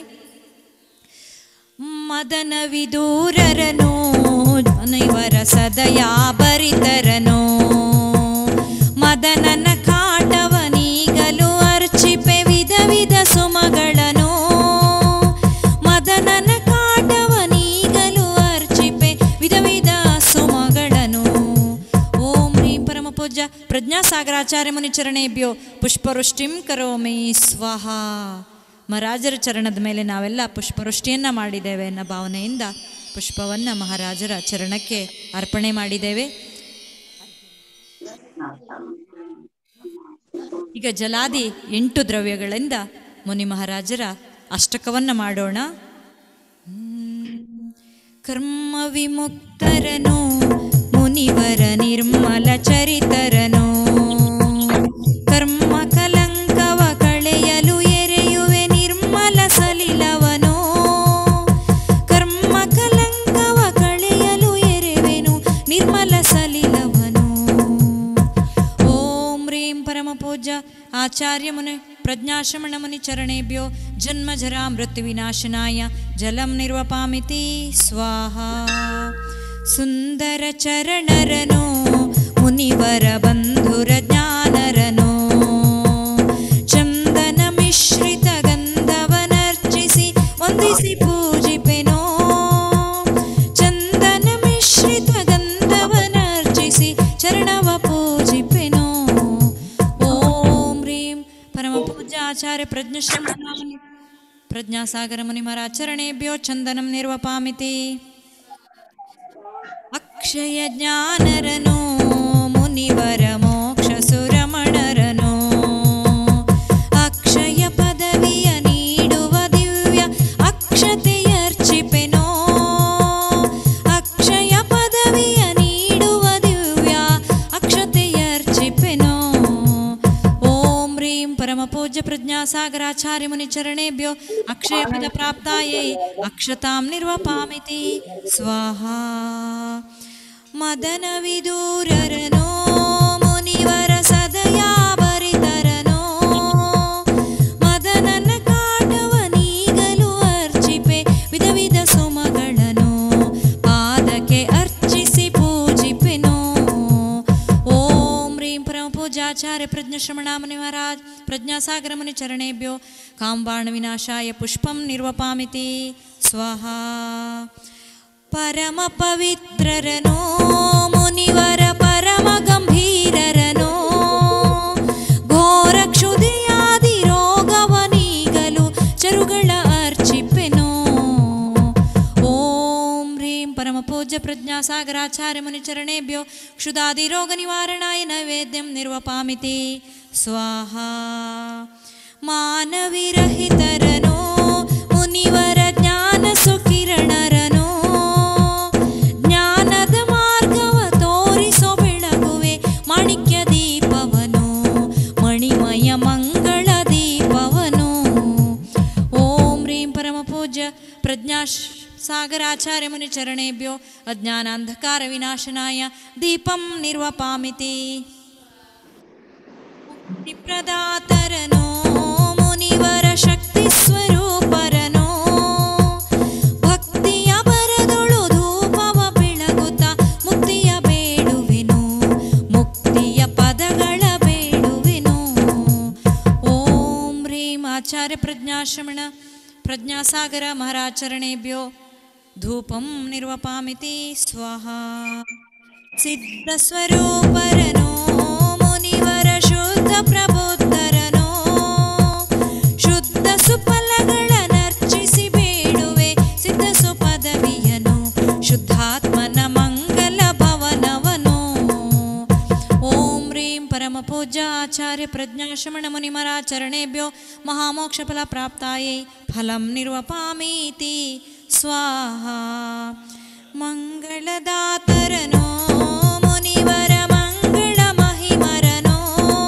ಮದನ ವಿದೂರರನು ಮುನಿವರ ಸದಯಾ ಭರಿತರನು, ಮದನನ ಕಾಟವನೀಗಲು ಅರ್ಚಿಪೆ ವಿಧ ವಿಧ ಸುಮಗಳನು, ಮದನನ ಕಾಟವನೀಗಲು ಅರ್ಚಿಪೆ ವಿಧ ವಿಧ ಸುಮಗಳನು. ಓಂ ಹ್ರೀಂ ಪರಮ ಪೂಜ್ಯ ಪ್ರಜ್ಞಾಸಾಗರಾಚಾರ್ಯ ಮುನಿ ಚರಣೇಭ್ಯೋ ಪುಷ್ಪವೃಷ್ಟಿಂ ಕರೋಮಿ ಸ್ವಾಹಾ. ಮಹಾರಾಜರ ಚರಣದ ಮೇಲೆ ನಾವೆಲ್ಲ ಪುಷ್ಪವೃಷ್ಟಿಯನ್ನು ಮಾಡಿದ್ದೇವೆ ಅನ್ನೋ ಭಾವನೆಯಿಂದ ಪುಷ್ಪವನ್ನು ಮಹಾರಾಜರ ಚರಣಕ್ಕೆ ಅರ್ಪಣೆ ಮಾಡಿದ್ದೇವೆ. ಈಗ ಜಲಾದಿ 8 ದ್ರವ್ಯಗಳಿಂದ ಮುನಿ ಮಹಾರಾಜರ ಅಷ್ಟಕವನ್ನು ಮಾಡೋಣ. ಕರ್ಮ ವಿಮುಕ್ತರನು ಮುನಿವರ ನಿರ್ಮಲ ಚರಿತರನು, ಕರ್ಮ ಕಲಂಕವ ಕಳೆಯಲು ಎರೆಯುವೆ ನಿರ್ಮಲ ಸಲಿಲವನು, ಕರ್ಮ ಕಲಂಕವ ಕಳೆಯಲು ಎರೆವೆನು ನಿರ್ಮಲ ಸಲಿಲವನು. ಓಂ ಹ್ರೀಂ ಪರಮ ಪೂಜ್ಯ ಆಚಾರ್ಯ ಮುನಿ प्रज्ञाश्रमणमुनिचरणेभ्यो जन्मजरा मृत्युविनाशनाय जलं निर्वपामिति स्वाहा। सुन्दरचरणरनो मुनिवरबन्धुरज्ञानरनो चन्दनमिश्रितगन्धवनर्चिसि ವಂದಿಸಿ ಪೂಜಿಪೆನೋ ಚಂದನಮಿಶ್ರಿತಗಂಧವನರ್ಚಿಸಿ ಚರಣವ ಪೂಜಿಪೆನೋ। ಓಂ ಹ್ರೀಂ ಪರಮಪೂಜ್ಯ ಆಚಾರ್ಯ ಪ್ರಜ್ಞಾಸಾಗರ ಮುನಿಮರಾಚರಣೇಭ್ಯೋ ಚಂದನಂ ನಿರ್ವಪಾಮಿತಿ। ಅಕ್ಷಯ ಜ್ಞಾನರನೋ ಮುನಿವರ ಮೋಕ್ಷ ಸುರಮಣರನೋ ಅಕ್ಷಯ ಪದವಿಯ ನೀಡುವ ದಿವ್ಯ ಅಕ್ಷತೆಯರ್ಚಿಪೆನೋ ಅಕ್ಷಯ ಪದವಿಯ ನೀಡುವ ದಿವ್ಯ ಅಕ್ಷತೆಯರ್ಚಿಪೆನೋ। ಓಂ ಹ್ರೀಂ ಪರಮಪೂಜ್ಯ ಪ್ರಜ್ಞಾಸಾಗರಾಚಾರ್ಯ ಮುನಿಚರಣೇಭ್ಯೋ ಅಕ್ಷಯ ಪದ ಪ್ರಾಪ್ತಾಯೈ ಅಕ್ಷತಾಂ ನಿರ್ವಪಾಮಿತಿ ಸ್ವಾಹಾ। ಮದನ ವಿದೂರರನೋ ಮುನಿವರ ಸದಯಾಭರಿತರನೋ ಮದನನ ಕಾಟವ ನೀಗಲು ಅರ್ಚಿಪೆ ವಿಧ ವಿಧ ಸುಮಗಳನೋ ಪಾದಕ್ಕೆ ಅರ್ಚಿಸಿ ಪೂಜಿಪೆನೋ। ಓಂ ಹ್ರೀಂ ಪರಮಪೂಜ್ಯಾಚಾರ್ಯ ಪ್ರಜ್ಞಶ್ರಮಣ ಮುನಿಮಹಾರಾಜ್ ಪ್ರಜ್ಞಾಸಾಗರ ಮುನಿಚರಣೇಭ್ಯೋ ಕಾಂಬಾಣ ವಿನಾಶಾಯ ಪುಷ್ಪಂ ನಿರ್ವಪಾಮಿತಿ ಸ್ವಾಹಾ। ಪರಮ ಪವಿತ್ರರನೋ ಮುನಿವರ ಪರಮ ಗಂಭೀರರನೋ ಘೋರ ಕ್ಷುದಿಯಾದಿ ರೋಗವನೀಗಲು ಚರುಗಳ ಅರ್ಚಿಪೆನೋ। ಓಂ ಹ್ರೀಂ ಪರಮಪೂಜ್ಯ ಪ್ರಜ್ಞಾಸಾಗರಾಚಾರ್ಯ ಮುನಿಚರಣೇಭ್ಯೋ ಕ್ಷುದಾದಿ ರೋಗ ನಿವಾರಣಾಯ ನೈವೇದ್ಯಂ ನಿರ್ವಪಾಮಿತಿ ಸ್ವಾಹಾ। ಮಾನವಿರಹಿತರನೋ ಮುನಿವರ ಜ್ಞಾನ ಸುಕಿರಣರನೋ ಜ್ಞಾನದ ಮಾರ್ಗವ ತೋರಿಸೋ ಬೆಳಗುವೆ ಮಾಣಿಕ್ಯ ದೀಪವನು ಮಣಿಮಯ ಮಂಗಳ ದೀಪವನು। ಓಂ ಹ್ರೀಂ ಪರಮಪೂಜ್ಯ ಪ್ರಜ್ಞಾಸಾಗರಾಚಾರ್ಯ ಮುನಿಚರಣೇಭ್ಯೋ ಅಜ್ಞಾನಾಂಧಕಾರ ವಿನಾಶನಾಯ ದೀಪಂ ನಿರ್ವಪಾಮಿತಿ। ಪ್ರದಾತರನೋ ಮುನಿವರ ಶಕ್ತಿ ಸ್ವರೂಪರನೋ ಭಕ್ತಿಯ ಬರದೊಳು ಧೂಪವ ಬೆಳಗುತ್ತ ಮುಕ್ತಿಯ ಬೇಡುವೆನು ಮುಕ್ತಿಯ ಪದಗಳ ಬೇಡುವೆನು। ಓಂ ಹ್ರೀಂ ಆಚಾರ್ಯ ಪ್ರಜ್ಞಾಸಾಗರ ಮಹಾರಾಚರಣೇಭ್ಯೋ ಧೂಪಂ ನಿರ್ವಪಾಮಿತಿ ಸ್ವಾಹಾ। ಸಿದ್ಧಸ್ವರೂಪರನೋ ಮುನಿವರ ಶುದ್ಧ ಪ್ರಬುದ್ಧರನೋ ಶುದ್ಧ ಸುಫಲಗಳ ನರ್ಚಿಸಿ ಬೇಡುವೆ ಸಿದ್ಧ ಸುಪದವಿಯನು ಶುದ್ಧಾತ್ಮನ ಮಂಗಲ ಭವನವನು। ಓಂ ಹ್ರೀಂ ಪರಮಪೂಜ್ಯ ಆಚಾರ್ಯ ಪ್ರಜ್ಞಾಶ್ರಮಣ ಮುನಿಮರಾಚರಣೇಭ್ಯೋ ಮಹಾಮೋಕ್ಷ ಫಲ ಪ್ರಾಪ್ತಾಯೈ ಫಲಂ ನಿರ್ವಪಾಮೀತಿ ಸ್ವಾಹಾ। ಮಂಗಳದಾತರನೋ ಮುನಿವರ ಮಂಗಳ ಮಹಿಮರನೋ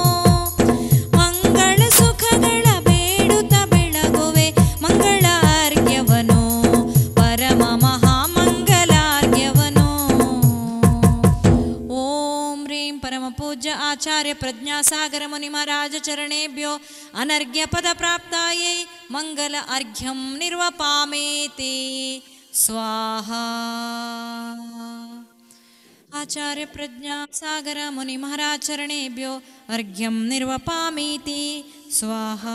ಮಂಗಳ ಸುಖಗಳ ಬೇಡುತ್ತ ಬೆಳಗುವೆ ಮಂಗಳ ಅರ್ಘ್ಯವನೋ ಪರಮ ಮಹಾಮಂಗಲಾರ್ಘ್ಯವನೋ। ಓಂ ಹ್ರೀಂ ಪರಮಪೂಜ್ಯ ಆಚಾರ್ಯ ಪ್ರಜ್ಞಾಸಾಗರ ಮುನಿಮಹಾರಾಜ ಚರಣೇಭ್ಯೋ ಅನರ್ಘ್ಯ ಪದ ಪ್ರಾಪ್ತಾಯೈ ಮಂಗಲ ಅರ್ಘ್ಯಂ ನಿರ್ವಪಾಮೇತಿ स्वाहा। आचार्य प्रज्ञासागर मुनि महाराज चरणेभ्यो अर्घ्यं निर्वपामीति स्वाहा।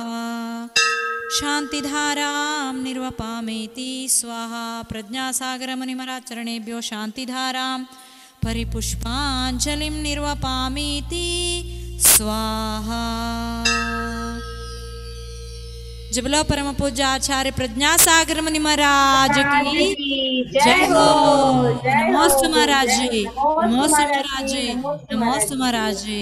शांतिधारां निर्वपामीति स्वाहा। प्रज्ञासागर मुनि महाराज चरणेभ्यो शांतिधारां परिपुष्पांजलिं निर्वपामीति स्वाहा। जबलो परम पूज्य आचार्य प्रज्ञासागर मुनि महाराज की जय हो। नमोस्तु महाराज जी, नमोस्तु महाराज जी, नमोस्तु महाराज जी।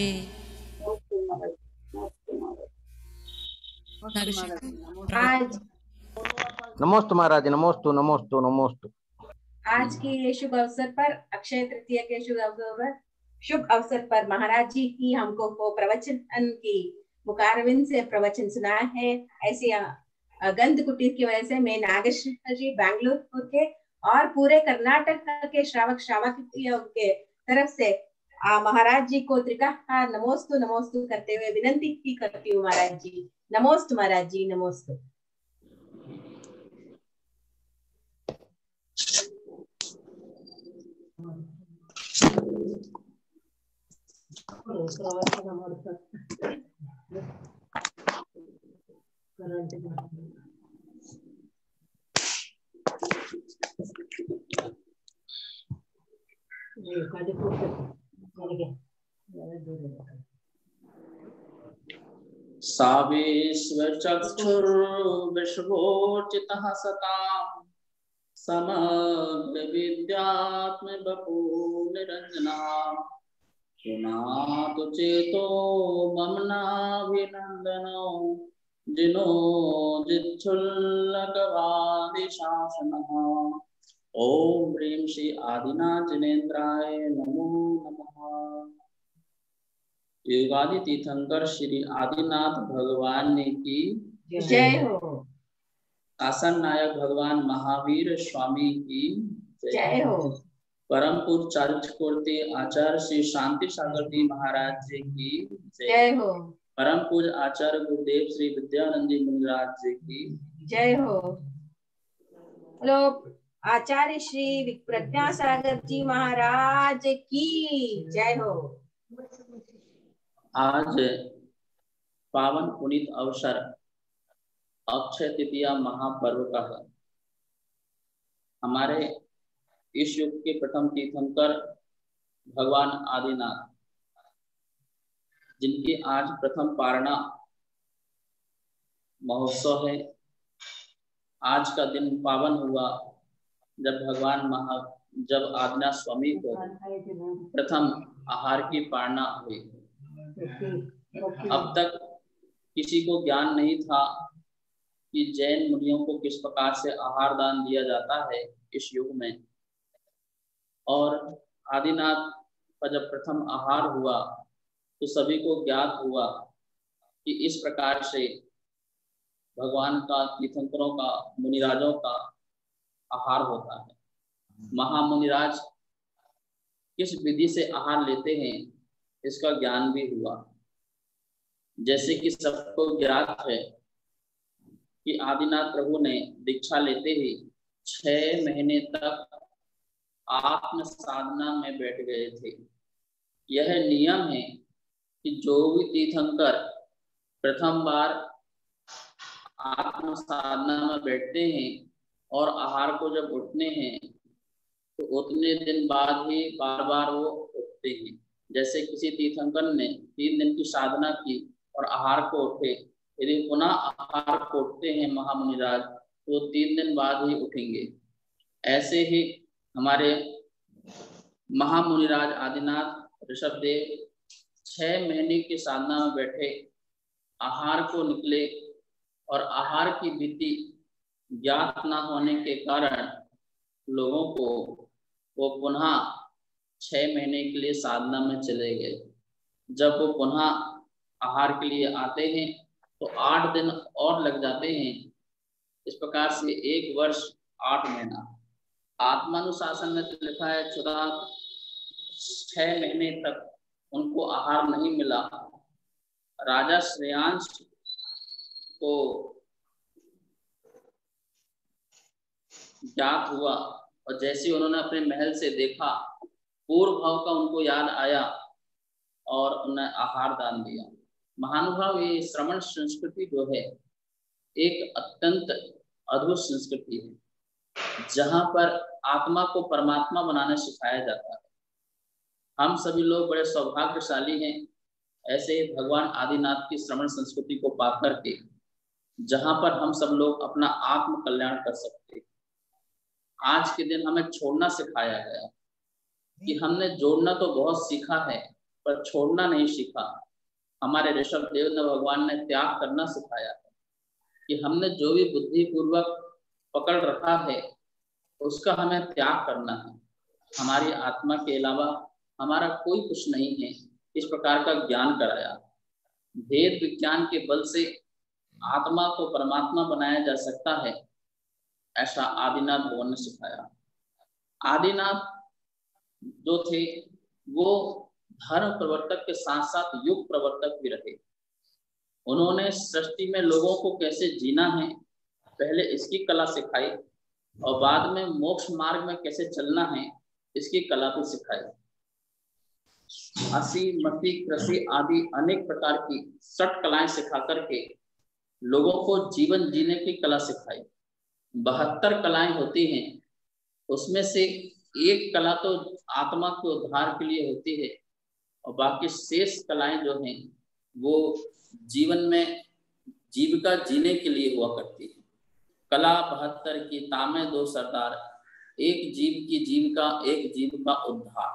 नमोस्तु महाराज, नमोस्तु नमोस्तु नमोस्तु। आज के शुभ अवसर पर अक्षय तृतीया के शुभ अवसर पर महाराज जी की हमको प्रवचन की मुखारविंद से प्रवचन सुना है। ऐसे गंध कुटीर की वजह से मैं नागेश्वर जी बेंगलुरु के और पूरे कर्नाटक के श्रावक के तरफ से महाराज जी को त्रिकाल नमोस्तु नमोस्तु करते हुए विनंती की करती हूँ महाराज जी नमोस्तु महाराज जी, नमोस्तु। ಪ್ರವಚನ ಮಾಡ್ತಾರೆ सावेश्वचक्षुर्विश्वोचितः सतां समग्र विद्यात्म बपू निरंजना पुनातु चेतो ममनाभिनंदनो जिनो जिच्छुल्लकवादिशासनः। ओम ह्रीं श्री आदिनाथ जिनेन्द्राय नमो नमः। युगादि तीर्थंकर श्री आदिनाथ भगवान ने की जय हो। आसन नायक भगवान महावीर स्वामी की जय हो। परम पूज्य चारित्र्यमूर्ति आचार्य श्री शांति सागर जी महाराज जी की जय हो। परम पूज्य आचार्य गुरुदेव श्री विद्यानंद जी मुनिराज जी की जय हो। हेलो आचार्य श्री प्रज्ञा सागर जी महाराज की जय हो। आज पावन पुनीत अवसर अक्षय तृतीया महापर्व का है। हमारे इस युग के प्रथम तीर्थंकर भगवान आदिनाथ, जिनकी आज प्रथम पारणा महोत्सव है। आज का दिन पावन हुआ जब आदिनाथ स्वामी को प्रथम आहार की पारणा हुई। अब तक किसी को ज्ञान नहीं था कि जैन मुनियों को किस प्रकार से आहार दान दिया जाता है इस युग में। और आदिनाथ का जब प्रथम आहार हुआ तो सभी को ज्ञात हुआ कि इस प्रकार से भगवान का, तीर्थंकरों का, मुनिराजों का आहार होता है। महामुनिराज किस विधि से आहार लेते हैं इसका ज्ञान भी हुआ। जैसे कि सबको ज्ञात है कि आदिनाथ प्रभु ने दीक्षा लेते ही 6 महीने तक आत्म साधना में बैठ गए थे। यह नियम है कि जो भी तीर्थंकर प्रथम बार आत्म साधना में बैठते हैं और आहार को जब उठते हैं तो उतने दिन बाद ही बार बार वो उठते हैं। जैसे किसी तीर्थंकर ने 3 दिन की साधना की और आहार को उठे, यदि पुनः आहार को उठते हैं महामुनिराज तो 3 दिन बाद ही उठेंगे। ऐसे ही हमारे महामुनिराज आदिनाथ ऋषभदेव 6 महीने की साधना में बैठे, आहार को निकले और आहार की विधि ज्ञात न होने के कारण लोगों को वो पुनः 6 महीने के लिए साधना में चले गए। जब वो पुनः आहार के लिए आते हैं तो 8 दिन और लग जाते हैं। इस प्रकार से 1 वर्ष 8 महीना। आत्मानुशासन में तो लिखा है 6 महीने तक उनको आहार नहीं मिला। राजा श्रेयांश को ज्ञात हुआ और जैसे उन्होंने अपने महल से देखा, पूर्व भाव का उनको याद आया और उन्हें आहार दान दिया। महानुभाव, ये श्रवण संस्कृति जो है एक अत्यंत अद्भुत संस्कृति है, जहाँ पर आत्मा को परमात्मा बनाना सिखाया जाता है। हम सभी लोग बड़े सौभाग्यशाली हैं ऐसे भगवान आदिनाथ की श्रवण संस्कृति को पा करके, जहाँ पर हम सब लोग अपना आत्म कल्याण कर सकते हैं। आज के दिन हमें छोड़ना सिखाया गया कि हमने जोड़ना तो बहुत सीखा है पर छोड़ना नहीं सीखा। हमारे ऋषभ देव ने, भगवान ने त्याग करना सिखाया है कि हमने जो भी बुद्धि पूर्वक पकड़ रखा है उसका हमें त्याग करना है। हमारी आत्मा के अलावा हमारा कोई कुछ नहीं है, इस प्रकार का ज्ञान कराया। भेद विज्ञान के बल से आत्मा को परमात्मा बनाया जा सकता है, ऐसा आदिनाथ भगवान ने सिखाया। आदिनाथ जो थे वो धर्म प्रवर्तक के साथ साथ युग प्रवर्तक भी रहे। उन्होंने सृष्टि में लोगों को कैसे जीना है पहले इसकी कला सिखाई, और बाद में मोक्ष मार्ग में कैसे चलना है इसकी कला भी सिखाई। असी मसी कृषि आदि अनेक प्रकार की 60 कलाएं सिखा करके लोगों को जीवन जीने की कला सिखाई। 72 कलाएं होती हैं, उसमें से एक कला तो आत्मा के उद्धार के लिए होती है, और बाकी शेष कलाएं जो हैं वो जीवन में जीविका जीने के लिए हुआ करती है। कला 72 की तामे 2 सरदार, एक जीव की जीविका एक जीव का उद्धार।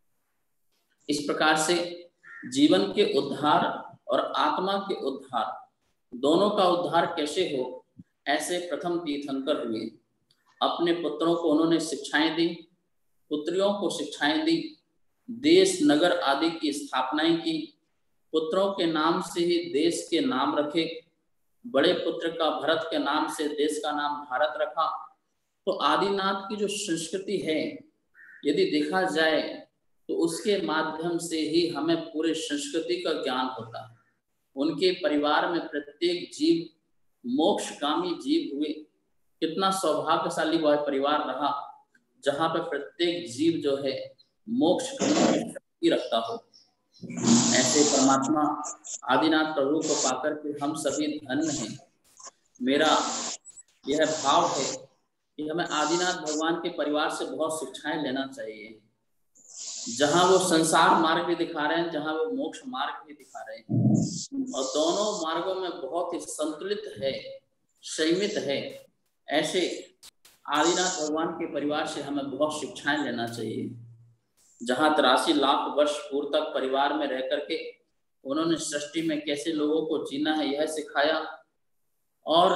इस प्रकार से जीवन के उद्धार और आत्मा के उद्धार दोनों का उद्धार कैसे हो, ऐसे प्रथम तीर्थंकर हुए। अपने पुत्रों को उन्होंने शिक्षाएं दी, पुत्रियों को शिक्षाएं दी, देश नगर आदि की स्थापनाएं की। पुत्रों के नाम से ही देश के नाम रखे। बड़े पुत्र का भरत के नाम से देश का नाम भारत रखा। तो आदिनाथ की जो संस्कृति है, यदि देखा जाए तो उसके माध्यम से ही हमें पूरे संस्कृति का ज्ञान होता है। उनके परिवार में प्रत्येक जीव मोक्षगामी जीव हुए। कितना सौभाग्यशाली वह परिवार रहा जहाँ पे प्रत्येक जीव जो है मोक्ष की शक्ति रखता हो। ऐसे परमात्मा आदिनाथ प्रभु को पाकर के हम सभी धन्य हैं। मेरा यह भाव है कि हमें आदिनाथ भगवान के परिवार से बहुत शिक्षाएं लेना चाहिए। जहाँ वो संसार मार्ग भी दिखा रहे हैं, जहाँ वो मोक्ष मार्ग भी दिखा रहे हैं, और दोनों मार्गों में बहुत ही संतुलित है, संयमित है। ऐसे आदिनाथ भगवान के परिवार से हमें बहुत शिक्षाएं लेना चाहिए। जहाँ 83 लाख वर्ष पूर्व तक परिवार में रह करके उन्होंने सृष्टि में कैसे लोगों को जीना है यह सिखाया, और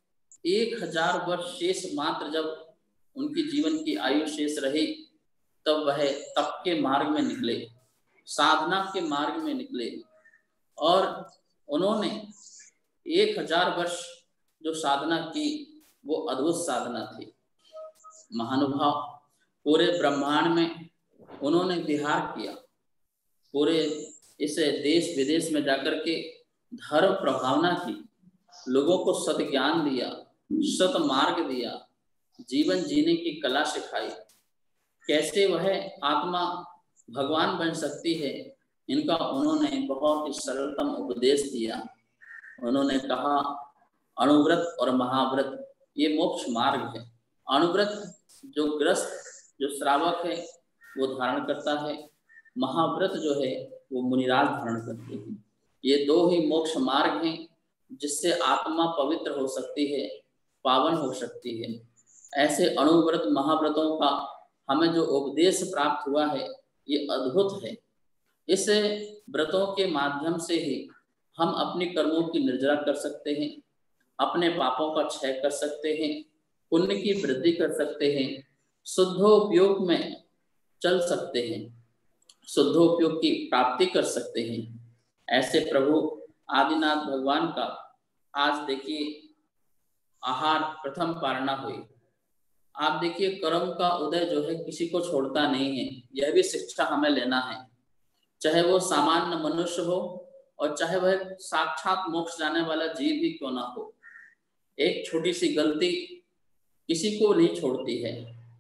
1000 वर्ष शेष मात्र जब उनकी जीवन की आयु शेष रही तब वह तप के मार्ग में निकले, साधना के मार्ग में निकले, और उन्होंने 1000 वर्ष जो साधना की वो अद्भुत साधना थी। महानुभाव पूरे ब्रह्मांड में उन्होंने विहार किया। पूरे इस देश विदेश में जाकर के धर्म प्रभावना की, लोगों को सत ज्ञान दिया, सत मार्ग दिया, जीवन जीने की कला सिखाई। कैसे वह आत्मा भगवान बन सकती है, इनका उन्होंने बहुत ही सरलतम उपदेश दिया। उन्होंने कहा अणुव्रत और महाव्रत ये मोक्ष मार्ग है। अणुव्रत जो ग्रस्त जो श्रावक है वो धारण करता है, महाव्रत जो है वो मुनिराज धारण करते हैं। ये 2 ही मोक्ष मार्ग हैं जिससे आत्मा पवित्र हो सकती है, पावन हो सकती है। ऐसे अणुव्रत महाव्रतों का हमें जो उपदेश प्राप्त हुआ है ये अद्भुत है। इस व्रतों के माध्यम से ही हम अपने कर्मों की निर्जरा कर सकते हैं, अपने पापों का क्षय कर सकते हैं, पुण्य की वृद्धि कर सकते हैं, शुद्धोपयोग में चल सकते हैं, शुद्धोपयोग की प्राप्ति कर सकते हैं। ऐसे प्रभु आदिनाथ भगवान का आज देखिए आहार प्रथम पारणा हुई। आप देखिए कर्म का उदय जो है किसी को छोड़ता नहीं है। यह भी शिक्षा हमें लेना है, चाहे वो सामान्य मनुष्य हो और चाहे वह साक्षात मोक्ष जाने वाला जीव भी क्यों ना हो। एक छोटी सी गलती किसी को नहीं छोड़ती है।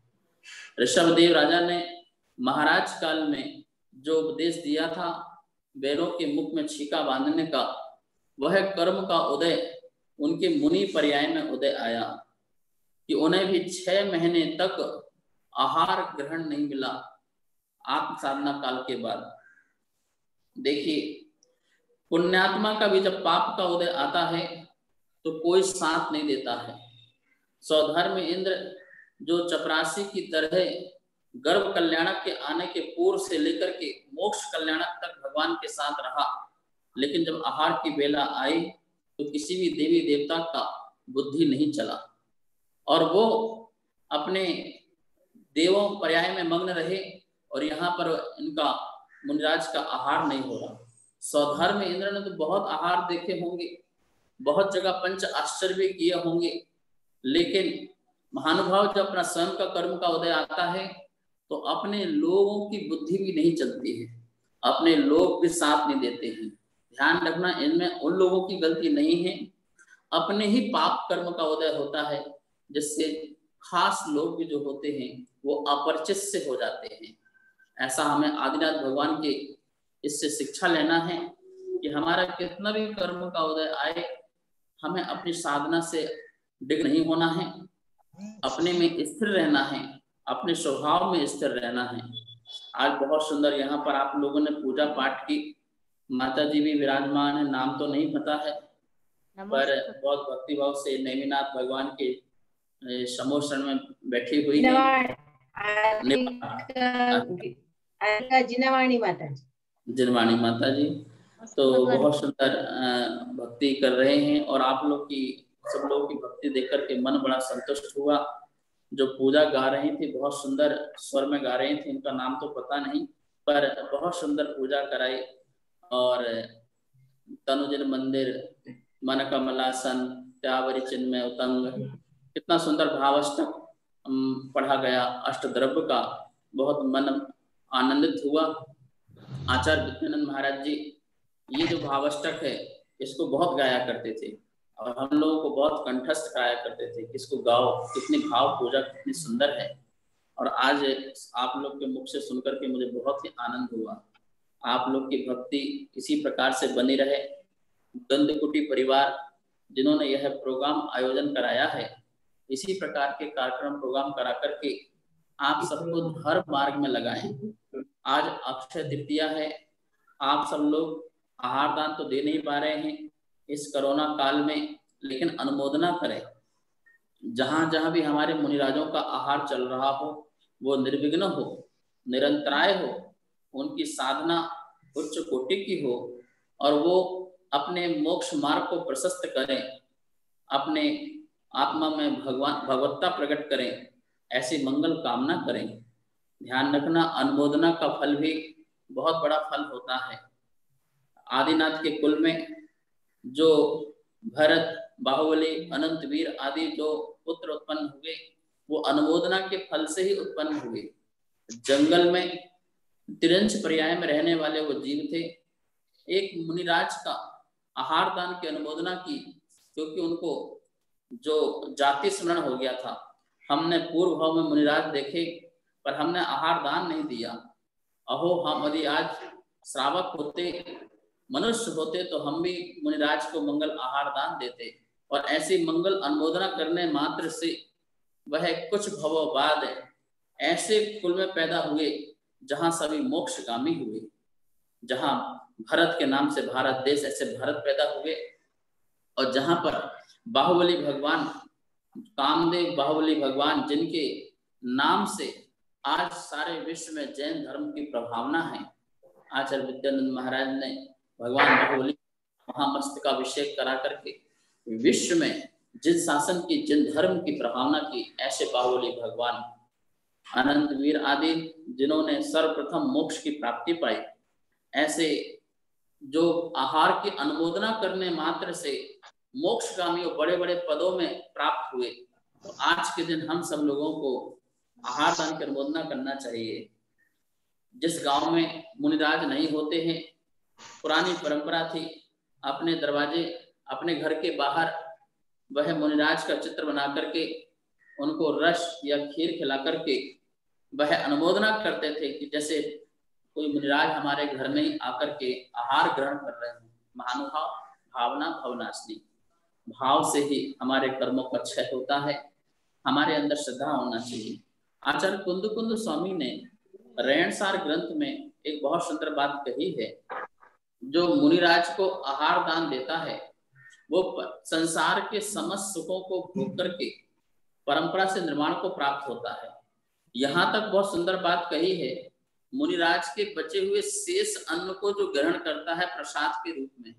ऋषभदेव राजा ने महाराज काल में जो उपदेश दिया था बैलों के मुख में छीका बांधने का, वह कर्म का उदय उनके मुनि पर्याय में उदय आया कि उन्हें भी 6 महीने तक आहार ग्रहण नहीं मिला आत्म साधना काल के बाद। देखिए पुण्यात्मा का भी जब पाप का उदय आता है तो कोई साथ नहीं देता है। सौधर्म इंद्र जो चपरासी की तरह गर्भ कल्याणक के आने के पूर्व से लेकर के मोक्ष कल्याणक तक भगवान के साथ रहा, लेकिन जब आहार की बेला आई तो किसी भी देवी देवता का बुद्धि नहीं चला और वो अपने देवों पर्याय में मग्न रहे और यहाँ पर इनका मुनिराज का आहार नहीं हो रहा। सौधर्म इंद्र ने तो बहुत आहार देखे होंगे, बहुत जगह पंच आश्चर्य भी किए होंगे, लेकिन महानुभाव जब अपना स्वयं का कर्म का उदय आता है तो अपने लोगों की बुद्धि भी नहीं चलती है, अपने लोग भी साथ नहीं देते हैं। ध्यान रखना, इनमें उन लोगों की गलती नहीं है, अपने ही पाप कर्म का उदय होता है, जिससे खास लोग भी जो होते हैं वो अपरिचित से हो जाते हैं। ऐसा हमें आदिनाथ भगवान के इससे शिक्षा लेना है कि हमारा कितना भी कर्म का उदय आए, हमें अपनी साधना से डिग नहीं होना है, अपने में स्थिर रहना है, अपने स्वभाव में स्थिर रहना है। आज बहुत सुंदर यहाँ पर आप लोगों ने पूजा पाठ की, माता जी भी विराजमान है, नाम तो नहीं पता है, पर बहुत भक्तिभाव से नेमिनाथ भगवान के समोषण में बैठी हुई है। जिनवाणी माता जी, जिनवाणी माता जी तो बहुत सुंदर भक्ति कर रहे हैं, और आप लोग की, सब लोगों की भक्ति देख करके मन बड़ा संतुष्ट हुआ। जो पूजा गा रही थी बहुत सुंदर स्वर में गा रही थी, उनका नाम तो पता नहीं, पर बहुत सुंदर पूजा कराई। और तनुजन मंदिर मन कमलासन त्यावरी चिन्मय उतंग, कितना सुंदर भावाष्टक पढ़ा गया अष्टद्रव्य का, बहुत मन आनंदित हुआ। आचार्य विद्यानंद महाराज जी ये जो भावाष्टक है इसको बहुत गाया करते थे, और हम लोगों को बहुत कंठस्थ कराया करते थे कि इसको गाओ, कितनी भाव पूजा कितनी सुंदर है। और आज आप लोग के मुख से सुनकर के मुझे बहुत ही आनंद हुआ। आप लोग की भक्ति इसी प्रकार से बनी रहे। गंधकुटी परिवार जिन्होंने यह प्रोग्राम आयोजन कराया है, इसी प्रकार के कार्यक्रम प्रोग्राम करा करके आप सबको धर्म मार्ग में लगाएं। आज अक्षय तृतीया है, आप सब लोग आहार दान तो दे नहीं पा रहे हैं इस कोरोना काल में, लेकिन अनुमोदना करें। जहां जहां भी हमारे मुनिराजों का आहार चल रहा हो वो निर्विघ्न हो, निरंतराय हो, उनकी साधना उच्च कोटि की हो, और वो अपने मोक्ष मार्ग को प्रशस्त करें, अपने आत्मा में भगवत्ता प्रकट करें, ऐसी मंगल कामना करें। ध्यान रखना, अनुमोदना का फल भी बहुत बड़ा फल होता है। आदिनाथ के कुल में जो भरत, बाहुबली, अनंतवीर आदि जो पुत्र उत्पन्न हुए वो अनुमोदना के फल से ही उत्पन्न हुए। जंगल में तिरंच पर्याय में रहने वाले वो जीव थे। एक मुनिराज का आहार दान की अनुमोदना की, क्योंकि उनको जो जाति स्मरण हो गया था। हमने पूर्व भाव में मुनिराज देखे पर हमने आहार दान नहीं दिया। अहो, हम यदि आज श्रावक होते, मनुष्य होते तो हम भी मुनिराज को मंगल आहार दान देते, और ऐसी मंगल अनुमोदना करने मात्र से वह कुछ भवों बाद ऐसे कुल में पैदा हुए जहां सभी मोक्षगामी हुए। जहां भरत के नाम से भारत देश, ऐसे भरत पैदा हुए, और जहां पर बाहुबली भगवान, कामदेव बाहुबली भगवान, जिनके नाम से आज सारे विश्व में जैन धर्म की प्रभावना है। आचार्य विद्यानंद महाराज ने भगवान बाहुबली महामस्तकाभिषेक करा करके विश्व में जिन शासन की, जिन धर्म की प्रभावना की, ऐसे बाहुबली भगवान, अनंतवीर आदि जिन्होंने सर्वप्रथम मोक्ष की प्राप्ति पाई, ऐसे जो आहार की अनुमोदना करने मात्र से मोक्षगामी और बड़े बड़े पदों में प्राप्त हुए। तो आज के दिन हम सब लोगों को आहार दान की अनुमोदना करना चाहिए। जिस गांव में मुनिराज नहीं होते हैं, पुरानी परंपरा थी, अपने दरवाजे, अपने घर के बाहर वह मुनिराज का चित्र बना करके उनको रस या खीर खिला करके वह अनुमोदना करते थे कि जैसे कोई मुनिराज हमारे घर में ही आकर के आहार ग्रहण कर रहे हैं। महानुभाव भावना भवनाशनी, भाव से ही हमारे कर्मों का क्षय होता है। हमारे अंदर श्रद्धा होना चाहिए। आचार्य कुंद स्वामी ने रेणसार ग्रंथ में एक बहुत सुंदर बात कही है। जो मुनिराज को आहार दान देता है वो संसार के समस्त सुखों को भोग करके परंपरा से निर्माण को प्राप्त होता है। यहाँ तक बहुत सुंदर बात कही है, मुनिराज के बचे हुए शेष अन्न को जो ग्रहण करता है प्रसाद के रूप में,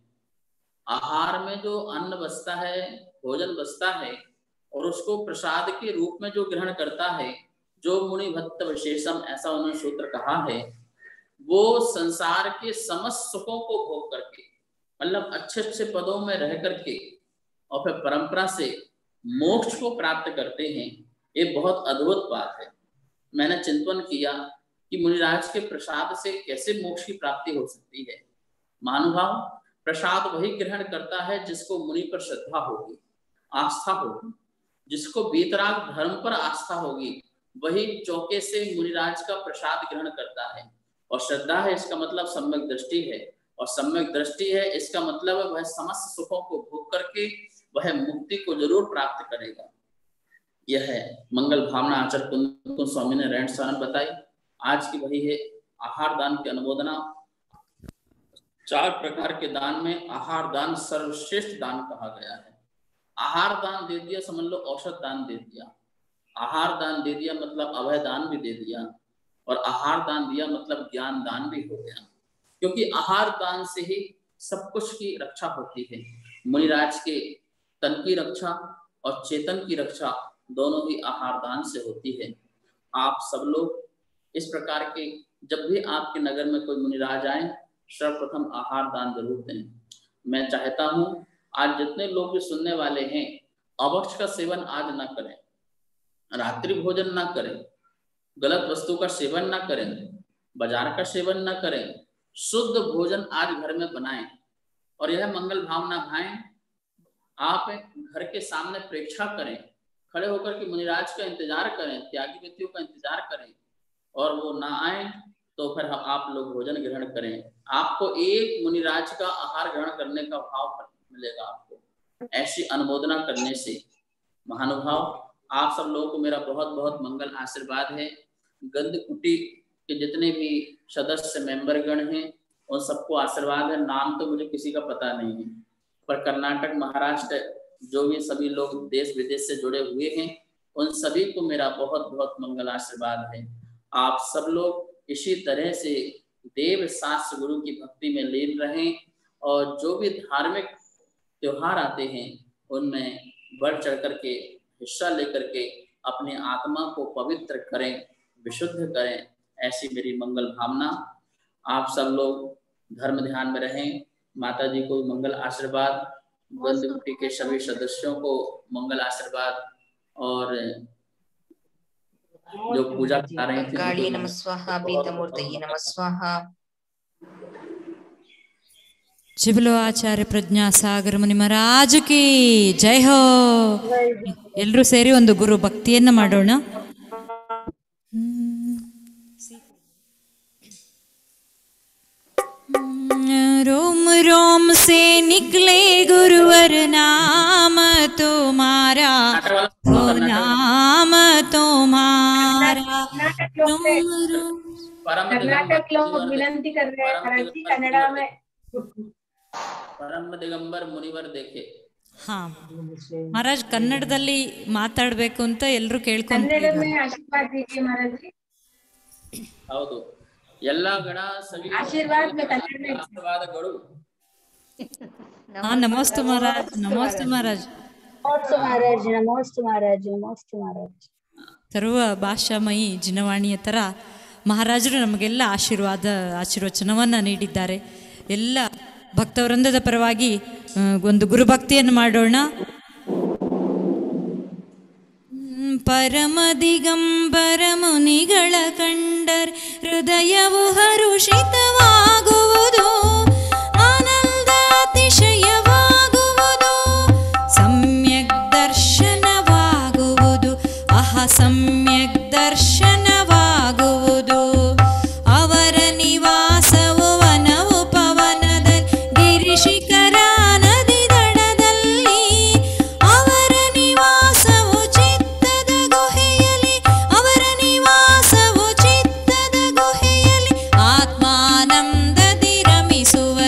आहार में जो अन्न बचता है, भोजन बचता है, और उसको प्रसाद के रूप में जो ग्रहण करता है, जो मुनि भक्त विशेषम, ऐसा उन्होंने सूत्र कहा है, वो संसार के समस्त सुखों को भोग करके, मतलब अच्छे अच्छे पदों में रह करके और फिर परंपरा से मोक्ष को प्राप्त करते हैं। ये बहुत अद्भुत बात है। मैंने चिंतन किया कि मुनिराज के प्रसाद से कैसे मोक्ष की प्राप्ति हो सकती है। महानुभाव, प्रसाद वही ग्रहण करता है जिसको मुनि पर श्रद्धा होगी, आस्था होगी। जिसको वीतराग धर्म पर आस्था होगी वही चौके से मुनिराज का प्रसाद ग्रहण करता है। और श्रद्धा है इसका मतलब सम्यक दृष्टि है, और सम्यक दृष्टि है इसका मतलब है वह समस्त सुखों को भोग करके वह मुक्ति को जरूर प्राप्त करेगा। यह है मंगल भावना आचार्य कुंद स्वामी ने रहन सहन बताई। आज की वही है आहार दान की अनुमोदना। 4 प्रकार के दान में आहार दान सर्वश्रेष्ठ दान कहा गया है। आहार दान दे दिया समझ लो औषध दान दे दिया, आहार दान दे दिया मतलब अभय दान भी दे दिया, और आहार दान दिया मतलब ज्ञान दान भी हो गया। क्योंकि आहार दान से ही सब कुछ की रक्षा होती है। मुनिराज के तन की रक्षा और चेतन की रक्षा दोनों ही आहार दान से होती है। आप सब लोग इस प्रकार के जब भी आपके नगर में कोई मुनिराज आए सर्वप्रथम आहार दान जरूर दें। मैं चाहता हूं आज जितने लोग भी सुनने वाले हैं अभक्ष का सेवन आज ना करें, रात्रि भोजन ना करें, गलत वस्तु का सेवन ना करें, बाजार का सेवन ना करें, शुद्ध भोजन आज घर में बनाएं। और यह मंगल भावना भाएं। आप घर के सामने प्रेक्षा करें, खड़े होकर के मुनिराज का इंतजार करें, त्यागी व्यक्तियों का इंतजार करें, और वो ना आए तो फिर आप लोग भोजन ग्रहण करें। आपको एक मुनिराज का आहार ग्रहण करने का भाव मिलेगा। आपको ऐसी अनुमोदना करने से महानुभाव आप सब लोगों को मेरा बहुत बहुत मंगल आशीर्वाद है। गंध कुटी के जितने भी सदस्य मेंबर गण हैं उन सबको आशीर्वाद है। नाम तो मुझे किसी का पता नहीं है, पर कर्नाटक महाराष्ट्र जो भी सभी लोग देश विदेश से जुड़े हुए हैं उन सभी को मेरा बहुत बहुत मंगल आशीर्वाद है। आप सब लोग इसी तरह से देव शास्त्र गुरु की भक्ति में लीन रहें, और जो भी धार्मिक त्योहार आते हैं उनमें बढ़ चढ़ करके हिस्सा लेकर के अपनी आत्मा को पवित्र करें, विशुद्ध करें। ऐसी मेरी मंगल भावना। आप सब लोग धर्म ध्यान में रहें। माता जी को मंगल आशीर्वाद, बंधुकुटी के सभी सदस्यों को मंगल आशीर्वाद, और जो पूजा कर रहे थे काली नमः स्वाहा, पीतमूर्तये नमः स्वाहा। जिबलो आचार्य प्रज्ञा सागर मुनि महाराज की जय हो। ಎಲ್ಲರೂ ಸೇರಿ ಒಂದು ಗುರು ಭಕ್ತಿಯನ್ನ ಮಾಡೋಣ। रोम रोम से निकले गुरुवर नाम तुम्हारा, तो नाम तुम्हारा। कर्नाटक लोग विनती कर रहे हैं महाराज जी कन्नड़ा में। परम दिगंबर मुनिवर देखे। ಹಾ ಮಹಾರಾಜ್ ಕನ್ನಡದಲ್ಲಿ ಮಾತಾಡ್ಬೇಕು ಅಂತ ಎಲ್ಲರೂ ಕೇಳ್ಕೊಂಡ್ರೆ ಹೌದು ಎಲ್ಲ ಗಣ ಸವಿ ಆಶೀರ್ವಾದಗಳು। ಹಾ ನಮಸ್ತೆ ಮಹಾರಾಜ್, ನಮಸ್ತೆ ಮಹಾರಾಜ್, ನಮಸ್ತೆ ಮಹಾರಾಜ್, ನಮಸ್ತೆ ಮಹಾರಾಜ್, ನಮಸ್ತೆ ಮಹಾರಾಜ್। ಸರ್ವ ಭಾಷಾಮಯಿ ಜಿನವಾಣಿಯ ತರ ಮಹಾರಾಜರು ನಮಗೆಲ್ಲ ಆಶೀರ್ವಚನವನ್ನ ನೀಡಿದ್ದಾರೆ। ಎಲ್ಲ ಭಕ್ತವೃಂದದ ಪರವಾಗಿ ಒಂದು ಗುರುಭಕ್ತಿಯನ್ನು ಮಾಡೋಣ। ಪರಮ ದಿಗಂಬರ ಮುನಿಗಳ ಕಂಡರ್ ಹೃದಯವು ಹರುಷಿತವಾಗುವುದು, ಆನಂದ ಅತಿಶಯವಾಗುವುದು, ಸಮ್ಯಕ್ ದರ್ಶನವಾಗುವುದು, ಸಮ್ಯಕ್ ದರ್ಶನವಾಗುವುದು। ಅವರ ನಿವಾಸವು ವನವು ಪವನದ ಗಿರಿಶಿಖರ ನದಿ ದಡದಲ್ಲಿ, ಅವರ ನಿವಾಸವು ಚಿತ್ತದ ಗುಹೆಯಲ್ಲಿ, ಅವರ ನಿವಾಸವು ಚಿತ್ತದ ಗುಹೆಯಲ್ಲಿ, ಆತ್ಮಾನಂದದಿ ರಮಿಸುವ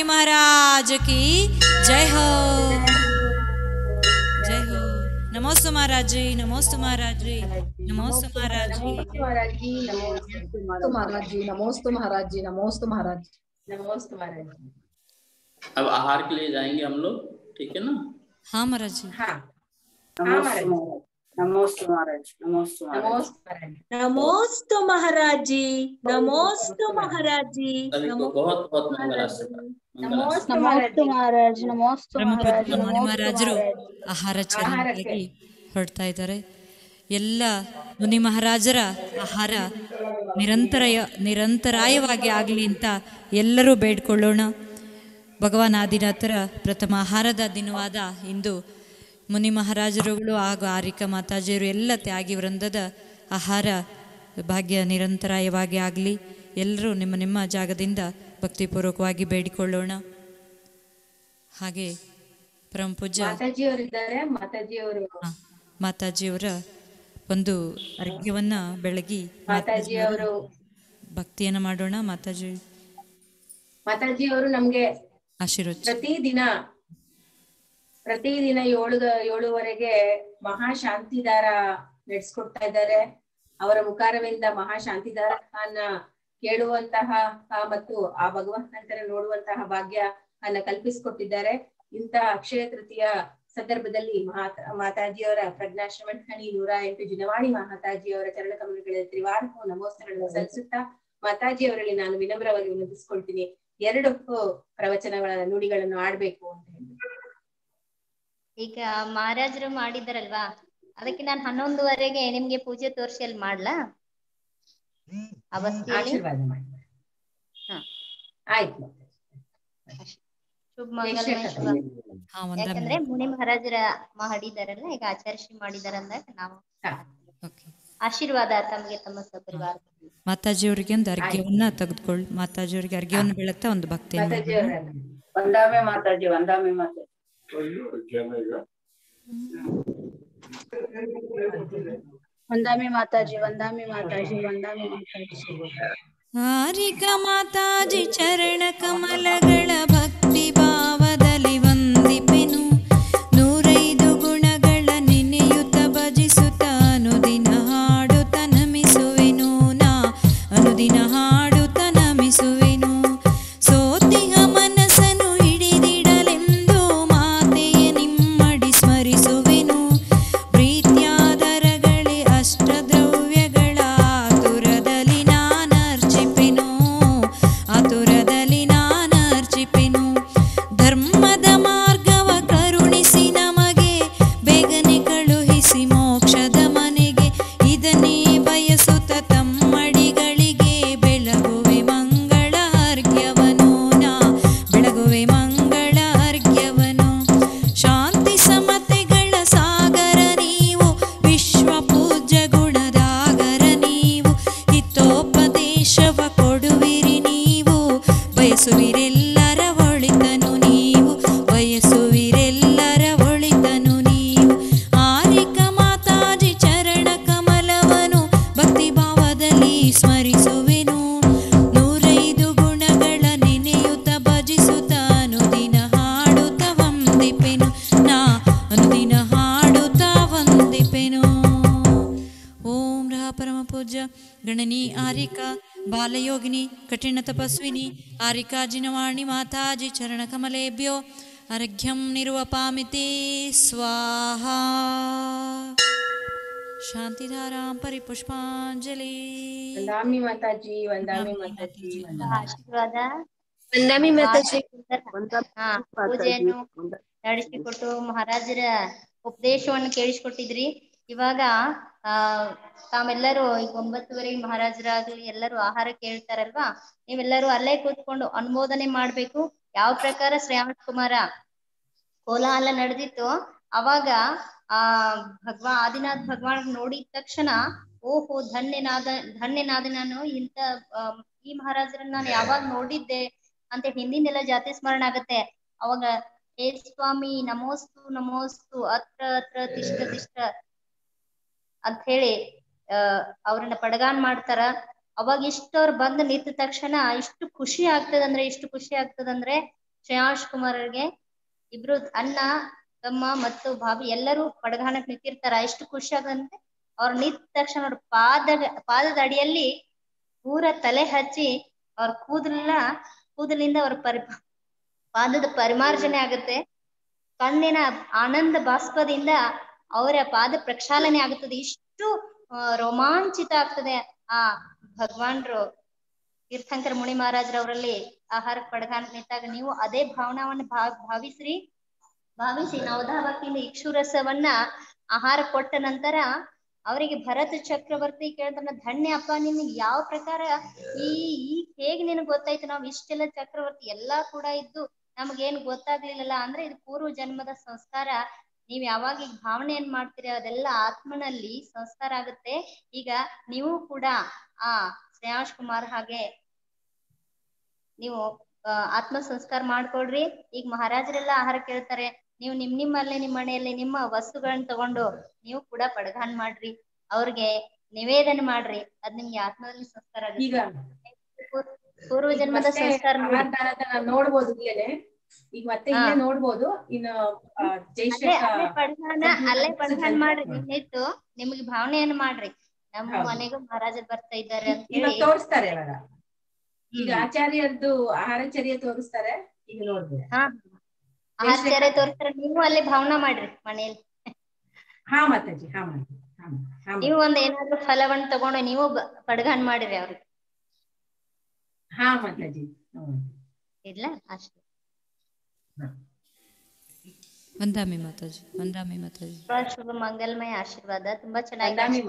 महाराज की जय हो, जय हो। नमोस्तु महाराज जी, नमोस्तु महाराज जी, नमोस्तु महाराज जी। महाराज जी नमोस्तु महाराज जी, नमोस्तु महाराज जी, नमोस्तु महाराज, नमोस्तु महाराज जी। अब आहार के लिए जाएंगे हम लोग, ठीक है ना? हाँ महाराज जी। हाँ नमोस्तु महाराज, नमोस्तु महाराज, नमोस्तु महाराज जी, नमोस्तु महाराज जी, सभी को बहुत बहुत मंगलाशासನ। नमोस्तु नमोस्तु महाराज, नमोस्तु महाराज, ಬ್ರಹ್ಮಪುತ್ರ ಮುನಿ नमोस्तु ಮಹಾರಾಜರು महाराज। ಆಹಾರ ಚರಣಕ್ಕಾಗಿ ಹೊರಡ್ತಾ ಇದ್ದಾರೆ. ಎಲ್ಲ ಮುನಿ ಮಹಾರಾಜರ ಆಹಾರ ನಿರಂತರಾಯವಾಗಿ ಆಗಲಿ ಅಂತ ಎಲ್ಲರೂ ಬೇಡ್ಕೊಳ್ಳೋಣ. ಭಗವಾನ್ ಆದಿನಾಥರ ಪ್ರಥಮ ಆಹಾರದ ದಿನವಾದ ಇಂದು ಮುನಿ ಮಹಾರಾಜರುಗಳು ಹಾಗೂ ಆರಿಕಾ ಮಾತಾಜಿಯರು ಎಲ್ಲ ತ್ಯಾಗಿ ವೃಂದದ ಆಹಾರ ಭಾಗ್ಯ ನಿರಂತರಾಯವಾಗಿ ಆಗಲಿ. ಎಲ್ಲರೂ ನಿಮ್ಮ ನಿಮ್ಮ ಜಾಗದಿಂದ ಭಕ್ತಿಪೂರ್ವಕವಾಗಿ ಬೇಡಿಕೊಳ್ಳೋಣ. ಹಾಗೆ ಪರಮ ಪೂಜ್ಯ ಮಾತಾಜಿಯವರ ಒಂದು ಅರ್ಘ್ಯವನ್ನ ಬೆಳಗಿ ಮಾತಾಜಿಯವರು ಭಕ್ತಿಯನ್ನ ಮಾಡೋಣ. ಮಾತಾಜಿಯವರು ನಮ್ಗೆ ಆಶೀರ್ವಾದ. ಪ್ರತಿದಿನ 7:07ವರೆಗೆ ಮಹಾಶಾಂತಿದಾರ ನಡೆಸ್ಕೊಡ್ತಾ ಇದ್ದಾರೆ. ಅವರ ಮುಖಾರವಿಂದ ಮಹಾಶಾಂತಿದಾರನ ಕೇಳುವಂತಹ ಮತ್ತು ಆ ಭಗವಂತನ ನೋಡುವಂತಹ ಭಾಗ್ಯ ಅನ್ನ ಕಲ್ಪಿಸಿಕೊಟ್ಟಿದ್ದಾರೆ. ಇಂತಹ ಅಕ್ಷಯ ತೃತೀಯ ಸಂದರ್ಭದಲ್ಲಿ ಮಾತಾಜಿಯವರ ಪ್ರಜ್ಞಾಶ್ರಮಣಿ 108 ಜಿನವಾಣಿ ಮಾತಾಜಿಯವರ ಚರಣ ಕಮಲಗಳ ತ್ರಿವಾರಕ್ಕೂ ನಮೋಸ್ತರಗಳನ್ನು ಸಲ್ಲಿಸುತ್ತಾ ಮಾತಾಜಿಯವರಲ್ಲಿ ನಾನು ವಿನಮ್ರವಾಗಿ ವಿನಂತಿಸ್ಕೊಳ್ತೀನಿ, 2 ಪ್ರವಚನಗಳ ನುಡಿಗಳನ್ನು ಆಡ್ಬೇಕು ಅಂತ ಹೇಳಿ. ಈಗ ಮಹಾರಾಜರು ಮಾಡಿದಾರಲ್ವಾ, ಅದಕ್ಕೆ ನಾನು 11:30ಗೆ ನಿಮ್ಗೆ ಪೂಜೆ ತೋರಿಸಿ ಅಲ್ಲಿ ಮಾಡ್ಲಾ? ಆಶೀರ್ವಾದ ಮಾಡಿ. ಆಯ್ತು, ಶುಭ ಮಂಗಲ. ಯಾಕಂದ್ರೆ ಮುನಿ ಮಹಾರಾಜರ ಮಾಡಿದಾರಲ್ಲ, ಈಗ ಆಚಾರ್ಯ ಮಾಡಿದಾರ ಅಂದಾಗ ನಾವು ಆಶೀರ್ವಾದ ತಮಗೆ ತಮ್ಮ ಸಪರಿವಾರ. ಮಾತಾಜಿಯವರಿಗೆ ಒಂದು ಅರ್ಘ್ಯವನ್ನ ತೆಗೆದುಕೊಳ್ಳಿ. ಮಾತಾಜಿಯವರಿಗೆ ಅರ್ಘ್ಯವನ್ನು ಬೆಳಗ್ತಾ ಒಂದು ಭಕ್ತಿಯನ್ನು ವಂದಾಮೆ ಮಾತಾಜಿ, ವಂದಾಮೆ ಮಾತಾಜಿ, ವಂದಾಮೆ ಮಾತಾಜಿ, ವಂದಾಮೆ ಮಾತಾಜಿ, ವಂದಾಮೆ ಮಾತಾಜಿ. ಆರಿಕಾ ಮಾತಾಜಿ ಚರಣ ಕಮಲಗಳ ಭಕ್ತಿ ಭಾವದಲ್ಲಿ ವಂದಿಪೆನು. 105 ಗುಣಗಳ ನೆನೆಯುತ್ತ ಭಜಿಸುತ್ತ ಅನುದಿನ ಹಾಡುತ್ತ ನಮಿಸುವೆನು. ನಾ ಅನುದಿನ ಹಾಡುತ್ತ ನಮಿಸುವೆನು. ಸೋತಿಹ ಮನಸ್ಸನ್ನು ಹಿಡಿದಿಡಲೆಂದು ಮಾತೆಯ ನಿಮ್ಮಡಿ ಸ್ಮರಿಸುವೆನು. ಪ್ರೀತ್ಯಾದರಗಳೇ ಅಷ್ಟದ್ರವ್ಯಗಳ ಆತುರದಲ್ಲಿ ನಾನರ್ಚಿಪೆನು. ಧರ್ಮದ ಮಾರ್ಗವ ಕರುಣಿಸಿ ನಮಗೆ ಬೇಗನೆ ಕಳುಹಿಸಿ ಮೋಕ್ಷದ ಮನೆಗೆ. ಇದನ್ನೇ ಬಯಸುತ್ತ ತಮ್ಮಡಿಗಳಿಗೆ ಬೆಳಗುವೆ ಮಂಗಳ ಅರ್ಘ್ಯವನು. ನಾ ಬೆಳಗುವೆ ಮಂಗಳ ಅರ್ಘ್ಯವನು. ಶಾಂತಿ ಸಮತೆಗಳ ಸಾಗರ ನೀವು, ವಿಶ್ವ ಪೂಜ್ಯ ಗುಣದಾಗರ ನೀವು. ಹಿತೋಪದೇಶವ ಕೊಡುವಿರಿ ನೀವು, ಬಯಸುವಿರೆಲ್ಲರ ಒಳಿತನು ನೀವು, ಬಯಸುವಿರೆಲ್ಲರ ಒಳಿತನು ನೀವು. ಆರಿಕಾ ಮಾತಾಜಿ ಚರಣ ಕಮಲವನು ಭಕ್ತಿ ಭಾವದಲ್ಲಿ ಸ್ಮರಿಸುವೆನು. 105 ಗುಣಗಳ ನೆನೆಯುತ್ತ ಭಜಿಸುತ್ತ ಅನುದಿನ ಹಾಡುತ್ತ ವಂದಿಪೆನು. ನಾ ಅನುದಿನ ಹಾಡುತ್ತ ವಂದಿಪೆನು. ಓಂ ರಹ ಪರಮ ಪೂಜ್ಯ ಗಣನಿ ಆರಿಕಾ ಬಾಲಯೋಗಿನಿ ಕಠಿಣ ತಪಸ್ವಿನಿ ಆರಿಕಾ ಜಿನವಾಣಿ ಮಾತಾಜಿ ಚರಣ ಕಮಲೇಭ್ಯೋ ಅರ್ಘ್ಯಂ ನಿರ್ವಪಾಮಿತೆ ಸ್ವಾಹಾ. ಶಾಂತಿಧಾರಾಂ ಪರಿಪುಷ್ಪಾಂಜಲಿ. ವಂದಾಮಿ ಮಾತಾಜಿ, ವಂದಾಮಿ ಮಾತಾಜಿ, ಆಶೀರ್ವಾದ. ವಂದಾಮಿ ಮಾತಾಜಿ. ಪೂಜೆಯನ್ನು ನಡೆಸಿಕೊಟ್ಟು ಮಹಾರಾಜರ ಉಪದೇಶವನ್ನು ಕೇಳಿಸ್ಕೊಟ್ಟಿದ್ರಿ. ಇವಾಗ ತಾವೆಲ್ಲರೂ ಈಗ 9:30 ಮಹಾರಾಜರಾಗ್ಲಿ ಎಲ್ಲರೂ ಆಹಾರ ಕೇಳ್ತಾರಲ್ವಾ, ನೀವೆಲ್ಲರೂ ಅಲ್ಲೇ ಕೂತ್ಕೊಂಡು ಅನುಮೋದನೆ ಮಾಡ್ಬೇಕು. ಯಾವ ಪ್ರಕಾರ ಶ್ರೀರಾಮ ಕುಮಾರ ಕೋಲಾಹಲ ನಡೆದಿತ್ತು, ಅವಾಗ ಆದಿನಾಥ್ ಭಗವಾನ್ ನೋಡಿದ ತಕ್ಷಣ ಓಹೋ ಧನ್ಯನಾದ ನಾನು, ಈ ಮಹಾರಾಜರನ್ನ ನಾನು ಯಾವಾಗ ನೋಡಿದ್ದೆ ಅಂತ ಹಿಂದಿನೆಲ್ಲ ಜಾತಿ ಸ್ಮರಣ ಆಗತ್ತೆ. ಅವಾಗ ಏ ಸ್ವಾಮಿ ನಮೋಸ್ತು ನಮೋಸ್ತು ಅತ್ರ ಅತ್ರ ತಿಷ್ಟ ತಿಷ್ಟ ಅಂತ ಹೇಳಿ ಅವ್ರನ್ನ ಪಡಗಾನ್ ಮಾಡ್ತಾರ. ಅವಾಗ ಇಷ್ಟು ಅವ್ರು ಬಂದು ನಿಂತ ತಕ್ಷಣ ಇಷ್ಟು ಖುಷಿ ಆಗ್ತದಂದ್ರೆ ಶ್ರೇಯಾಂಶ್ ಕುಮಾರ್ಗೆ ಇಬ್ರು ಅಣ್ಣ ತಮ್ಮ ಮತ್ತು ಭಾಬಿ ಎಲ್ಲರೂ ಪಡಗಾನಕ್ ನಿಂತಿರ್ತಾರ. ಎಷ್ಟು ಖುಷಿ ಆಗಂತೆ ಅವ್ರ ನಿಂತ ತಕ್ಷಣ ಅವ್ರ ಪಾದದ ಅಡಿಯಲ್ಲಿ ಪೂರ ತಲೆ ಹಚ್ಚಿ ಅವ್ರ ಕೂದಲಿಂದ ಅವ್ರ ಪಾದದ ಪರಿಮಾರ್ಜನೆ ಆಗುತ್ತೆ. ಕಣ್ಣಿನ ಆನಂದ ಬಾಷ್ಪದಿಂದ ಅವರ ಪಾದ ಪ್ರಕ್ಷಾಳನೆ ಆಗುತ್ತದೆ. ಇಷ್ಟು ರೋಮಾಂಚಿತ ಆಗ್ತದೆ. ಆ ಭಗವಾನ್ರು ತೀರ್ಥಂಕರ ಮುನಿ ಮಹಾರಾಜ್ರವರಲ್ಲಿ ಆಹಾರ ಪಡಗಾನ ನಿಂತಾಗ ನೀವು ಅದೇ ಭಾವನಾವನ್ನ ಭಾವಿಸಿ ನವಧಾಭಕ್ತಿಯಿಂದ ಇಕ್ಷುರಸವನ್ನ ಆಹಾರ ಕೊಟ್ಟ ನಂತರ ಅವರಿಗೆ ಭರತ ಚಕ್ರವರ್ತಿ ಕೇಳ್ತಾನ, ಧನ್ಯ ಅಪ್ಪ, ನಿನ್ಗೆ ಯಾವ ಪ್ರಕಾರ ಈ ಹೇಗ್ ನಿನಗ್ ಗೊತ್ತಾಯ್ತು? ನಾವ್ ಇಷ್ಟೆಲ್ಲ ಚಕ್ರವರ್ತಿ ಎಲ್ಲಾ ಕೂಡ ಇದ್ದು ನಮ್ಗೇನ್ ಗೊತ್ತಾಗ್ಲಿಲ್ಲಲ್ಲ. ಅಂದ್ರೆ ಇದು ಪೂರ್ವ ಜನ್ಮದ ಸಂಸ್ಕಾರ. ನೀವ್ ಯಾವಾಗ ಈಗ ಭಾವನೆ ಏನ್ ಮಾಡ್ತೀರಿ ಅದೆಲ್ಲ ಆತ್ಮನಲ್ಲಿ ಸಂಸ್ಕಾರ ಆಗುತ್ತೆ. ಈಗ ನೀವು ಕೂಡ ಆ ಶ್ರೇಯಾಂಶ್ ಕುಮಾರ್ ಹಾಗೆ ನೀವು ಆತ್ಮ ಸಂಸ್ಕಾರ ಮಾಡ್ಕೊಳ್ರಿ. ಈಗ ಮಹಾರಾಜರೆಲ್ಲ ಆಹಾರ ಕೇಳ್ತಾರೆ, ನೀವು ನಿಮ್ಮಲ್ಲೇ ನಿಮ್ಮ ಮನೆಯಲ್ಲಿ ನಿಮ್ಮ ವಸ್ತುಗಳನ್ನ ತಗೊಂಡು ನೀವು ಕೂಡ ಪಡಗಾನ್ ಮಾಡ್ರಿ, ಅವ್ರಿಗೆ ನಿವೇದನೆ ಮಾಡ್ರಿ. ಅದ್ ನಿಮ್ಗೆ ಆತ್ಮದಲ್ಲಿ ಸಂಸ್ಕಾರ ಆಗುತ್ತೆ. ಈಗ ಪೂರ್ವ ಜನ್ಮದ ಸಂಸ್ಕಾರ ನೋಡ್ಬೋದು. ಈಗ ಮತ್ತೆ ಇಲ್ಲೇ ನೋಡ್ಬೋದು. ಇನ್ನು ಅಲ್ಲೇ ಪಡಗಾನ್ ಮಾಡ್ರಿ. ನಿನ್ನಿತ್ತು ನಿಮ್ಗೆ ಭಾವನೆಯನ್ನು ಮಾಡ್ರಿ, ನಮ್ಮ ಮನೆಗೂ ಮಹಾರಾಜರು ಬರ್ತಾ ಇದ್ದಾರೆ ಅಂತ ಹೇಳಿ ತೋರಿಸ್ತಾರೆ. ಇವಾಗ ಈಗ ಆಚಾರ್ಯರದ್ದು ಆಹಾರಚರ್ಯ ತೋರಿಸ್ತಾರೆ. ಈಗ ನೋಡ್ಬೋದು. ಆಚಾರ್ಯ ತೋರಿಸ್ತಾರೆ, ನೀವು ಅಲ್ಲೇ ಭಾವನಾ ಮಾಡ್ರಿ ಮನೆಯಲ್ಲಿ. ಹಾ ಮಾತಾಜಿ, ಹಾ ಮಾಡಿ. ನೀವು ಒಂದ್ ಏನಾದ್ರು ಫಲವನ್ನ ತಗೊಂಡು ನೀವು ಪಡಗಾನ್ ಮಾಡಿರಿ ಅವ್ರಿಗೆ. ಹಾ ಮಾತಾಜಿ, ಇಲ್ಲ ಅಷ್ಟೇ. ವಂದಾಮಿ ಮಾತಾಜಿ, ವಂದಾಮಿ ಮಾತಾಜಿ. ಶುಭ ಮಂಗಲ್ಮಯ ಆಶೀರ್ವಾದ. ತುಂಬಾ ಚೆನ್ನಾಗಿ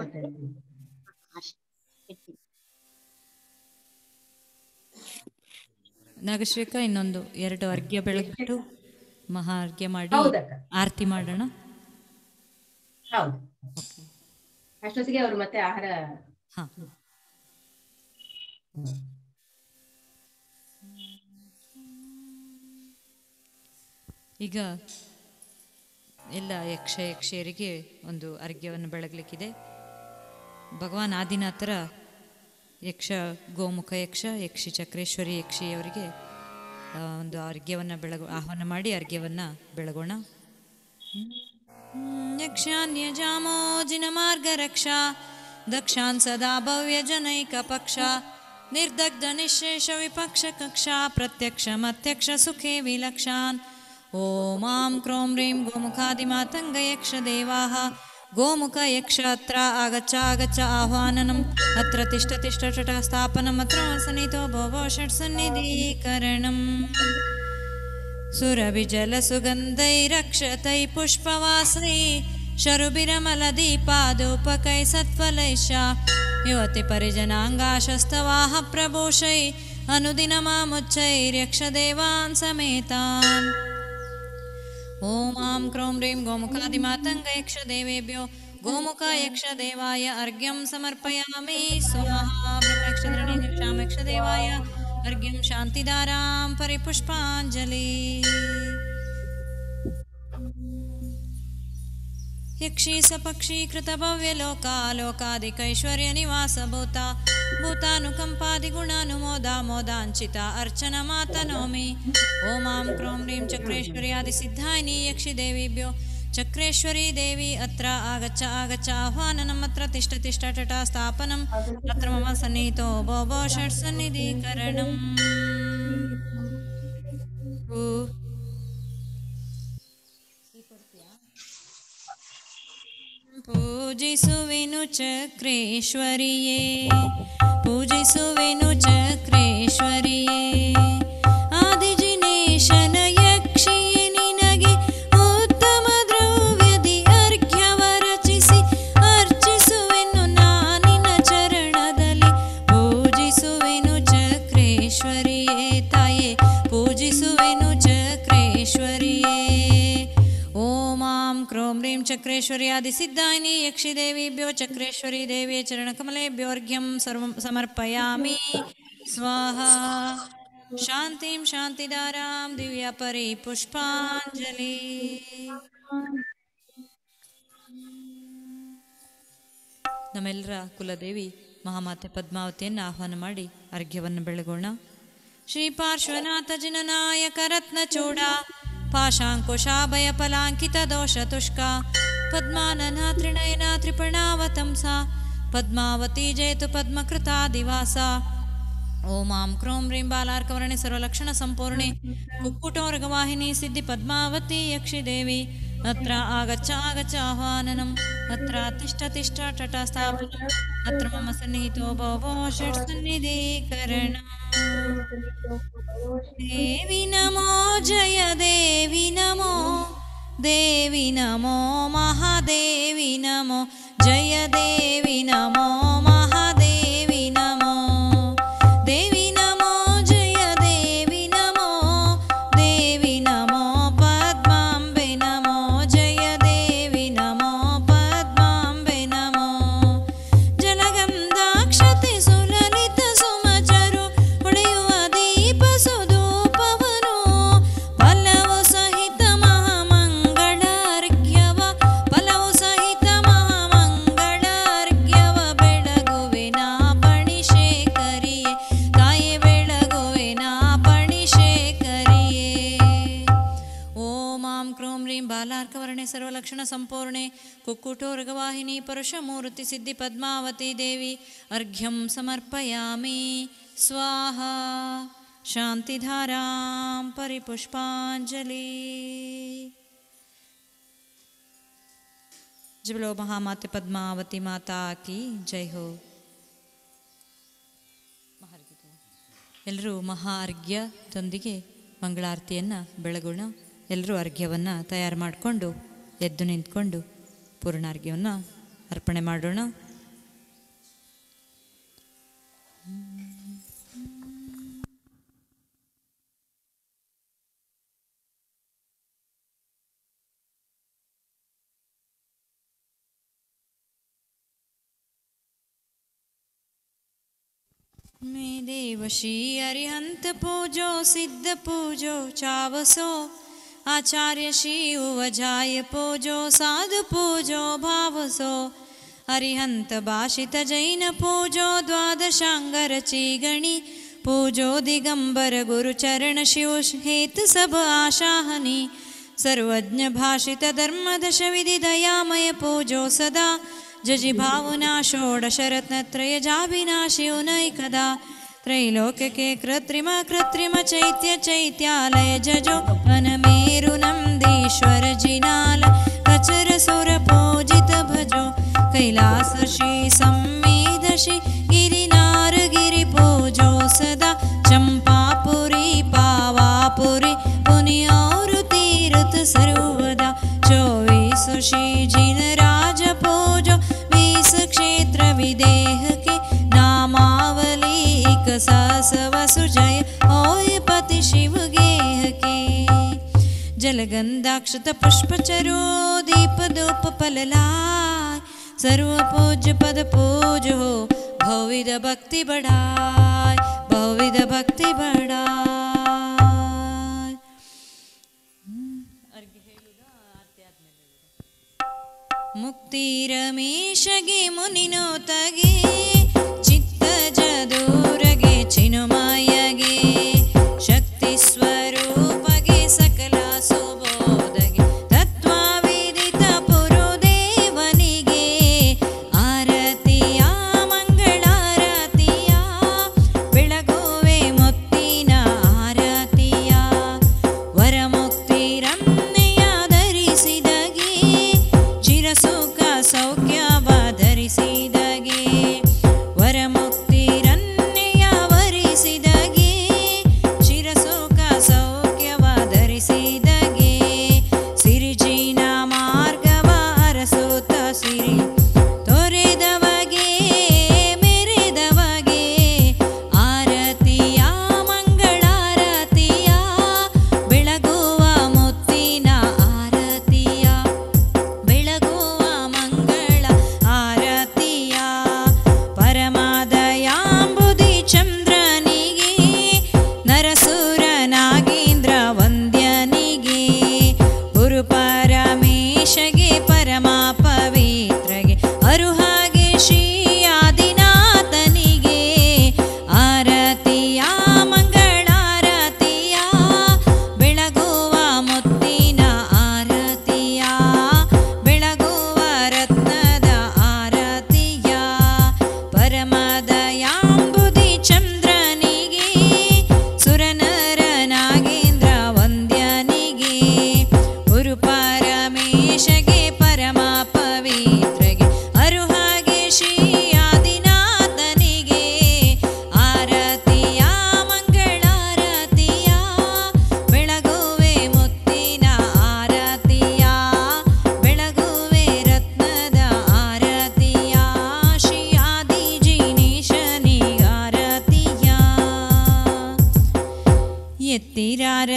ನಾಗಶ್ರೇಖ, ಇನ್ನೊಂದು 2 ಅರ್ಘ್ಯ ಬೆಳಗ್ಬಿಟ್ಟು ಮಹಾ ಅರ್ಘ್ಯ ಮಾಡಿ ಆರತಿ ಮಾಡೋಣ. ಹೌದು, ಅಷ್ಟೊತ್ತಿಗೆ ಅವರು ಮತ್ತೆ ಆಹಾರ. ಈಗ ಎಲ್ಲ ಯಕ್ಷಿಯರಿಗೆ ಒಂದು ಅರ್ಘ್ಯವನ್ನು ಬೆಳಗ್ಲಿಕ್ಕಿದೆ. ಭಗವಾನ್ ಆದಿನಾಥರ ಯಕ್ಷ ಗೋಮುಖ ಯಕ್ಷ, ಯಕ್ಷಿ ಚಕ್ರೇಶ್ವರಿ ಯಕ್ಷಿಯವರಿಗೆ ಒಂದು ಅರ್ಘ್ಯವನ್ನು ಆಹ್ವಾನ ಮಾಡಿ ಅರ್ಘ್ಯವನ್ನು ಬೆಳಗೋಣ. ಯಕ್ಷಾನ್ಯಜಾಮೋ ಜಿನಮಾರ್ಗ ರಕ್ಷಾ ದಕ್ಷಾನ್ ಸದಾ ಭವ್ಯ ಜನೈಕ ಪಕ್ಷ ನಿರ್ದಗ್ಧ ನಿಶೇಷ ವಿಪಕ್ಷ ಕಕ್ಷಾ ಪ್ರತ್ಯಕ್ಷ ಮತ್ಯಕ್ಷ ಸುಖೇ ವಿಲಕ್ಷಾನ್. ಓಂ ಆಂ ಕ್ರೋಂ ರೀಂ ಗೋಮುಖಾದಿಮಾತಂಗ ಯಕ್ಷ ದೇವಾಃ ಗೋಮುಖ ಯಕ್ಷ ಅತ್ರ ಆಗಚ್ಚ ಆಗಚ್ಚ ಆಹ್ವಾನನಂ ಅತ್ರ ತಿಷ್ಠ ತಿಷ್ಠ ಟಟ ಸ್ಥಾಪನಂ ಅತ್ರ ಸನ್ನಿಧೋ ಭವೋ ಷಟ್ಸನ್ನಿಧೀಕರಣಂ. ಸುರಭಿಜಲ ಸುಗಂಧೈರಕ್ಷತೈ ಪುಷ್ಪವಾಸೈ ಶರುಭಿರಮಲದೀಪಾದೋಪಕೈ ಸತ್ಫಲೈಶ್ಚ ಯುವತಿ ಪರಿಜನಾಂಗಾಶಸ್ತವಾಹ ಪ್ರಭೂಷೈ ಅನುದಿನಮಾಮುಚ್ಚೈರ್ಯಕ್ಷದೇವಾನ್ ಸಮೇತಾನ್. ಓಂ ಆಂ ಕ್ರೌಂ ರೀಂ ಗೋಮುಖಾದಿಮಾತಂಗ ಯಕ್ಷ ದೇವೇಭ್ಯೋ ಗೋಮುಖ ಯಕ್ಷ ದೇವಾಯ ಅರ್ಘ್ಯಂ ಸಮರ್ಪಯಾಮಿ ಸ್ವಾಹಾ. ಬ್ರಹ್ಮಯಕ್ಷಧರಣಿ ದಿಕ್ಷಾಂ ಯಕ್ಷ ದೇವಾಯ ಅರ್ಘ್ಯಂ ಶಾಂತಿದಾರಾಂ ಪರಿಪುಷ್ಪಾಂಜಲಿ. ಯಕ್ಷಿ ಸಪಕ್ಷಿ ಕೃತ ಭವ್ಯ ಲೋಕಾಲೋಕಾದಿಕೈಶ್ವರ್ಯ ನಿವಾಸ ಭೂತ ಭೂತಾನುಕಂಪಾದಿ ಗುಣಾನುಮೋದ ಮೋದಾಂಚಿತ ಅರ್ಚನ ಮಾತನೋಮಿ. ಓಂ ಆಂ ಕ್ರೋಂ ರೀಂ ಚಕ್ರೇಶ್ವರಿ ಆದಿ ಸಿದ್ಧಾಯಿನಿ ಯಕ್ಷಿ ದೇವಿಭ್ಯೋ ಚಕ್ರೇಶ್ವರಿ ದೇವಿ ಅತ್ರ ಆಗಚ್ಚ ಆಗಚ್ಚ ಆಹ್ವಾನನಂ ಅತ್ರ ತಿಷ್ಠ ತಿಷ್ಠ ಟಟ ಸ್ಥಾಪನಂ ಅತ್ರ ಮಮ ಸನ್ನಿಹಿತೋ ಭವೋ ಷಟ್ಸನ್ನಿಧೀಕರಣಂ. ಪೂಜಿಸುವೆನು ಚಕ್ರೇಶ್ವರಿಯೇ, ಪೂಜಿಸುವೆನು ಚಕ್ರೇಶ್ವರಿಯೇ, ಆದಿಜಿನೇಶನ ಯಕ್ಷಿಯೇ ನಿನಗೆ ಉತ್ತಮ ದ್ರವ್ಯದಿ ಅರ್ಘ್ಯವ ರಚಿಸಿ ಅರ್ಚಿಸುವೆನು ನಾನಿನ ಚರಣದಲ್ಲಿ. ಪೂಜಿಸುವೆನು ಚಕ್ರೇಶ್ವರಿಯೇ ತಾಯೇ, ಪೂಜಿಸುವೆನು ಚಕ್ರೇಶ್ವರಿಯೇ. ಓಂ ಆಂ ಕ್ರೋಂ ರೀಂ ಚಕ್ರೇಶ್ವರಿ ಆದಿ ಸಿದ್ಧಾಯಿನಿ ಯಕ್ಷಿ ದೇವಿಭ್ಯೋ ಚಕ್ರೇಶ್ವರಿ ದೇವಿಯ ಚರಣಕಮಲೇಭ್ಯೋ ಅರ್ಘ್ಯಂ ಸರ್ವಂ ಸಮರ್ಪಯಾಮಿ ಸ್ವಾಹಾ. ಶಾಂತಿಂ ಶಾಂತಿದಾರಾಂ ದಿವ್ಯ ಪರಿಪುಷ್ಪಾಂಜಲಿ. ನಮ್ಮೆಲ್ಲರ ಕುಲದೇವಿ ಮಹಾಮಾತೆ ಪದ್ಮಾವತಿಯನ್ನು ಆಹ್ವಾನ ಮಾಡಿ ಅರ್ಘ್ಯವನ್ನು ಬೆಳಗೋಣ. श्रीपार्श्वनाथजिननायकरत्नचूडा पाशाङ्कुशाभयफलाङ्कितदोषतुष्का पद्मानना त्रिनयना त्रिपुणावतंसा पद्मावती जयतु पद्मकृतादिवासा ओं मां क्रों ह्रीं बालार्कवर्णे सर्वलक्षणसम्पूर्णे कुक्कुटोर्गवाहिनी सिद्धि पद्मावती यक्षिदेवी अत्र आगच्छ आगच्छ आह्वाननम् अत्र तिष्ठ तिष्ठ टटा स्थापनम् अत्र मम सन्निहितो भवो षट्सन्निधीकरणम् देवी नमो जय देवी नमो महादेवी नमो जय देवी नमो महादेवी नमो देवी नमो जय देवी नमो देवी नमो पद्मांबे नमो जय देवी नमो पद्मांबे नमो जलगंधाक्षते सुललित सुमचरु ಹೊಳೆಯುವ ದೀಪ ಸುಧೂಪವನು ಫಲವು ಸಹಿತ ಮಹಾಮಂಗಳಾರ್ಘ್ಯವ ಫಲವು ಸಹಿತ ಮಹಾಮಂಗಳಾರ್ಘ್ಯವ ಬೆಳಗುವೆನ ಪಣಿಶೇಖರಿಯೇ ತಾಯೇ ಬೆಳಗುವೆನ ಪಣಿಶೇಖರಿಯೇ ಓಂ ಆಂ ಕ್ರೋಂ ರೀಂ ಬಾಲಾರ್ಕವರ್ಣೆ ಸರ್ವಲಕ್ಷಣ ಸಂಪೂರ್ಣೆ ಕುಕ್ಕುಟೋರ್ಗವಾಹಿನಿ ಪರುಷಮೂರ್ತಿ ಸಿದ್ಧಿ ಪದ್ಮಾವತಿ ದೇವಿ ಅರ್ಘ್ಯಂ ಸಮರ್ಪಯಾಮಿ स्वाहा शांतिधारां परिपुष्पांजलि जय बोलो महामाते पद्मावती माता की जय हो ಎಲ್ಲರೂ ಮಹಾ ಅರ್ಘ್ಯದೊಂದಿಗೆ ಮಂಗಳಾರತಿಯನ್ನು ಬೆಳಗೋಣ. ಎಲ್ಲರೂ ಅರ್ಘ್ಯವನ್ನು ತಯಾರು ಮಾಡಿಕೊಂಡು ಎದ್ದು ನಿಂತ್ಕೊಂಡು ಪೂರ್ಣಾರ್ಘ್ಯವನ್ನು ಅರ್ಪಣೆ ಮಾಡೋಣ. मैं देवशी अरिहंत पूजो सिद्ध पूजो चावसो आचार्य श्री उवजाय पूजो साधु पूजो भावसो अरिहंत भाषित जैन पूजो द्वादशांगर चीगणी पूजो दिगंबर गुरु चरण शिव हेत सब आशाहनी सर्वज्ञ भाषित धर्म दश विधि दयामय पूजो सदा जजि भावना षोडशरत्नत्रय जाभिनाशि उनैकदा त्रैलोक्य के कृत्रिम कृत्रिम चैत्य चैत्यालय जजो वनमेरु नंदीश्वर जिनाल कचर सुर पूजित भजो कैलास श्री सम्मेदशि गिरिनार गिरि पूजो सदा चंपापुरी पावापुरी पुनि और तीर्थ सर्वदा 24 श्री जिन राज पूजो 20 क्षेत्र विदेह के नामावली एक सास वसुजय होय पति शिव गेह के जलगंधाक्षत पुष्पचरो दीप धूप फललाय सर्व पूज्य पद पूज हो बहुविध भक्ति बढ़ाय बहुविध भक्ति बढ़ाय ಮುಕ್ತಿರಮೇಶಗೆ ಮುನಿನೋತಗೆ ಚಿತ್ತ ಜದೂರಗೆ ಚಿನುಮಾಯಗೆ ಶಕ್ತಿ ಸ್ವರೂಪಗೆ ಸಕಲ ಸುಬೋಧಗೆ ತತ್ವವಿದಿತ ಪುರುದೇವನಿಗೆ ಆರತಿಯ ಮಂಗಳಾರತಿಯ ಬೆಳಗುವೆ ಮುತ್ತಿನ ಆರತಿಯ ವರಮುಕ್ತಿರನ್ನೆಯ ಧರಿಸಿದಗೆ ಚಿರಸುಖ ಸೌಖ್ಯವ ಧರಿಸಿದಗೆ ವರಮುಕ್ತಿರನ್ನೆಯ ವರಿಸಿದಗೆ ಚಿರಸುಖ ಸೌಖ್ಯವ ಧರಿಸಿದಗೆ ಸಿರಿಜಿನ ಮಾರ್ಗವ ಅರಸುತ್ತ ಸಿರಿ ತೊರೆದವಗೆ ಮೆರೆದವಗೆ ಆರತಿಯ ಮಂಗಳಾರತಿಯ ಬೆಳಗುವ ಮುತ್ತಿನ ಆರತಿಯ ಬೆಳಗುವ ಮಂಗಳ ಆರತಿಯ ಪರಮಾದಯಾಂಬುದಿ ಚಂದ್ರನಿಗೆ ನರಸುರ ನಾಗೇಂದ್ರ ವಂದ್ಯನಿಗೆ ಗುರು ಪರಮೇಶಗೆ ಪರಮ ಪವಿತ್ರ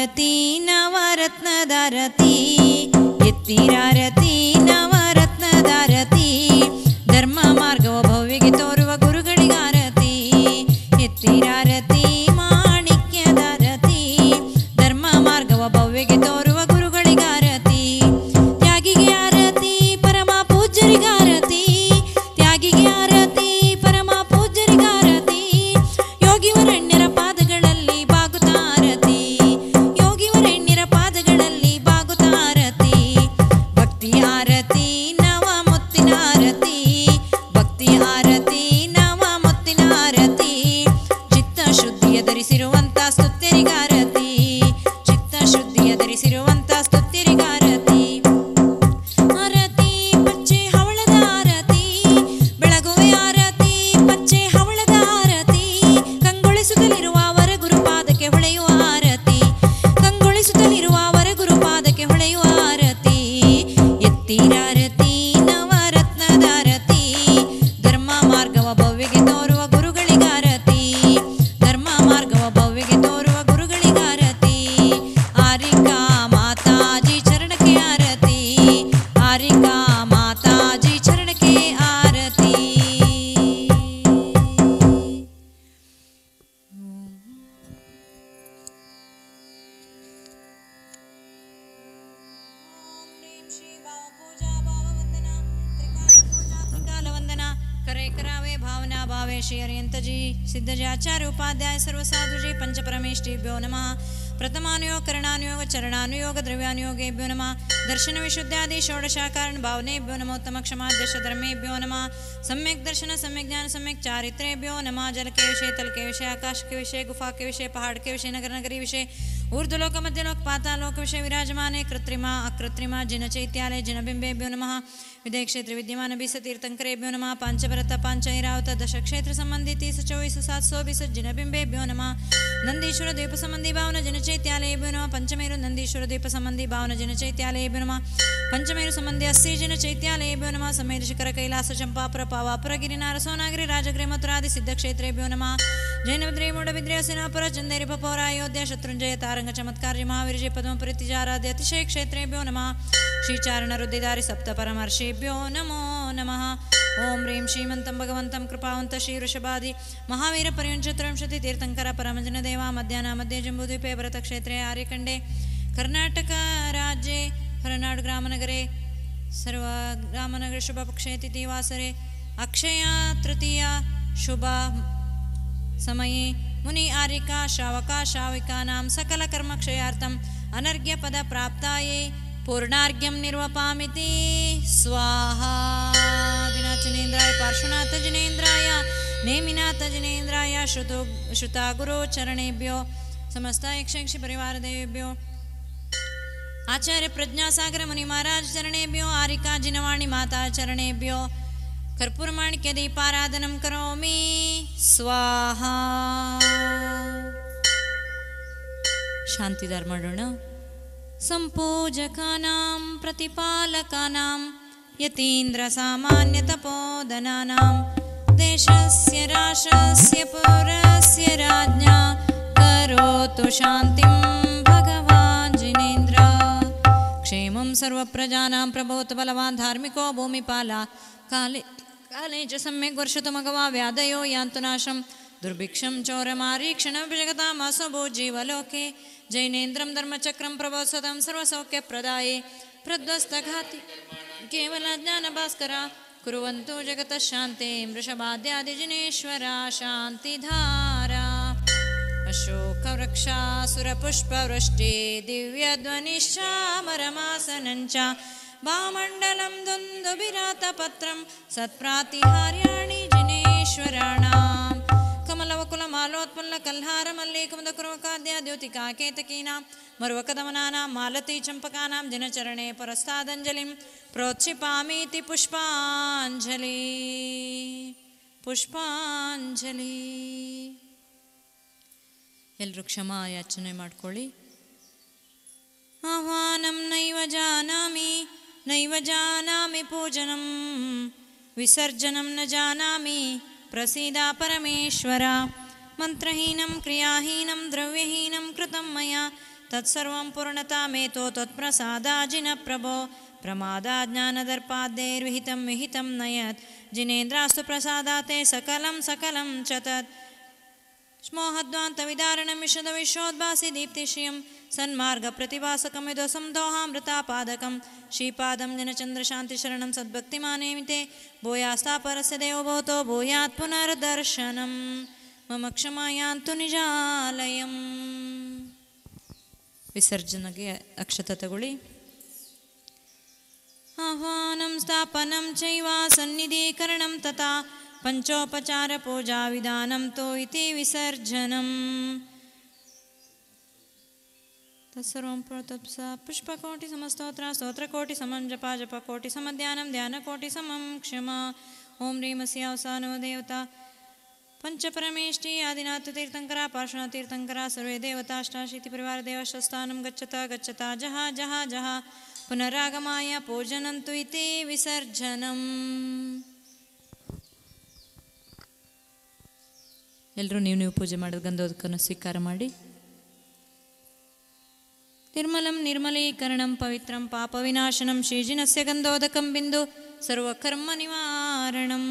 ಎತ್ತಿರಾರತಿ ನವರತ್ನದಾರತಿ ಎತ್ತಿರಾರತಿ ನವರತ್ನದಾರತಿ ಧರ್ಮ ಮಾರ್ಗವ ಭವ್ಯಗೆ ತೋರುವ ಗುರುಗಳಿಗಾರತಿ ಎತ್ತಿರಾರತಿ ಮಾಣಿಕ್ಯದಾರತಿ ಧರ್ಮ ಮಾರ್ಗವ ಭವ್ಯಗೆ ತೋರುವ ಗುರುಗಳಿಗಾರತಿ ತ್ಯಾಗಿಗೆ ಆರತಿ ಪರಮ ಪೂಜ್ಯರಿಗಾರತಿ ತ್ಯಾಗಿಗೆ ಆರತಿ ಪರಮ ಪೂಜ್ಯರಿಗಾರತಿ ಯೋಗಿವರಣ್ಯರ ಪಾದಗಳಲ್ಲಿ ಬಾಗುತ್ತಾರತಿ ಯೋಗಿವರಣ್ಯರ ಪಾದಗಳಲ್ಲಿ ಬಾಗುತ್ತಾರತಿ ಭಕ್ತಿ ಆರತಿ ನವ ಮುತ್ತಿನ ಆರತಿ ಭಕ್ತಿ ಆರತಿ ನವ ಮುತ್ತಿನ ಆರತಿ ಚಿತ್ತ ಶುದ್ಧಿಯ ಧರಿಸಿರುವಂತ ಸ್ತುತ್ಯರಿಗಾರತಿ ಚಿತ್ತ ಶುದ್ಧಿಯ ಧರಿಸಿರುವಂತ ಸ್ತುತ್ಯರಿಗಾರತಿ ಆರತಿ ಪಚ್ಚೆ ಹವಳದ ಆರತಿ ಬೆಳಗುವೆ ಆರತಿ ಪಚ್ಚೆ ಹವಳದ ಆರತಿ ಕಂಗೊಳಿಸುತ್ತಲಿರುವ ವರಗುರು ಪಾದಕ್ಕೆ ಹೊಳೆಯುವ ಆರತಿ ಕಂಗೊಳಿಸುತ್ತಲಿರುವ ವರಗುರು ಪಾದಕ್ಕೆ ಹೊಳೆಯುವ ಆರತಿ ಎತ್ತಿರಾರತಿ ನವರತ್ನದಾರತಿ ಧರ್ಮ ಮಾರ್ಗವ ಭವ್ಯಗೆ ತೋರುವ ಗುರುಗಳಿಗಾರತಿ ಧರ್ಮ ಮಾರ್ಗವ ಭವ್ಯಗೆ ತೋರುವ ಗುರುಗಳಿಗಾರತಿ ಆರಿಕಾ ಮಾತಾಜಿ ಚರಣಕ್ಕೆ ಆರತಿ ಆರಿಕಾ ಮಾತಾಜಿ ಚರಣಕ್ಕೆ ಆರತಿ ವಂದನ करे करावे भावना भावे श्री हरियंत जी सिद्ध जी आचार्य उपाध्याय सर्व साधु जी पंच परमेष्टिभ्यो नमः प्रथमानुयोग करणानुयोग चरणानुयोग द्रव्यानुयोगेभ्यो नमः दर्शन विशुद्ध्यादि षोडशाकारण भावनेभ्यो नमः उत्तम क्षमाद्यश धर्मेभ्यो नमः सम्यक दर्शन सम्यक ज्ञान सम्यक चारित्रेभ्यो नमः जल के विषय तल के विषय आकाश के विषय गुफा के विषय पहाड़ के विषय नगर नगरी विषय ऊर्ध्वलोक मध्यलोक पातालोक विषय विराजमाने कृत्रिमा अकृत्रिमा जिन चैत्यालय जिन बिंबेभ्यो नमः विदय क्षेत्र विद्यमान बीस तीर्थंकरेभ्यो नमः पांचभरत पांचैरावत दश क्षेत्र संबंधी 30-24-720 जिन बिंबेभ्यो नमः नंदीश्वर द्वीप संबंधी भावना जिन चैत्यालयेभ्यो नमः पंचमेरु नंदीश्वर द्वीप संबंधी भावना जिन चैत्यालयेभ्यो नमः पंचमेरु संबंधी 80 जिन चैत्यालयेभ्यो नमः समेत शिखर कैलास चंपापुर पावापुर गिरिनार सोनागिरि राजगिरि मथुरादि सिद्ध क्षेत्रेभ्यो नमः जैनविद्रे मूढ़विद्रे सेनापुर चंदेरि पपोर अयोध्या शत्रुंजय तारंग चमत्कार महावीर जय पद्मपुरी तिजाराध्य अतिशय क्षेत्रेभ्यो नमः श्रीचारण रुद्धिधारी सप्त परमर्षिभ्यो नमो नमः ओम ह्रीं श्रीमन्तं भगवन्तं कृपावन्त श्री वृषभादि महावीर पर्यंचत्रंशति तीर्थंकर परमजन देवा मध्याह्न मध्ये जम्बूद्वीपे भरतक्षेत्रे आर्यखण्डे कर्नाटक राज्ये ಹೊರನಾಡು ಗ್ರಾಮನಗರೆ ಸರ್ವ ಗ್ರಾಮನಗರ ಶುಭ ಪಕ್ಷೆ ತಿಥಿವಾಸರೆ ಅಕ್ಷಯ ತೃತೀಯ ಶುಭ ಸಮಯೇ ಮುನಿ ಆರಿಕಾ ಶ್ರಾವಕ ಶ್ರಾವಿಕಾನಾಂ ಸಕಲ ಕರ್ಮಕ್ಷಯಾರ್ಥಂ ಅನರ್ಘ್ಯ ಪದ ಪ್ರಾಪ್ತಾಯೇ ಪೂರ್ಣಾರ್ಘ್ಯಂ ನಿರ್ವಪಾಮಿತಿ ಸ್ವಾಹಾ ದಿನಾಚನೇಂದ್ರಾಯ ಪಾರ್ಶ್ವನಾಥ ಜನೇಂದ್ರಾಯ ನೇಮಿನಾಥ ಜನೇಂದ್ರಾಯ ಶ್ರುತಾ ಗುರು ಚರಣೇಭ್ಯೋ ಸಮಸ್ತ ಯಕ್ಷಯಕ್ಷಿ ಪರಿವಾರ ದೇವೇಭ್ಯೋ आचार्य प्रज्ञासागर मुनि महाराज चरणेभ्यो आरिका जिनवाणी माता चरणेभ्यो कर्पूरमाणिक्य दीपाराधनं करोमि स्वाहा शांतिदार ಮಾಡೋಣ संपूजकानां प्रतिपालकानां यतीन्द्र सामान्य तपोधनानां देशस्य राष्ट्रस्य पुरस्य राज्ञा करोतु शान्तिं भगवान् जिनेन्द्र क्षेमं सर्वप्रजानां प्रभोत बलवान् धार्मिको भूमिपाला काले काले च सम्यक् वर्षतु मघवा व्याधयो यान्तु नाशं दुर्भिक्षं चौरमारीक्षणं जगतामासो भूजीवलोके जैनेन्द्रं धर्मचक्रं प्रभोत्सदं सर्वसौख्यप्रदाये प्रध्वस्तघाति केवलज्ञानभास्करा कुर्वन्तु जगतः शान्तिं वृषभाद्यादिजिनेश्वरा शान्तिधारा अशोकवृक्षासुरपुष्पवृष्टि दिव्यध्वनिश्चामरमासनञ्च भामण्डलं दुन्दुभिरातपत्रं सत्प्रातिहार्याणि जिनेश्वराणां कमलवकुलमालोत्पल्लकल्हारमल्लिकुमुदकुर्वकाद्याद्योतिकाकेतकीनां मरुवकदमनानां मालती चम्पकानां दिनचरणे परस्तादञ्जलिं प्रोत्क्षिपामीति पुष्पाञ्जलि पुष्पाञ्जलि ಎಲ್ಲರೂ ಕ್ಷಮಾ ಯಾಚನೆ ಮಾಡ್ಕೊಳ್ಳಿ. ಆಹ್ವಾನಂ ನೈವ ಜಾನಾಮಿ ಪೂಜನಂ ವಿಸರ್ಜನಂ ನ ಜಾನಾಮಿ ಪ್ರಸೀದ ಪರಮೇಶ್ವರ ಮಂತ್ರಹೀನಂ ಕ್ರಿಯಾಹೀನಂ ದ್ರವ್ಯಹೀನಂ ಕೃತಂ ಮಯಾ तत्सर्वं पूर्णतामेतो त्वत्प्रसादाजिन प्रभो प्रमादाज्ञानदर्पाद्दैर्विहितं विहितं नयत् जिनेन्द्रास्तु प्रसादाते सकलं सकलं च तत् स्मोहद्वान्तविदारणं विशदविश्वोद्भासि दीप्तिश्रियं सन्मार्गप्रतिभासकं यदोसं दोहामृतापादकं श्रीपादं जनचन्द्रशान्तिशरणं सद्भक्तिमानेमिते भूयास्तापरस्य देवो भवतो भूयात् पुनर्दर्शनं मम क्षमायान्तु निजालयम्. ವಿಸರ್ಜನೆಗೆ ಅಕ್ಷತೆ ತಗೊಳ್ಳಿ. ಆಹ್ವಾನಂ ಸ್ಥಾಪನಂ ಚೈವ ಸನ್ನಿಧೀಕರಣಂ ತಥಾ ಪಂಚೋಪಚಾರ ಪೂಜಾ ವಿಧಾನಂ ತೋ ಇತಿ ವಿಸರ್ಜನಂ. ತತ್ಸರ್ವಂ ಪ್ರತಪ್ಸ ಪುಷ್ಪಕೋಟಿ ಸಮಸ್ತೋತ್ರ ಸ್ತೋತ್ರಕೋಟಿ ಸಮಂ ಜಪ ಜಪಕೋಟಿ ಸಮಧ್ಯಾನಂ ಧ್ಯಾನಕೋಟಿ ಸಮಂ ಕ್ಷಮಾ. ಓಂ ರೀಮಸ್ಯ ಅವಸಾನೋ ದೇವತಾ पंचपरमेष्टि आदिनाथ तीर्थंकर पार्श्वनाथ तीर्थंकर सर्वे देवताष्टाशीति परिवार देवशस्थानं गच्छता गच्छता जहा जहा जहा पुनरागमाय पूजनन्तु इति विसर्जनम्. ಎಲ್ಲರೂ ನೀವು ಪೂಜೆ ಮಾಡೋದು ಗಂಧೋದಕವನ್ನು ಸ್ವೀಕಾರ ಮಾಡಿ. ನಿರ್ಮಲಂ ನಿರ್ಮಲೀಕರಣಂ ಪವಿತ್ರಂ ಪಾಪ ವಿನಾಶನಂ ಶ್ರೀಜಿನಸ್ಯ ಗಂಧೋದಕಂ ಬಿಂದು ಸರ್ವಕರ್ಮ ನಿವಾರಣಂ.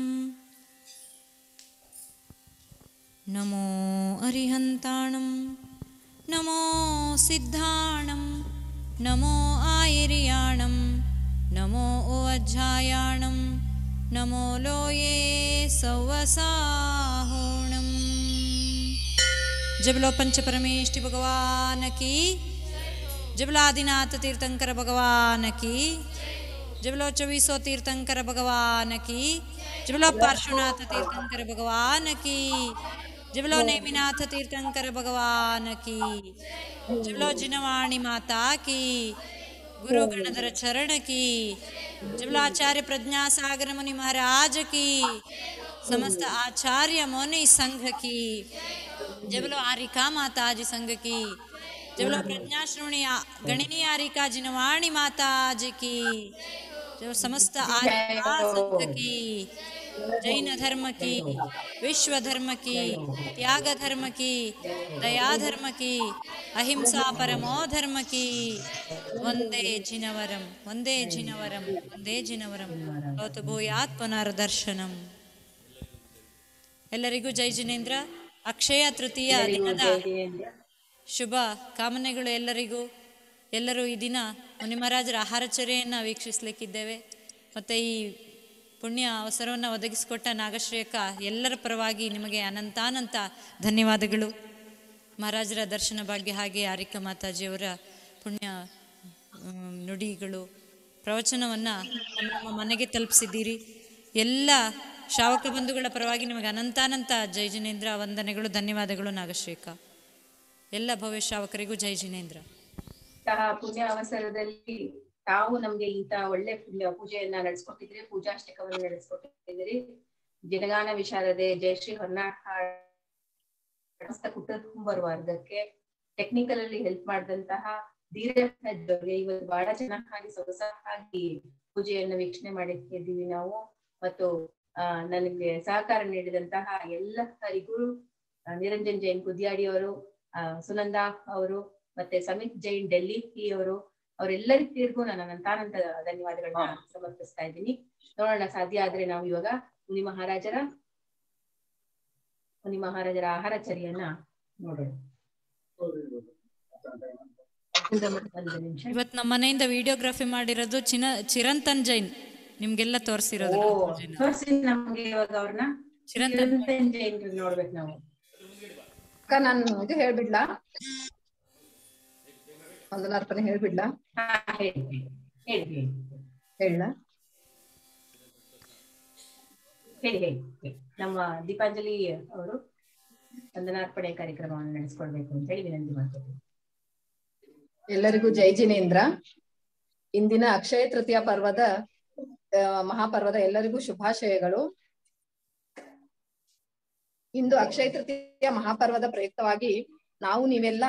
ನಮೋ ಅರಿಹಂತಾಣಂ ನಮೋ ಸಿದ್ಧಾಣಂ ನಮೋ ಆಯಿರಿಯಾಣಂ ನಮೋ ಓವಜ್ಜಾಯಾಣಂ ನಮೋ ಲೋಯೇ ಸೌವಸಾಹೋಣಂ. ಜಬಲೋ पंचपरमेष्टि भगवान की, जबलो आदिनाथ तीर्थंकर भगवान की, जबलो 2400 तीर्थंकर भगवान की, जबलो पार्श्वनाथ तीर्थंकर भगवान की, जबलो नेमिनाथ तीर्थंकर भगवान की, जबलो जिनवाणी माता की, गुरु गणधर चरण की, जबलो आचार्य प्रज्ञा सागर मुनि महाराज की, समस्त आचार्य मुनि संघ की, जबलो आरिका माता जी संघ की, जबलो प्रज्ञा श्रोणी गणिनी आरिका जिनवाणी माता जी की, जो समस्त आरिका संघ की, जैन धर्म की, विश्व धर्म की, त्याग धर्म की, दया धर्म की, अहिंसा परमो धर्म की. वंदे जिनवरम वंदे जिनवरम वंदे जिनवरम भवतु भूयात् पुनर्दर्शनम. ಎಲ್ಲರಿಗೂ ಜೈ ಜಿನೇಂದ್ರ. ಅಕ್ಷಯ ತೃತೀಯ ದಿನದ ಶುಭ ಕಾಮನೆಗಳು ಎಲ್ಲರಿಗೂ. ಎಲ್ಲರೂ ಈ ದಿನ ಮುನಿಮಹಾರಾಜರ ಆಹಾರಚರ್ಯೆಯನ್ನು ವೀಕ್ಷಿಸಲಿಕ್ಕಿದ್ದೇವೆ. ಮತ್ತು ಈ ಪುಣ್ಯ ಅವಸರವನ್ನು ಒದಗಿಸಿಕೊಟ್ಟ ನಾಗಶ್ರೇಯಕ ಎಲ್ಲರ ಪರವಾಗಿ ನಿಮಗೆ ಅನಂತಾನಂತ ಧನ್ಯವಾದಗಳು. ಮಹಾರಾಜರ ದರ್ಶನ ಭಾಗ್ಯ, ಹಾಗೆ ಆರಿಕಾ ಮಾತಾಜಿಯವರ ಪುಣ್ಯ ನುಡಿಗಳು, ಪ್ರವಚನವನ್ನು ನಮ್ಮ ಮನೆಗೆ ತಲುಪಿಸಿದ್ದೀರಿ. ಎಲ್ಲ ಶ್ರಾವಕ ಬಂಧುಗಳ ಪರವಾಗಿ ನಿಮಗೆ ಅನಂತಾನಂತ ಜೈ ಜಿನೇಂದ್ರ ವಂದನೆಗಳು, ಧನ್ಯವಾದಗಳು ನಾಗಶ್ರೇಯಕ. ಎಲ್ಲ ಭವ್ಯ ಶ್ರಾವಕರಿಗೂ ಜೈ ಜಿನೇಂದ್ರ. ಪುಣ್ಯ ಅವಸರದಲ್ಲಿ ತಾವು ನಮ್ಗೆ ಇಂತ ಒಳ್ಳೆ ಪೂಜೆಯನ್ನ ನಡೆಸ್ಕೊಟ್ಟಿದ್ರಿ, ಪೂಜಾಷ್ಟಕವನ್ನು ನಡೆಸ್ಕೊಟ್ಟಿದ್ರಿ. ಜನಗಾನ ವಿಶಾರದೆ ಜಯಶ್ರೀ ಹೊನ್ನಾಳ್ ಕುಟುಂಬ ವರ್ಗಕ್ಕೆ ಟೆಕ್ನಿಕಲ್ ಅಲ್ಲಿ ಹೆಲ್ಪ್ ಮಾಡಿದಂತಹ ಧೀರಜ್ಗೆ ಇವತ್ತು ಬಹಳ ಚೆನ್ನಾಗಿ ಸೊಗಸಾಗಿ ಪೂಜೆಯನ್ನು ವೀಕ್ಷಣೆ ಮಾಡಿದ್ದೀವಿ ನಾವು. ಮತ್ತು ನನಗೆ ಸಹಕಾರ ನೀಡಿದಂತಹ ಎಲ್ಲರಿಗೂ ನಿರಂಜನ್ ಜೈನ್ ಕುದಿಯಾಡಿ ಅವರು, ಸುನಂದಾ ಅವರು, ಮತ್ತೆ ಸಮಿತ್ ಜೈನ್ ಡೆಲ್ಲಿ ಅವರು, ಅವರೆಲ್ಲರಿಗೂ ನಾನು ಅನಂತಾನಂತ ಧನ್ಯವಾದಗಳನ್ನ ಸಮರ್ಪಿಸ್ತಾ ಇದ್ದೀನಿ. ನೋಡೋಣ, ಸಾಧ್ಯ ಆದ್ರೆ ನಾವು ಇವಾಗ ಮುನಿ ಮಹಾರಾಜರ ಆಹಾರಚರ್ಯನ್ನ ನೋಡೋಣ. ಇವತ್ತು ನಮ್ಮ ಮನೆಯಿಂದ ವಿಡಿಯೋಗ್ರಫಿ ಮಾಡಿರೋದು ಚಿರಂತನ್ ಜೈನ್, ನಿಮ್ಗೆಲ್ಲ ತೋರಿಸಿರೋದು. ನಮ್ಗೆ ಇವಾಗ ಅವ್ರನ್ನ ಚಿರಂತನ್ ಜೈನ್ ನೋಡ್ಬೇಕು ನಾವು. ಅಕ್ಕ ನಾನು ಇದು ಹೇಳ್ಬಿಡ್ಲಾ, ವಂದನಾರ್ಪಣೆ ಹೇಳ್ಬಿಡ್ಲಾ? ಹೇಳ ಹೇಳಿ. ನಮ್ಮ ದೀಪಾಂಜಲಿ ಅವರು ವಂದನಾರ್ಪಣೆ ಕಾರ್ಯಕ್ರಮವನ್ನು ನಡೆಸ್ಕೊಳ್ಬೇಕು ಅಂತ ಹೇಳಿ ವಿನಂತಿ ಮಾಡ್ತೀವಿ. ಎಲ್ಲರಿಗೂ ಜೈ ಜಿನೇಂದ್ರ. ಇಂದಿನ ಅಕ್ಷಯ ತೃತೀಯ ಪರ್ವದ ಮಹಾಪರ್ವದ ಎಲ್ಲರಿಗೂ ಶುಭಾಶಯಗಳು. ಇಂದು ಅಕ್ಷಯ ತೃತೀಯ ಮಹಾಪರ್ವದ ಪ್ರಯುಕ್ತವಾಗಿ ನಾವು ನೀವೆಲ್ಲ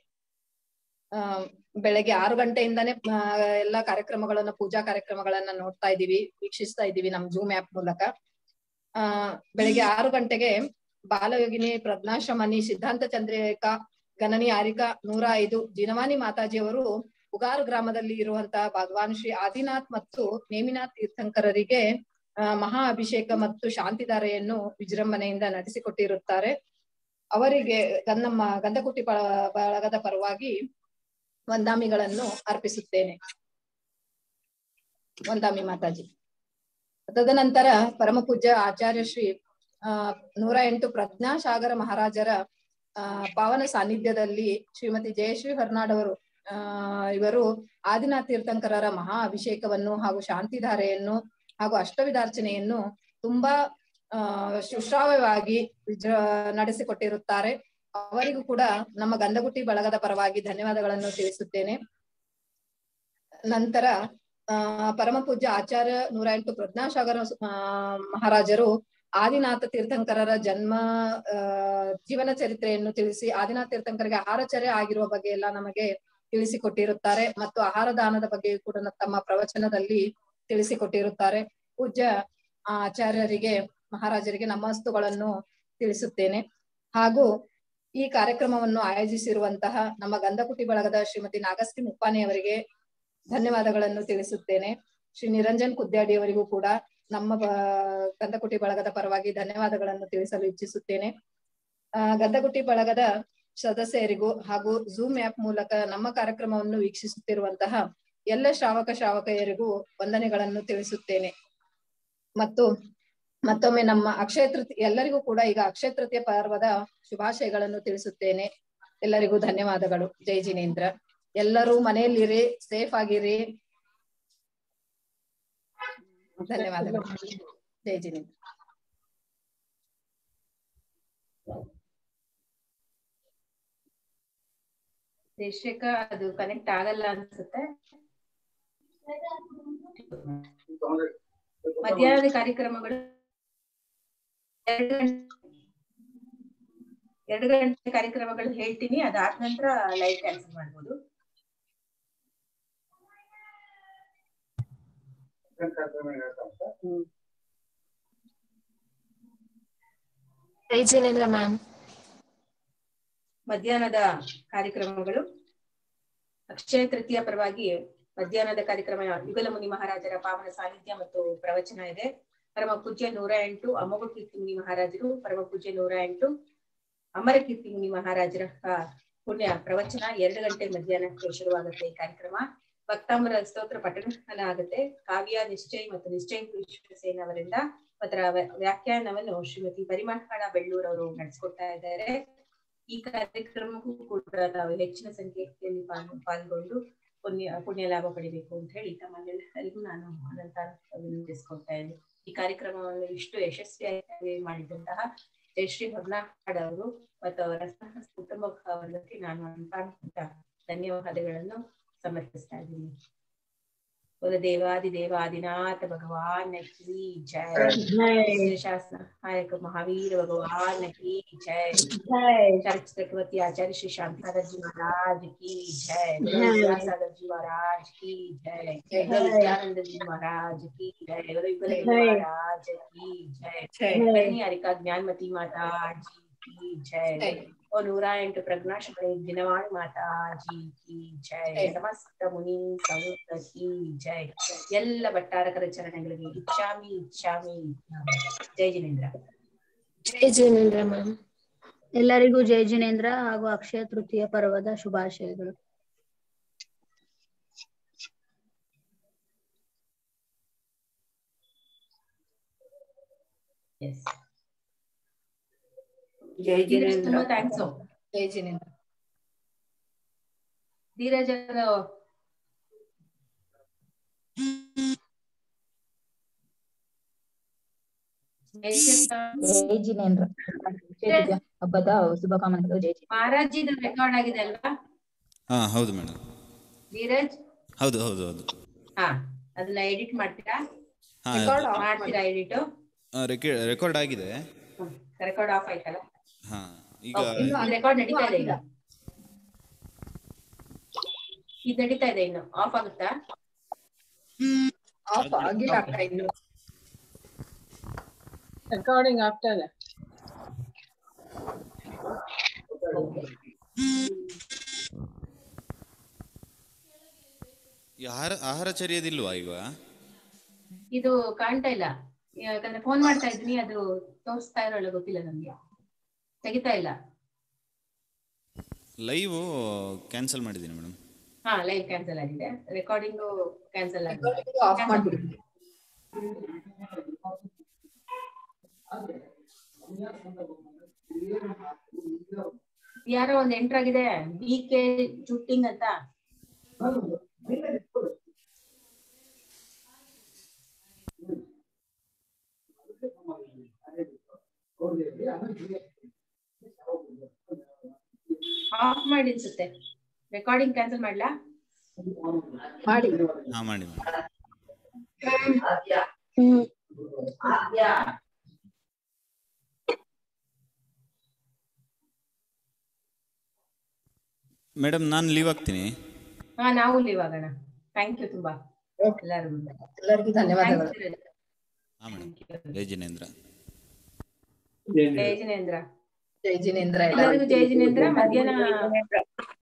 ಬೆಳಗ್ಗೆ 6 ಗಂಟೆಯಿಂದಾನೇ ಎಲ್ಲಾ ಕಾರ್ಯಕ್ರಮಗಳನ್ನ, ಪೂಜಾ ಕಾರ್ಯಕ್ರಮಗಳನ್ನ ನೋಡ್ತಾ ಇದೀವಿ, ವೀಕ್ಷಿಸ್ತಾ ಇದೀವಿ ನಮ್ ಜೂಮ್ ಆಪ್ ಮೂಲಕ. ಬೆಳಗ್ಗೆ 6 ಗಂಟೆಗೆ ಬಾಲಯೋಗಿನಿ, ಪ್ರಜ್ಞಾಶ್ರಮಣಿ, ಸಿದ್ಧಾಂತ ಚಂದ್ರಿಕಾ ಗಣನಿ ಆರಿಕಾ 105 ಜಿನವಾನಿ ಮಾತಾಜಿಯವರು ಉಗಾರು ಗ್ರಾಮದಲ್ಲಿ ಇರುವಂತಹ ಭಗವಾನ್ ಶ್ರೀ ಆದಿನಾಥ್ ಮತ್ತು ನೇಮಿನಾಥ್ ತೀರ್ಥಂಕರರಿಗೆ ಮಹಾ ಅಭಿಷೇಕ ಮತ್ತು ಶಾಂತಿಧಾರೆಯನ್ನು ವಿಜೃಂಭಣೆಯಿಂದ ನಡೆಸಿಕೊಟ್ಟಿರುತ್ತಾರೆ. ಅವರಿಗೆ ನಮ್ಮ ಗಂಧಕುಟಿ ಬಳಗದ ಪರವಾಗಿ ವಂದಾಮಿಗಳನ್ನು ಅರ್ಪಿಸುತ್ತೇನೆ. ವಂದಾಮಿ ಮಾತಾಜಿ. ತದನಂತರ ಪರಮ ಪೂಜ್ಯ ಆಚಾರ್ಯ ಶ್ರೀ 108 ಪ್ರಜ್ಞಾಸಾಗರ ಮಹಾರಾಜರ ಪಾವನ ಸಾನ್ನಿಧ್ಯದಲ್ಲಿ ಶ್ರೀಮತಿ ಜಯಶ್ರೀ ಹೊರ್ನಾಡ್ ಅವರು ಇವರು ಆದಿನಾಥ್ ತೀರ್ಥಂಕರರ ಮಹಾ ಅಭಿಷೇಕವನ್ನು ಹಾಗೂ ಶಾಂತಿಧಾರೆಯನ್ನು ಹಾಗೂ ಅಷ್ಟವಿಧಾರ್ಚನೆಯನ್ನು ತುಂಬಾ ಸುಶ್ರಾವ್ಯವಾಗಿ ನಡೆಸಿಕೊಟ್ಟಿರುತ್ತಾರೆ. ಅವರಿಗೂ ಕೂಡ ನಮ್ಮ ಗಂಧಗುಟಿ ಬಳಗದ ಪರವಾಗಿ ಧನ್ಯವಾದಗಳನ್ನು ತಿಳಿಸುತ್ತೇನೆ. ನಂತರ ಪರಮ ಪೂಜ್ಯ ಆಚಾರ್ಯ 108 ಪ್ರಜ್ಞಾಸಾಗರ ಮಹಾರಾಜರು ಆದಿನಾಥ ತೀರ್ಥಂಕರರ ಜೀವನ ಚರಿತ್ರೆಯನ್ನು ತಿಳಿಸಿ ಆದಿನಾಥ ತೀರ್ಥಂಕರಿಗೆ ಆಹಾರಚರ್ಯ ಆಗಿರುವ ಬಗ್ಗೆ ಎಲ್ಲ ನಮಗೆ ತಿಳಿಸಿಕೊಟ್ಟಿರುತ್ತಾರೆ ಮತ್ತು ಆಹಾರ ದಾನದ ಬಗ್ಗೆಯೂ ಕೂಡ ತಮ್ಮ ಪ್ರವಚನದಲ್ಲಿ ತಿಳಿಸಿಕೊಟ್ಟಿರುತ್ತಾರೆ. ಪೂಜ್ಯ ಆಚಾರ್ಯರಿಗೆ ಮಹಾರಾಜರಿಗೆ ನಮಸ್ತುಗಳನ್ನು ತಿಳಿಸುತ್ತೇನೆ. ಹಾಗೂ ಈ ಕಾರ್ಯಕ್ರಮವನ್ನು ಆಯೋಜಿಸಿರುವಂತಹ ನಮ್ಮ ಗಂಧಕುಟಿ ಬಳಗದ ಶ್ರೀಮತಿ ನಾಗಶ್ರೀ ಮುಪ್ಪಾನೆ ಅವರಿಗೆ ಧನ್ಯವಾದಗಳನ್ನು ತಿಳಿಸುತ್ತೇನೆ. ಶ್ರೀ ನಿರಂಜನ್ ಕುದ್ಯಾಡಿ ಅವರಿಗೂ ಕೂಡ ನಮ್ಮ ಗಂಧಕುಟಿ ಬಳಗದ ಪರವಾಗಿ ಧನ್ಯವಾದಗಳನ್ನು ತಿಳಿಸಲು ಇಚ್ಛಿಸುತ್ತೇನೆ. ಗಂಧಕುಟಿ ಬಳಗದ ಸದಸ್ಯರಿಗೂ ಹಾಗೂ ಝೂಮ್ ಆ್ಯಪ್ ಮೂಲಕ ನಮ್ಮ ಕಾರ್ಯಕ್ರಮವನ್ನು ವೀಕ್ಷಿಸುತ್ತಿರುವಂತಹ ಎಲ್ಲ ಶ್ರಾವಕರಿಗೂ ವಂದನೆಗಳನ್ನು ತಿಳಿಸುತ್ತೇನೆ. ಮತ್ತು ಮತ್ತೊಮ್ಮೆ ನಮ್ಮ ಅಕ್ಷಯ ತೃತೀಯ ಎಲ್ಲರಿಗೂ ಕೂಡ ಈಗ ಅಕ್ಷಯ ತೃತೀಯ ಪರ್ವದ ಶುಭಾಶಯಗಳನ್ನು ತಿಳಿಸುತ್ತೇನೆ. ಎಲ್ಲರಿಗೂ ಧನ್ಯವಾದಗಳು. ಜೈ ಜಿನೇಂದ್ರ. ಎಲ್ಲರೂ ಮನೆಯಲ್ಲಿರಿ, ಸೇಫ್ ಆಗಿರಿ. ಧನ್ಯವಾದಗಳು. ಜೈ ಜಿನೇಂದ್ರ. ರೇಷಿಕಾ ಅದು ಕನೆಕ್ಟ್ ಆಗಲ್ಲ ಅನ್ಸುತ್ತೆ. ಮಧ್ಯಾಹ್ನದ ಕಾರ್ಯಕ್ರಮಗಳು 2 ಗಂಟೆ ಕಾರ್ಯಕ್ರಮಗಳು ಹೇಳ್ತೀನಿ. ಅದಾದ ನಂತರ ಲೈವ್ ಕ್ಯಾನ್ಸಲ್ ಮಾಡ್ಬೋದು. ಮಧ್ಯಾಹ್ನದ ಕಾರ್ಯಕ್ರಮಗಳು ಅಕ್ಷಯ ತೃತೀಯ ಪರವಾಗಿ ಮಧ್ಯಾಹ್ನದ ಕಾರ್ಯಕ್ರಮ ಯುಗಲ ಮುನಿ ಮಹಾರಾಜರ ಪಾವನ ಸಾನ್ನಿಧ್ಯ ಮತ್ತು ಪ್ರವಚನ ಇದೆ. ಪರಮ ಪೂಜ್ಯ 108 ಅಮೋಘ ಕೀರ್ತಿ ಮುನಿ ಮಹಾರಾಜರು, ಪರಮ ಪೂಜ್ಯ 108 ಅಮರ ಕೀರ್ತಿ ಮುನಿ ಮಹಾರಾಜರ ಪುಣ್ಯ ಪ್ರವಚನ 2 ಗಂಟೆ ಮಧ್ಯಾಹ್ನಕ್ಕೆ ಶುರುವಾಗುತ್ತೆ. ಈ ಕಾರ್ಯಕ್ರಮ ಭಕ್ತಾಂಬರ ಸ್ತೋತ್ರ ಪಠಣ ಆಗುತ್ತೆ. ಕಾವ್ಯ ನಿಶ್ಚಯ್ ಮತ್ತು ನಿಶ್ಚಯ್ ವಿಶ್ವಸೇನ ಅವರಿಂದ ಅದರ ವ್ಯಾಖ್ಯಾನವನ್ನು ಶ್ರೀಮತಿ ಪರಿಮಳ ಬೆಳ್ಳೂರ್ ಅವರು ನಡೆಸಿಕೊಡ್ತಾ ಇದ್ದಾರೆ. ಈ ಕಾರ್ಯಕ್ರಮಕ್ಕೂ ಕೂಡ ನಾವು ಹೆಚ್ಚಿನ ಸಂಖ್ಯೆಯಲ್ಲಿ ಪಾಲ್ಗೊಂಡು ಪುಣ್ಯ ಲಾಭ ಪಡಿಬೇಕು ಅಂತ ಹೇಳಿ ತಮ್ಮೆಲ್ಲರಿಗೂ ನಾನು ಅನಂತ ವಿನಂತಿಸ್ಕೊಳ್ತಾ ಇದ್ದೀನಿ. ಈ ಕಾರ್ಯಕ್ರಮವನ್ನು ಇಷ್ಟು ಯಶಸ್ವಿಯಾಗಿ ಮಾಡಿದಂತಹ ಜಯಶ್ರೀ ಹೊರ್ನಾಡ್ ಅವರು ಮತ್ತು ಅವರ ಕುಟುಂಬ ವರ್ಗಕ್ಕೆ ನಾನು ಅನಂತ ಧನ್ಯವಾದಗಳನ್ನು ಸಮರ್ಪಿಸ್ತಾ ಇದ್ದೀನಿ. देवादिदेवादिनाथ भगवान की जय। शासनायक महावीर भगवान की जय। चर्च चक्रवर्ती आचार्य श्री शांतागर जी महाराज की जय। सागर जी महाराज की जय। विद्यानंद जी महाराज की जय। महाराज की जय। हरिका ज्ञानमती माता जी की जय। और 108 प्रज्ञाशक्ति दिनवाणी माता जी की जय। समस्त मुनि समूह की जय। ಎಲ್ಲ ಭಟ್ಟಾರಕರ ಚರಣಗಳಿಗೆ ಇಚ್ಛಾಮಿ ಇಚ್ಛಾಮಿ. ಜೈ ಜಿನೇಂದ್ರ. ಜೈ ಜಿನೇಂದ್ರ ಮ್ಯಾಮ್. ಎಲ್ಲರಿಗೂ ಜೈ ಜಿನೇಂದ್ರ ಹಾಗೂ ಅಕ್ಷಯ ತೃತೀಯ ಪರ್ವದ ಶುಭಾಶಯಗಳು. ಜೈ ಜಿನೇಂದ್ರ. ಥ್ಯಾಂಕ್ಸ್. ಜೈ ಜಿನೇಂದ್ರ. ಧೀರಜ್ ಜೈ ಜಿನೇಂದ್ರ. ಹಬ್ಬದ ಶುಭಕಾಮನೆಗಳು. ಜೈ ಮಹಾರಾಜ್ ಇದು ರೆಕಾರ್ಡ್ ಆಗಿದೆ ಅಲ್ವಾ? ಹಾ ಹೌದು ಮೇಡಮ್. ಧೀರಜ್ ಹೌದು ಹೌದು ಹೌದು. ಹಾ ಅದನ್ನ ಎಡಿಟ್ ಮಾಡ್ತೀರಾ? ಮಾಡ್ತೀರಾ ಎಡಿಟ್? ರೆಕಾರ್ಡ್ ಆಗಿದೆ. ರೆಕಾರ್ಡ್ ಆಫ್ ಆಯ್ತಲ್ಲ? ಹಾ ಈಗ ರೆಕಾರ್ಡ್ ನಡೀತಾ ಇದೆ. ಈಗ ಇದು ನಡೀತಾ ಇದೆ. ಇನ್ನು ಆಫ್ ಆಗುತ್ತಾ? ಆಫ್ ಆಗಿಲ್ಲ ಅಕ್ಕ ಇನ್ನು. ರೆಕಾರ್ಡಿಂಗ್ ಆಗ್ತಾ ಇದೆ. ಆಹಾರಚರ್ಯದಿಲ್ವಾ ಈಗ? ಇದು ಕಾಣ್ತಾ ಇಲ್ಲ, ಯಾಕಂದ್ರೆ ಫೋನ್ ಮಾಡ್ತಾ ಇದ್ದೀನಿ, ಅದು ತೋರಿಸ್ತಾ ಇರೋಲ್ಲ, ಗೊತ್ತಿಲ್ಲ ನಮ್ಗೆ, ತೆಗಿತಾ ಇಲ್ಲ. ಲೈವ್ ಕ್ಯಾನ್ಸಲ್ ಮಾಡಿದ್ದೀನಿ ಮೇಡಮ್. ಹಾ, ಲೈವ್ ಕ್ಯಾನ್ಸಲ್ ಆಗಿದೆ, ರೆಕಾರ್ಡಿಂಗು ಕ್ಯಾನ್ಸಲ್ ಆಗಿದೆ. ಆಫ್ ಮಾಡ್ಬಿಡಿ. ಯಾರೋ ಒಂದ್ ಎಂಟರ್ ಆಗಿದೆ, BK ಜುಟ್ಟಿಂಗ್ ಅಂತ. ಆಫ್ ಮಾಡಿ ಅನ್ಸುತ್ತೆ. ರೆಕಾರ್ಡಿಂಗ್ ಕ್ಯಾನ್ಸಲ್ ಮಾಡ್ಲಾ? ಮಾಡಿ. ಹಾ, ಮಾಡಿ. ಮೇಡಮ್ ನಾನು ಲೀವ್ ಆಗ್ತೀನಿ. ಹಾ, ನಾವು ಲೀವ್ ಆಗೋಣ. ಥ್ಯಾಂಕ್ ಯು ತುಂಬಾ ಎಲ್ಲರಿಗೂ ಧನ್ಯವಾದಗಳು. ಹಾ ಮೇಡಮ್. ಜೈ ಜಿನೇಂದ್ರ. ಜೈ ಜಿನೇಂದ್ರ. ಜೈ ಜಿನೇಂದ್ರ. ಎಲ್ಲರಿಗೂ ಜೈ ಜಿನೇಂದ್ರ. ಮಧ್ಯಾಹ್ನ